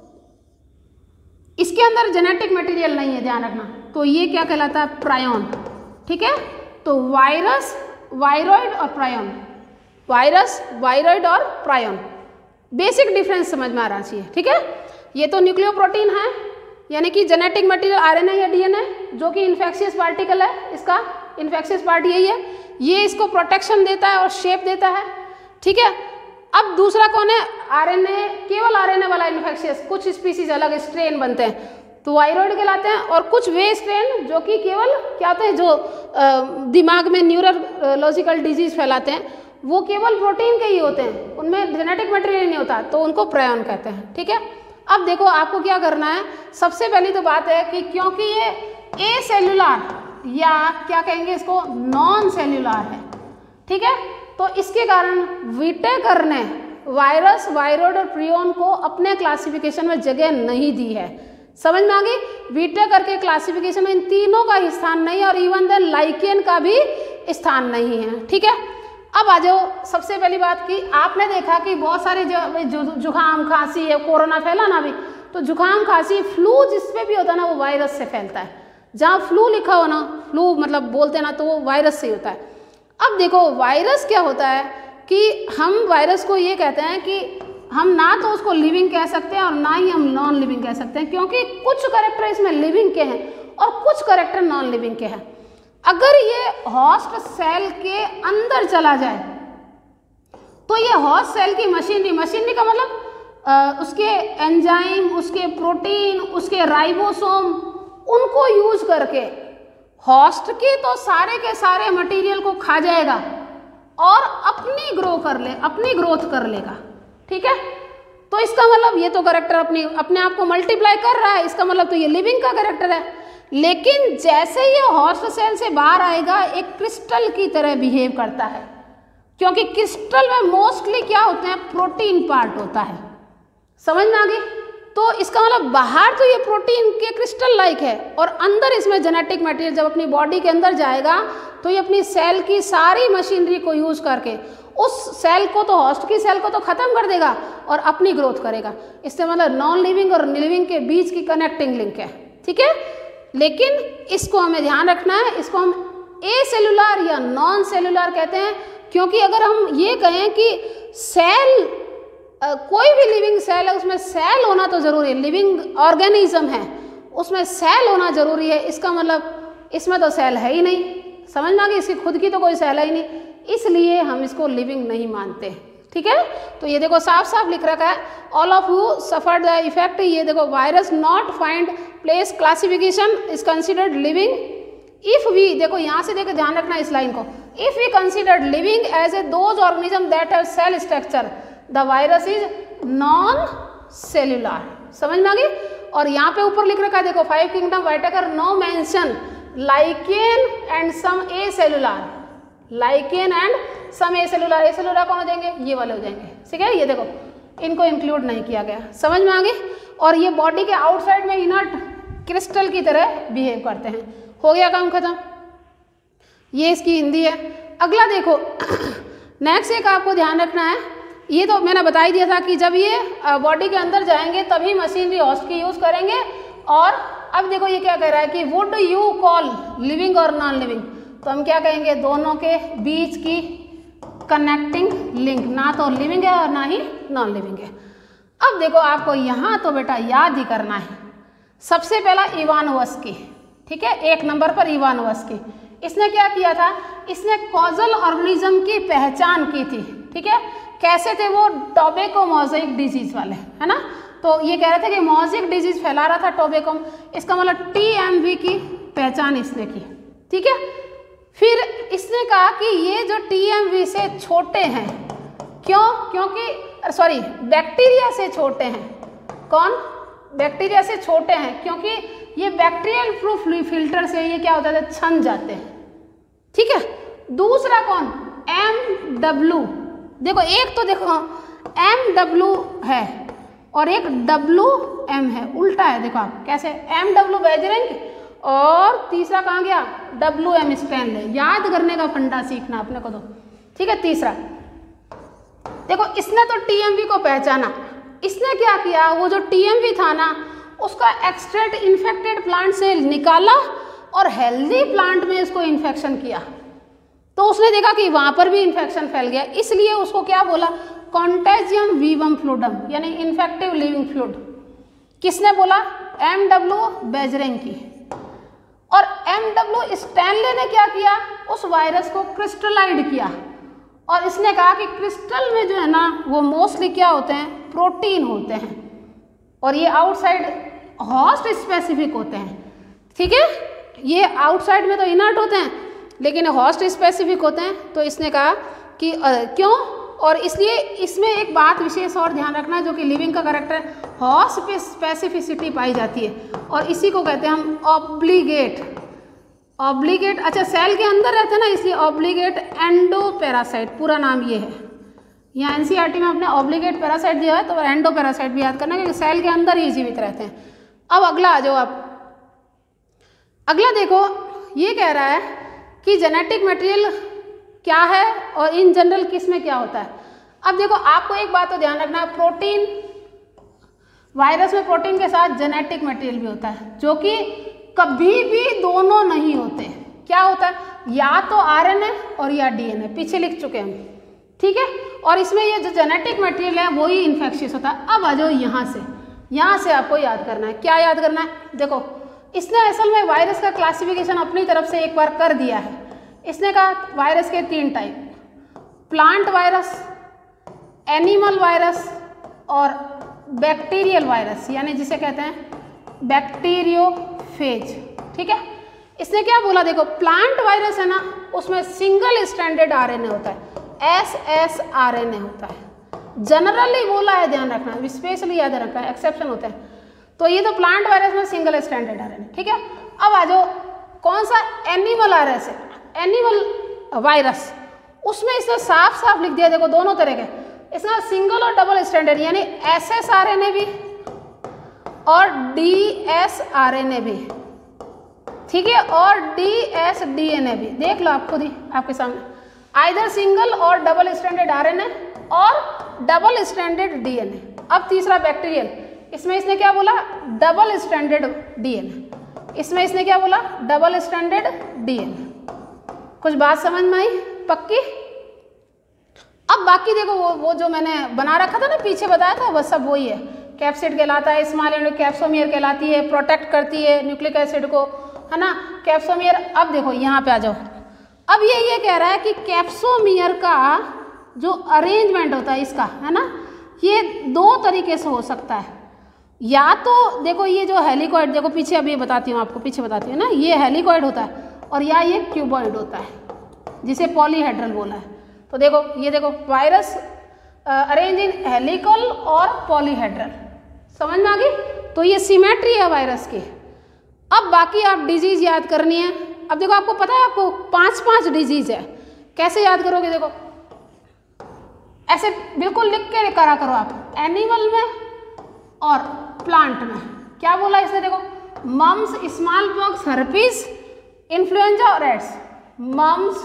इसके अंदर जेनेटिक मटेरियल नहीं है, ध्यान रखना, तो ये क्या कहलाता है, प्रायन, ठीक है। तो वायरस, वायरॉइड और प्रायन, वायरस, वायरॉइड और प्रायन, बेसिक डिफरेंस समझ में आ रहा चाहिए, ठीक है। ये तो न्यूक्लियो प्रोटीन है, यानी कि जेनेटिक मटेरियल आरएनए या डीएनए, जो कि इन्फेक्शियस पार्टिकल है, इसका इन्फेक्शियस पार्ट यही है, ये इसको प्रोटेक्शन देता है और शेप देता है, ठीक है। अब दूसरा कौन है, आरएनए, केवल आरएनए वाला इन्फेक्शियस, कुछ स्पीसीज अलग स्ट्रेन बनते हैं तो वायरॉइड कहलाते हैं, और कुछ वे स्ट्रेन जो कि केवल क्या होते हैं, जो दिमाग में न्यूरोलॉजिकल डिजीज फैलाते हैं, वो केवल प्रोटीन के ही होते हैं, उनमें जेनेटिक मटेरियल नहीं होता, तो उनको प्रायन कहते हैं, ठीक है। अब देखो आपको क्या करना है, सबसे पहली तो बात है कि क्योंकि ये ए सेल्युलर या क्या कहेंगे इसको, नॉन सेल्युलर है, ठीक है, तो इसके कारण व्हिटेकर ने वायरस, वायरॉइड और प्रियन को अपने क्लासिफिकेशन में जगह नहीं दी है, समझ में आ गई। व्हिटेकर के क्लासिफिकेशन में इन तीनों का ही स्थान नहीं है, और इवन देन लाइकेन का भी स्थान नहीं है, ठीक है। अब आ जाओ सबसे पहली बात की, आपने देखा कि बहुत सारे जो जुकाम खांसी है, कोरोना फैला ना अभी, तो जुकाम खांसी फ्लू जिस पे भी होता है ना, वो वायरस से फैलता है, जहाँ फ्लू लिखा हो ना, फ्लू मतलब बोलते ना, तो वो वायरस से होता है। अब देखो वायरस क्या होता है, कि हम वायरस को ये कहते हैं कि हम ना तो उसको लिविंग कह सकते हैं और ना ही हम नॉन लिविंग कह सकते हैं, क्योंकि कुछ कैरेक्टर इसमें लिविंग के हैं और कुछ कैरेक्टर नॉन लिविंग के हैं। अगर ये होस्ट सेल के अंदर चला जाए तो ये होस्ट सेल की मशीनरी का मतलब उसके एंजाइम, उसके प्रोटीन, उसके राइबोसोम, उनको यूज करके होस्ट के तो सारे के सारे मटेरियल को खा जाएगा और अपनी ग्रोथ कर लेगा। ठीक है, तो इसका मतलब ये तो कैरेक्टर अपने आप को मल्टीप्लाई कर रहा है, इसका मतलब तो ये लिविंग का कैरेक्टर है। लेकिन जैसे ये होस्ट सेल से बाहर आएगा एक क्रिस्टल की तरह बिहेव करता है, क्योंकि क्रिस्टल में मोस्टली क्या होते हैं, प्रोटीन पार्ट होता है। समझ में आ गई? तो इसका मतलब बाहर तो ये प्रोटीन के क्रिस्टल लाइक है और अंदर इसमें जेनेटिक मटेरियल जब अपनी बॉडी के अंदर जाएगा तो ये अपनी सेल की सारी मशीनरी को यूज करके उस सेल को तो होस्ट की सेल को तो खत्म कर देगा और अपनी ग्रोथ करेगा। इससे मतलब नॉन लिविंग और लिविंग के बीच की कनेक्टिंग लिंक है। ठीक है, लेकिन इसको हमें ध्यान रखना है, इसको हम ए सेलुलर या नॉन सेलुलर कहते हैं, क्योंकि अगर हम ये कहें कि सेल कोई भी लिविंग सेल है उसमें सेल होना तो जरूरी है, लिविंग ऑर्गेनिज्म है उसमें सेल होना जरूरी है, इसका मतलब इसमें तो सेल है ही नहीं। समझ में आ गई? इसकी खुद की तो कोई सेल है ही नहीं, इसलिए हम इसको लिविंग नहीं मानते। ठीक है, तो ये देखो साफ साफ लिख रखा है, all of you suffered the effect. ये देखो virus not find place classification is considered living if we, देखो यहाँ से देखो ध्यान रखना इस लाइन को, if we considered living as a those organism that have cell structure the virus is non cellular. समझ में आ गई? और यहाँ पे ऊपर लिख रखा है देखो 5 kingdom Whittaker no mention lichen and some acellular, lichen and some acellular. Acellular कौन हो जाएंगे? ये वाले हो जाएंगे। ठीक है, ये देखो इनको इंक्लूड नहीं किया गया। समझ में आ गई? और ये बॉडी के आउटसाइड में इनर्ट क्रिस्टल की तरह बिहेव करते हैं। हो गया काम खत्म। ये इसकी हिंदी है। अगला देखो नेक्स्ट एक आपको ध्यान रखना है, ये तो मैंने बता ही दिया था कि जब ये बॉडी के अंदर जाएंगे तभी मशीनरी होस्ट की यूज करेंगे। और अब देखो ये क्या कह रहा है कि वुड यू कॉल लिविंग और नॉन लिविंग, तो हम क्या कहेंगे, दोनों के बीच की कनेक्टिंग लिंक, ना तो लिविंग है और ना ही नॉन लिविंग है। अब देखो आपको यहाँ तो बेटा याद ही करना है, सबसे पहला इवानोव्स्की। ठीक है, 1 नंबर पर इवानोव्स्की, इसने क्या किया था, इसने कॉजल ऑर्गेनिज्म की पहचान की थी। ठीक है, कैसे थे वो, टोबैको मोज़ेक डिजीज वाले, है ना। तो ये कह रहे थे कि मोज़ेक डिजीज फैला रहा था टोबैको, इसका मतलब TMV की पहचान इसने की। ठीक है, फिर इसने कहा कि ये जो TMV से छोटे हैं, क्यों, क्योंकि सॉरी बैक्टीरिया से छोटे हैं। कौन? बैक्टीरिया से छोटे हैं, क्योंकि ये बैक्टीरियल प्रूफ फिल्टर से ये क्या होता है, छन जाते हैं। ठीक है, दूसरा कौन, MW। देखो एक तो देखो MW है और एक WM है, उल्टा है। देखो आप कैसे, MW बेजरिंग और तीसरा कहाँ गया, WM स्टैनले। याद करने का फंडा सीखना अपने को तो। ठीक है, तीसरा देखो इसने तो TMV को पहचाना, इसने क्या किया, वो जो TMV था ना उसका एक्सट्रैक्ट इन्फेक्टेड प्लांट से निकाला और हेल्दी प्लांट में इसको इन्फेक्शन किया। तो उसने देखा कि वहाँ पर भी इन्फेक्शन फैल गया, इसलिए उसको क्या बोला, कॉन्टेजियम वीवम फ्लूडम, यानी इन्फेक्टिव लिविंग फ्लूड। किसने बोला, MW बेजरिंग की। और MW स्टैनले ने क्या किया, उस वायरस को क्रिस्टलाइड किया और इसने कहा कि क्रिस्टल में जो है ना वो मोस्टली क्या होते हैं, प्रोटीन होते हैं और ये आउटसाइड होस्ट स्पेसिफिक होते हैं। ठीक है, ये आउटसाइड में तो इनर्ट होते हैं लेकिन होस्ट स्पेसिफिक होते हैं। तो इसने कहा कि क्यों, और इसलिए इसमें एक बात विशेष और ध्यान रखना है, जो कि लिविंग का कैरेक्टर होस्ट पे स्पेसिफिसिटी पाई जाती है और इसी को कहते हैं हम ऑब्लिगेट। अच्छा सेल के अंदर रहते हैं ना, इसलिए ऑब्लिगेट एंडोपैरासाइट, पूरा नाम ये है। यहाँ NCERT में अपने ऑब्लिगेट पैरासाइट दिया है तो एंडोपैरासाइट भी याद करना, क्योंकि सेल के अंदर ही जीवित रहते हैं। अब अगला आ जाओ आप, अगला देखो ये कह रहा है कि जेनेटिक मटेरियल क्या है और इन जनरल किस में क्या होता है। अब देखो आपको एक बात तो ध्यान रखना है, प्रोटीन, वायरस में प्रोटीन के साथ जेनेटिक मटेरियल भी होता है, जो कि कभी भी दोनों नहीं होते। क्या होता है, या तो RNA और या DNA, पीछे लिख चुके हम। ठीक है। और इसमें ये जो जेनेटिक मटेरियल है वही इन्फेक्शियस होता है। अब आ जाओ यहाँ से आपको याद करना है। क्या याद करना है? देखो, इसने असल में वायरस का क्लासिफिकेशन अपनी तरफ से एक बार कर दिया है। इसने कहा वायरस के 3 type, plant virus, animal virus और बैक्टीरियल वायरस, यानी जिसे कहते हैं बैक्टीरियोफेज। ठीक है। इसने क्या बोला? देखो, प्लांट वायरस है ना, उसमें सिंगल स्ट्रैंडेड आरएनए होता है, SSRNA होता है। जनरली बोला है, ध्यान रखना, स्पेशली याद रखना, एक्सेप्शन होते हैं। तो ये तो प्लांट वायरस में सिंगल स्ट्रैंडेड आरएनए। ठीक है। अब आ जाओ कौन सा एनिमल वायरस है, एनिमल वायरस, उसमें इसने साफ साफ लिख दिया, देखो दोनों तरह के, इसका सिंगल और डबल स्ट्रैंडेड, यानी SSRNA भी और DSRNA भी, ठीक है, और DSDNA भी। देख लो आप खुद ही आपके सामने, आइदर सिंगल और डबल स्ट्रैंडेड आरएनए और डबल स्ट्रैंडेड डीएनए। अब तीसरा बैक्टीरियल, इसमें इसने क्या बोला? Double stranded DNA. इसमें इसने क्या बोला? Double stranded DNA. कुछ बात समझ में आई पक्की? अब बाकी देखो, वो जो मैंने बना रखा था ना, पीछे बताया था, वह सब वही है। कैप्सिड कहलाता है, स्मॉल एंड कैप्सोमियर कहलाती है, प्रोटेक्ट करती है न्यूक्लिक एसिड को, है ना, कैप्सोमियर। अब देखो यहाँ पे आ जाओ। अब ये कह रहा है कि कैप्सोमियर का जो अरेंजमेंट होता है इसका, है ना, ये 2 तरीके से हो सकता है। या तो देखो ये जो हेलिकॉइड, देखो पीछे अभी बताती हूँ आपको, पीछे बताती हूँ ना, ये हेलिकॉइड होता है, और या ये क्यूबॉइड होता है, जिसे पॉलीहेड्रल बोला है। तो देखो ये देखो, वायरस अरेंज इन हेलिकल और पॉलीहेड्रल, समझ में आ गई? तो ये सिमेट्री है वायरस की। अब बाकी आप डिजीज याद करनी है। अब देखो, आपको पता है आपको 5 डिजीज है, कैसे याद करोगे? देखो ऐसे बिल्कुल लिख के करा करो आप, एनिमल में और प्लांट में। क्या बोला इसने? देखो, mumps, small pox, herpes, influenza और AIDS. Mumps,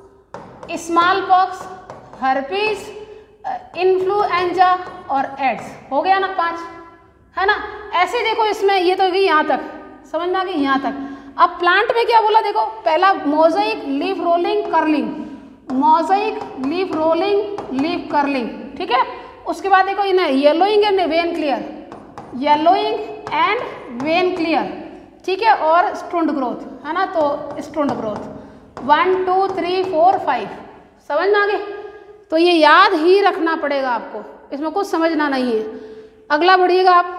small pox, herpes, influenza और एड्स, हो गया ना 5, है ना। ऐसे देखो, इसमें ये तो गई यहाँ तक, समझ में आ गई यहाँ तक। अब प्लांट में क्या बोला? देखो, पहला mosaic, leaf rolling, curling, mosaic, leaf rolling, leaf curling, ठीक है। उसके बाद देखो इन्हें yellowing and vein clear, yellowing and vein clear, ठीक है, और स्ट्रुंड ग्रोथ, है ना। तो स्ट्रुंड ग्रोथ 1 2 3 4 5, समझ में आ गई? तो ये याद ही रखना पड़ेगा आपको, इसमें कुछ समझना नहीं है। अगला बढ़िएगा आप,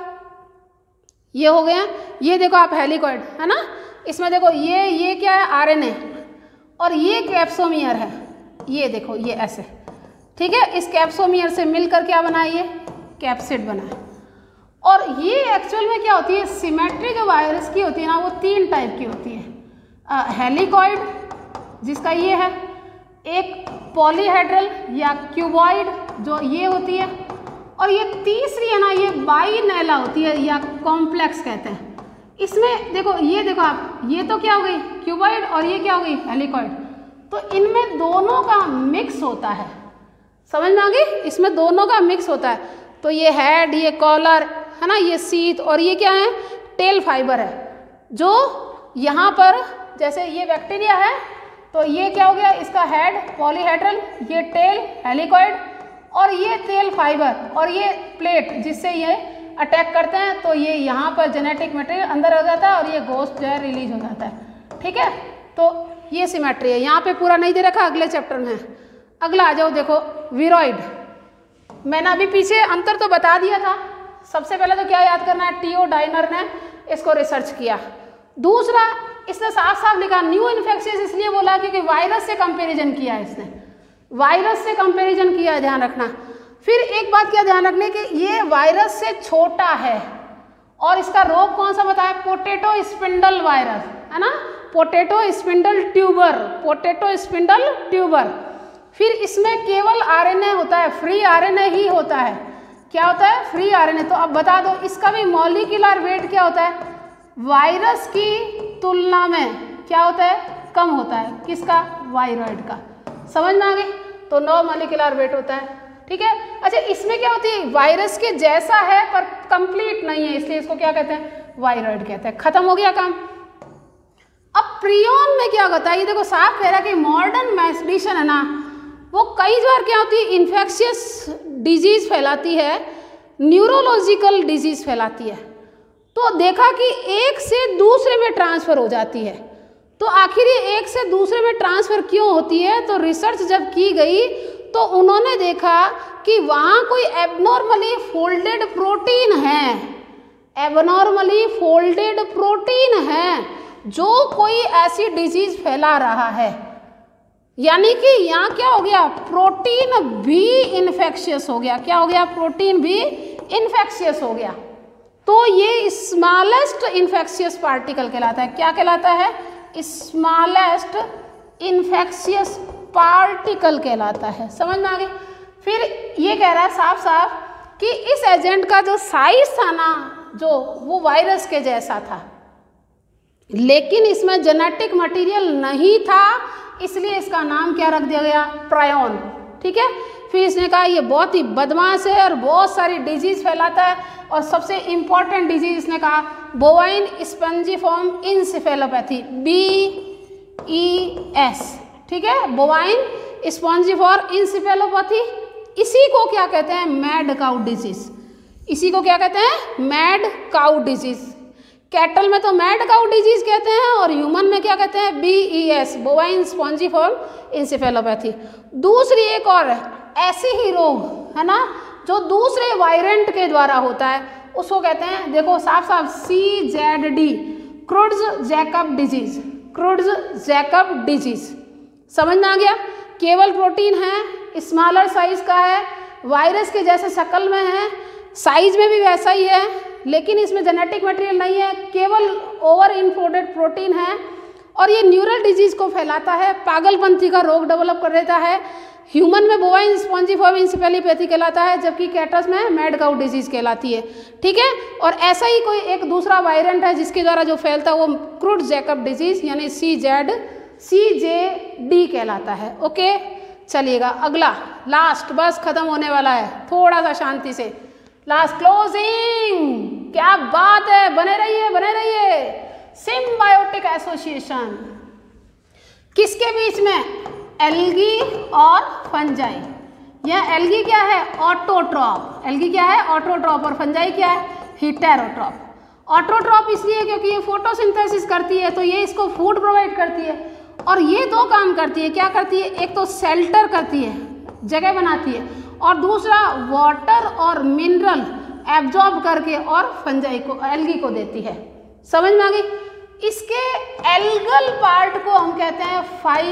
ये हो गया, ये देखो आप हेलिकॉइड, है ना, इसमें देखो ये क्या है? आरएनए, और ये कैप्सोमियर है, ये देखो ये ऐसे, ठीक है। इस कैप्सोमियर से मिलकर क्या बना? ये कैप्सिड बना। और ये एक्चुअल में क्या होती है? सिमेट्री जो वायरस की होती है ना, वो 3 टाइप की होती है। हेलिकॉइड, जिसका ये है, एक पॉलीहेड्रल या क्यूबॉइड जो ये होती है, और ये तीसरी है ना, ये बाइनेला होती है या कॉम्प्लेक्स कहते हैं। इसमें देखो, ये देखो आप, ये तो क्या हो गई? क्यूबॉइड, और ये क्या हो गई? हेलिकॉइड। तो इनमें दोनों का मिक्स होता है, समझ में आ गई? इसमें दोनों का मिक्स होता है। तो ये हेड, ये कॉलर, है ना, ये सीट, और ये क्या है? टेल फाइबर है, जो यहाँ पर जैसे ये बैक्टीरिया है, तो ये क्या हो गया? इसका हेड पॉलीहेड्रल, ये टेल हेलिकॉइड, और ये टेल फाइबर, और ये प्लेट जिससे ये अटैक करते हैं। तो ये यहाँ पर जेनेटिक मटेरियल अंदर हो जाता है, और ये गोस्ट जो है रिलीज हो जाता है, ठीक है। तो ये सिमेट्री है। यहाँ पे पूरा नहीं दे रखा, अगले चैप्टर में है। अगला आ जाओ, देखो विरोइड। मैंने अभी पीछे अंतर तो बता दिया था। सबसे पहले तो क्या याद करना है? टीओ डाइनर ने इसको रिसर्च किया। दूसरा, इसने साफ साफ लिखा न्यू इन्फेक्शियस, इसलिए बोला क्योंकि वायरस से कंपेरिजन किया है इसने, वायरस से कंपेरिजन किया है, ध्यान रखना। फिर एक बात क्या ध्यान रखने की, ये वायरस से छोटा है, और इसका रोग कौन सा बताया? पोटैटो स्पिंडल वायरस, है ना, potato spindle tuber, potato spindle tuber. फिर इसमें केवल आरएनए होता है, फ्री आरएनए ही होता है। क्या होता है? Free RNA. तो अब बता दो, इसका भी मॉलिक्यूलर वेट क्या होता है? वायरस की तुलना में क्या होता है? कम होता है। किसका? वायरॉइड का। समझ में आ गई? तो 9 मॉलिक्यूलर वेट होता है, ठीक है। अच्छा, इसमें क्या होती है? वायरस के जैसा है पर कंप्लीट नहीं है, इसलिए इसको क्या कहते हैं? वायरॉइड कहते हैं। खत्म हो गया काम। अब प्रियॉन में क्या होता है? ये देखो साफ कह रहा है कि मॉडर्न मेडिसिन है ना, वो कई बार क्या होती है, इन्फेक्शियस डिजीज़ फैलाती है, न्यूरोलॉजिकल डिजीज़ फैलाती है। तो देखा कि एक से दूसरे में ट्रांसफ़र हो जाती है। तो आखिर ये एक से दूसरे में ट्रांसफ़र क्यों होती है? तो रिसर्च जब की गई तो उन्होंने देखा कि वहाँ कोई एबनॉर्मली फोल्डेड प्रोटीन है, एबनॉर्मली फोल्डेड प्रोटीन है जो कोई ऐसी डिजीज़ फैला रहा है। यानी कि यहाँ क्या हो गया, प्रोटीन भी इन्फेक्शियस हो गया। क्या हो गया? प्रोटीन भी इन्फेक्शियस हो गया। तो ये स्मॉलेस्ट इन्फेक्शियस पार्टिकल कहलाता है। क्या कहलाता है? स्मॉलेस्ट इन्फेक्शियस पार्टिकल कहलाता है। समझ में आ गई? फिर ये कह रहा है साफ साफ कि इस एजेंट का जो साइज था ना, जो वो वायरस के जैसा था, लेकिन इसमें जेनेटिक मटेरियल नहीं था, इसलिए इसका नाम क्या रख दिया गया? प्रायोन। ठीक है। फिर इसने कहा ये बहुत ही बदमाश है और बहुत सारी डिजीज़ फैलाता है, और सबसे इम्पॉर्टेंट डिजीज इसने कहा बोवाइन स्पंजिफॉर्म इंसेफेलोपैथी, BES। ठीक है, बोवाइन स्पंजिफॉर्म इंसेफेलोपैथी। इसी को क्या कहते हैं? Mad cow disease. इसी को क्या कहते हैं? Mad cow disease. कैटल में तो मैड काउ डिजीज कहते हैं और ह्यूमन में क्या कहते हैं? BES, bovine spongiform encephalopathy. दूसरी एक और ऐसी ही रोग है ना जो दूसरे वायरेंट के द्वारा होता है, उसको कहते हैं, देखो साफ साफ, CZD, Creutzfeldt Jakob disease. Creutzfeldt Jakob disease समझ में आ गया? केवल प्रोटीन है, स्मॉलर साइज का है, वायरस के जैसे शक्ल में है, साइज में भी वैसा ही है, लेकिन इसमें जेनेटिक मटेरियल नहीं है, केवल ओवर इनफोल्डेड प्रोटीन है, और ये न्यूरल डिजीज को फैलाता है, पागलपंथी का रोग डेवलप कर देता है। ह्यूमन में बोवाइन स्पंजिफॉर्म इंसेफेलोपैथी कहलाता है, जबकि कैटस में मैड काउ डिजीज कहलाती है। ठीक है। और ऐसा ही कोई एक दूसरा वायरेंट है जिसके द्वारा जो फैलता है वो क्रुड जैकब डिजीज यानी CZD कहलाता है। ओके, चलिएगा अगला, लास्ट, बस खत्म होने वाला है, थोड़ा सा शांति से, लास्ट क्लोजिंग। क्या बात है, बने रहिए बने रहिए। सिम्बायोटिक एसोसिएशन किसके बीच में? एल्गी और फंजाई। यह एल्गी क्या है? ऑटोट्रॉप। एल्गी क्या है? ऑटोट्रॉप। और फंजाई क्या है? हेटेरोट्रॉप। ऑटोट्रॉप इसलिए क्योंकि ये फोटोसिंथेसिस करती है, तो ये इसको फूड प्रोवाइड करती है, और ये दो काम करती है। क्या करती है? एक तो शेल्टर करती है, जगह बनाती है, और दूसरा वाटर और मिनरल एब्जॉर्ब करके और फंजाई को, एल्गी को देती है। समझ में आ गई? इसके एल्गल पार्ट को हम कहते हैं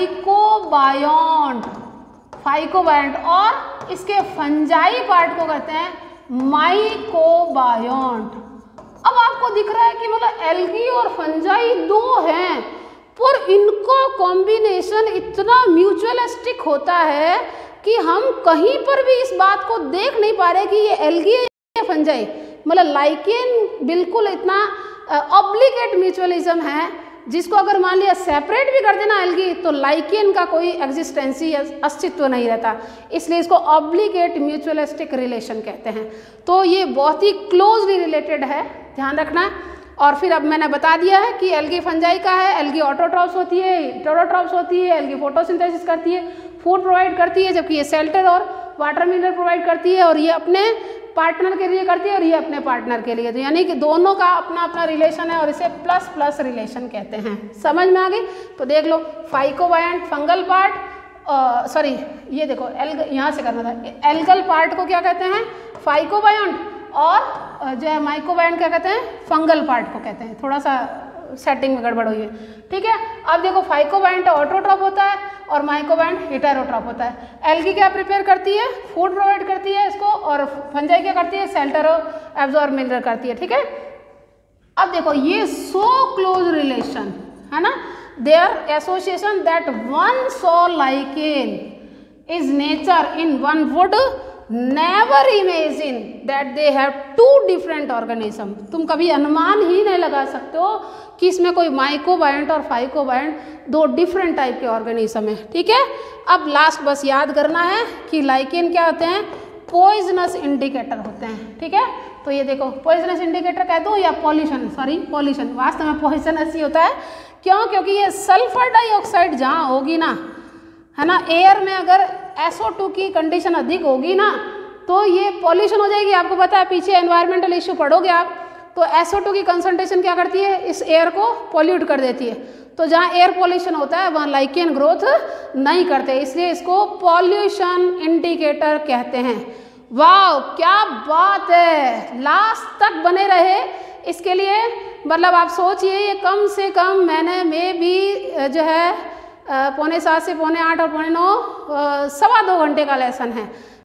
फाइकोबायोन्ट, फाइकोबायोन्ट, और इसके फंजाई पार्ट को कहते हैं माइकोबायोन्ट। अब आपको दिख रहा है कि मतलब एल्गी और फंजाई दो हैं, पर इनका कॉम्बिनेशन इतना म्यूचुअलिस्टिक होता है कि हम कहीं पर भी इस बात को देख नहीं पा रहे कि ये एल्गी है या फंजाई। मतलब लाइकेन बिल्कुल इतना ऑब्लिगेट म्यूचुअलिज्म है, जिसको अगर मान लिया सेपरेट भी कर देना एल्गी, तो लाइकेन का कोई एग्जिस्टेंसी अस्तित्व नहीं रहता, इसलिए इसको ऑब्लिगेट म्यूचुअलिस्टिक रिलेशन कहते हैं। तो ये बहुत ही क्लोजली रिलेटेड है, ध्यान रखना। और फिर अब मैंने बता दिया है कि एल्गी फंजाई का है, एल्गी ऑटोट्रॉप्स होती है, हेटेरोट्रॉप्स होती है, एल्गी फोटोसिंथेसिस करती है, फूड प्रोवाइड करती है, जबकि ये शेल्टर और वाटर मिनरल प्रोवाइड करती है, और ये अपने पार्टनर के लिए करती है और ये अपने पार्टनर के लिए। तो यानी कि दोनों का अपना अपना रिलेशन है, और इसे प्लस प्लस रिलेशन कहते हैं। समझ में आ गई? तो देख लो, फाइकोबायोन्ट फंगल पार्ट, सॉरी ये देखो यहाँ से करना था, एल्गल पार्ट को क्या कहते हैं? फाइकोबायोन्ट, और जो है माइकोबायोन्ट क्या कहते हैं? फंगल पार्ट को कहते हैं। थोड़ा सा सेटिंग में गड़बड़ हुई है। ठीक है। अब देखो, फाइकोबायोन्ट ऑटोट्रॉप होता है और माइकोबायोन्ट हेटेरोट्रॉप होता है। एल्गी क्या प्रिपेयर करती है? फूड प्रोवाइड करती है इसको, और फंजाई क्या करती है? शेल्टर और एब्जॉर्ब मिनरल करती है। ठीक है। अब देखो, ये सो क्लोज रिलेशन है ना, their association that one so lichen is nature in one would never imagine that they have two different organism. तुम कभी अनुमान ही नहीं लगा सकते हो कि इसमें कोई माइकोबायोन्ट और फाइकोबायोन्ट दो डिफरेंट टाइप के ऑर्गेनिज्म है। ठीक है। अब लास्ट बस याद करना है कि लाइकेन क्या होते हैं? पॉइजनस इंडिकेटर होते हैं। ठीक है। तो ये देखो, पॉइजनस इंडिकेटर कह दो या पॉल्यूशन, सॉरी पॉल्यूशन, वास्तव में पॉइजनस ही होता है। क्यों? क्योंकि ये सल्फर डाइऑक्साइड जहाँ होगी ना, है ना, एयर में अगर SO2 की कंडीशन अधिक होगी ना तो ये पॉल्यूशन हो जाएगी। आपको पता है पीछे एनवायरमेंटल इश्यू पढ़ोगे आप, तो SO2 की कंसंट्रेशन क्या करती है, इस एयर को पॉल्यूट कर देती है। तो जहाँ एयर पॉल्यूशन होता है वहाँ लाइकेन ग्रोथ नहीं करते, इसलिए इसको पॉल्यूशन इंडिकेटर कहते हैं। वाह क्या बात है, लास्ट तक बने रहे इसके लिए। मतलब आप सोचिए ये कम से कम मैंने में भी जो है 7:45 से 7:45 और 9:45 सवा 2 घंटे का लेसन है।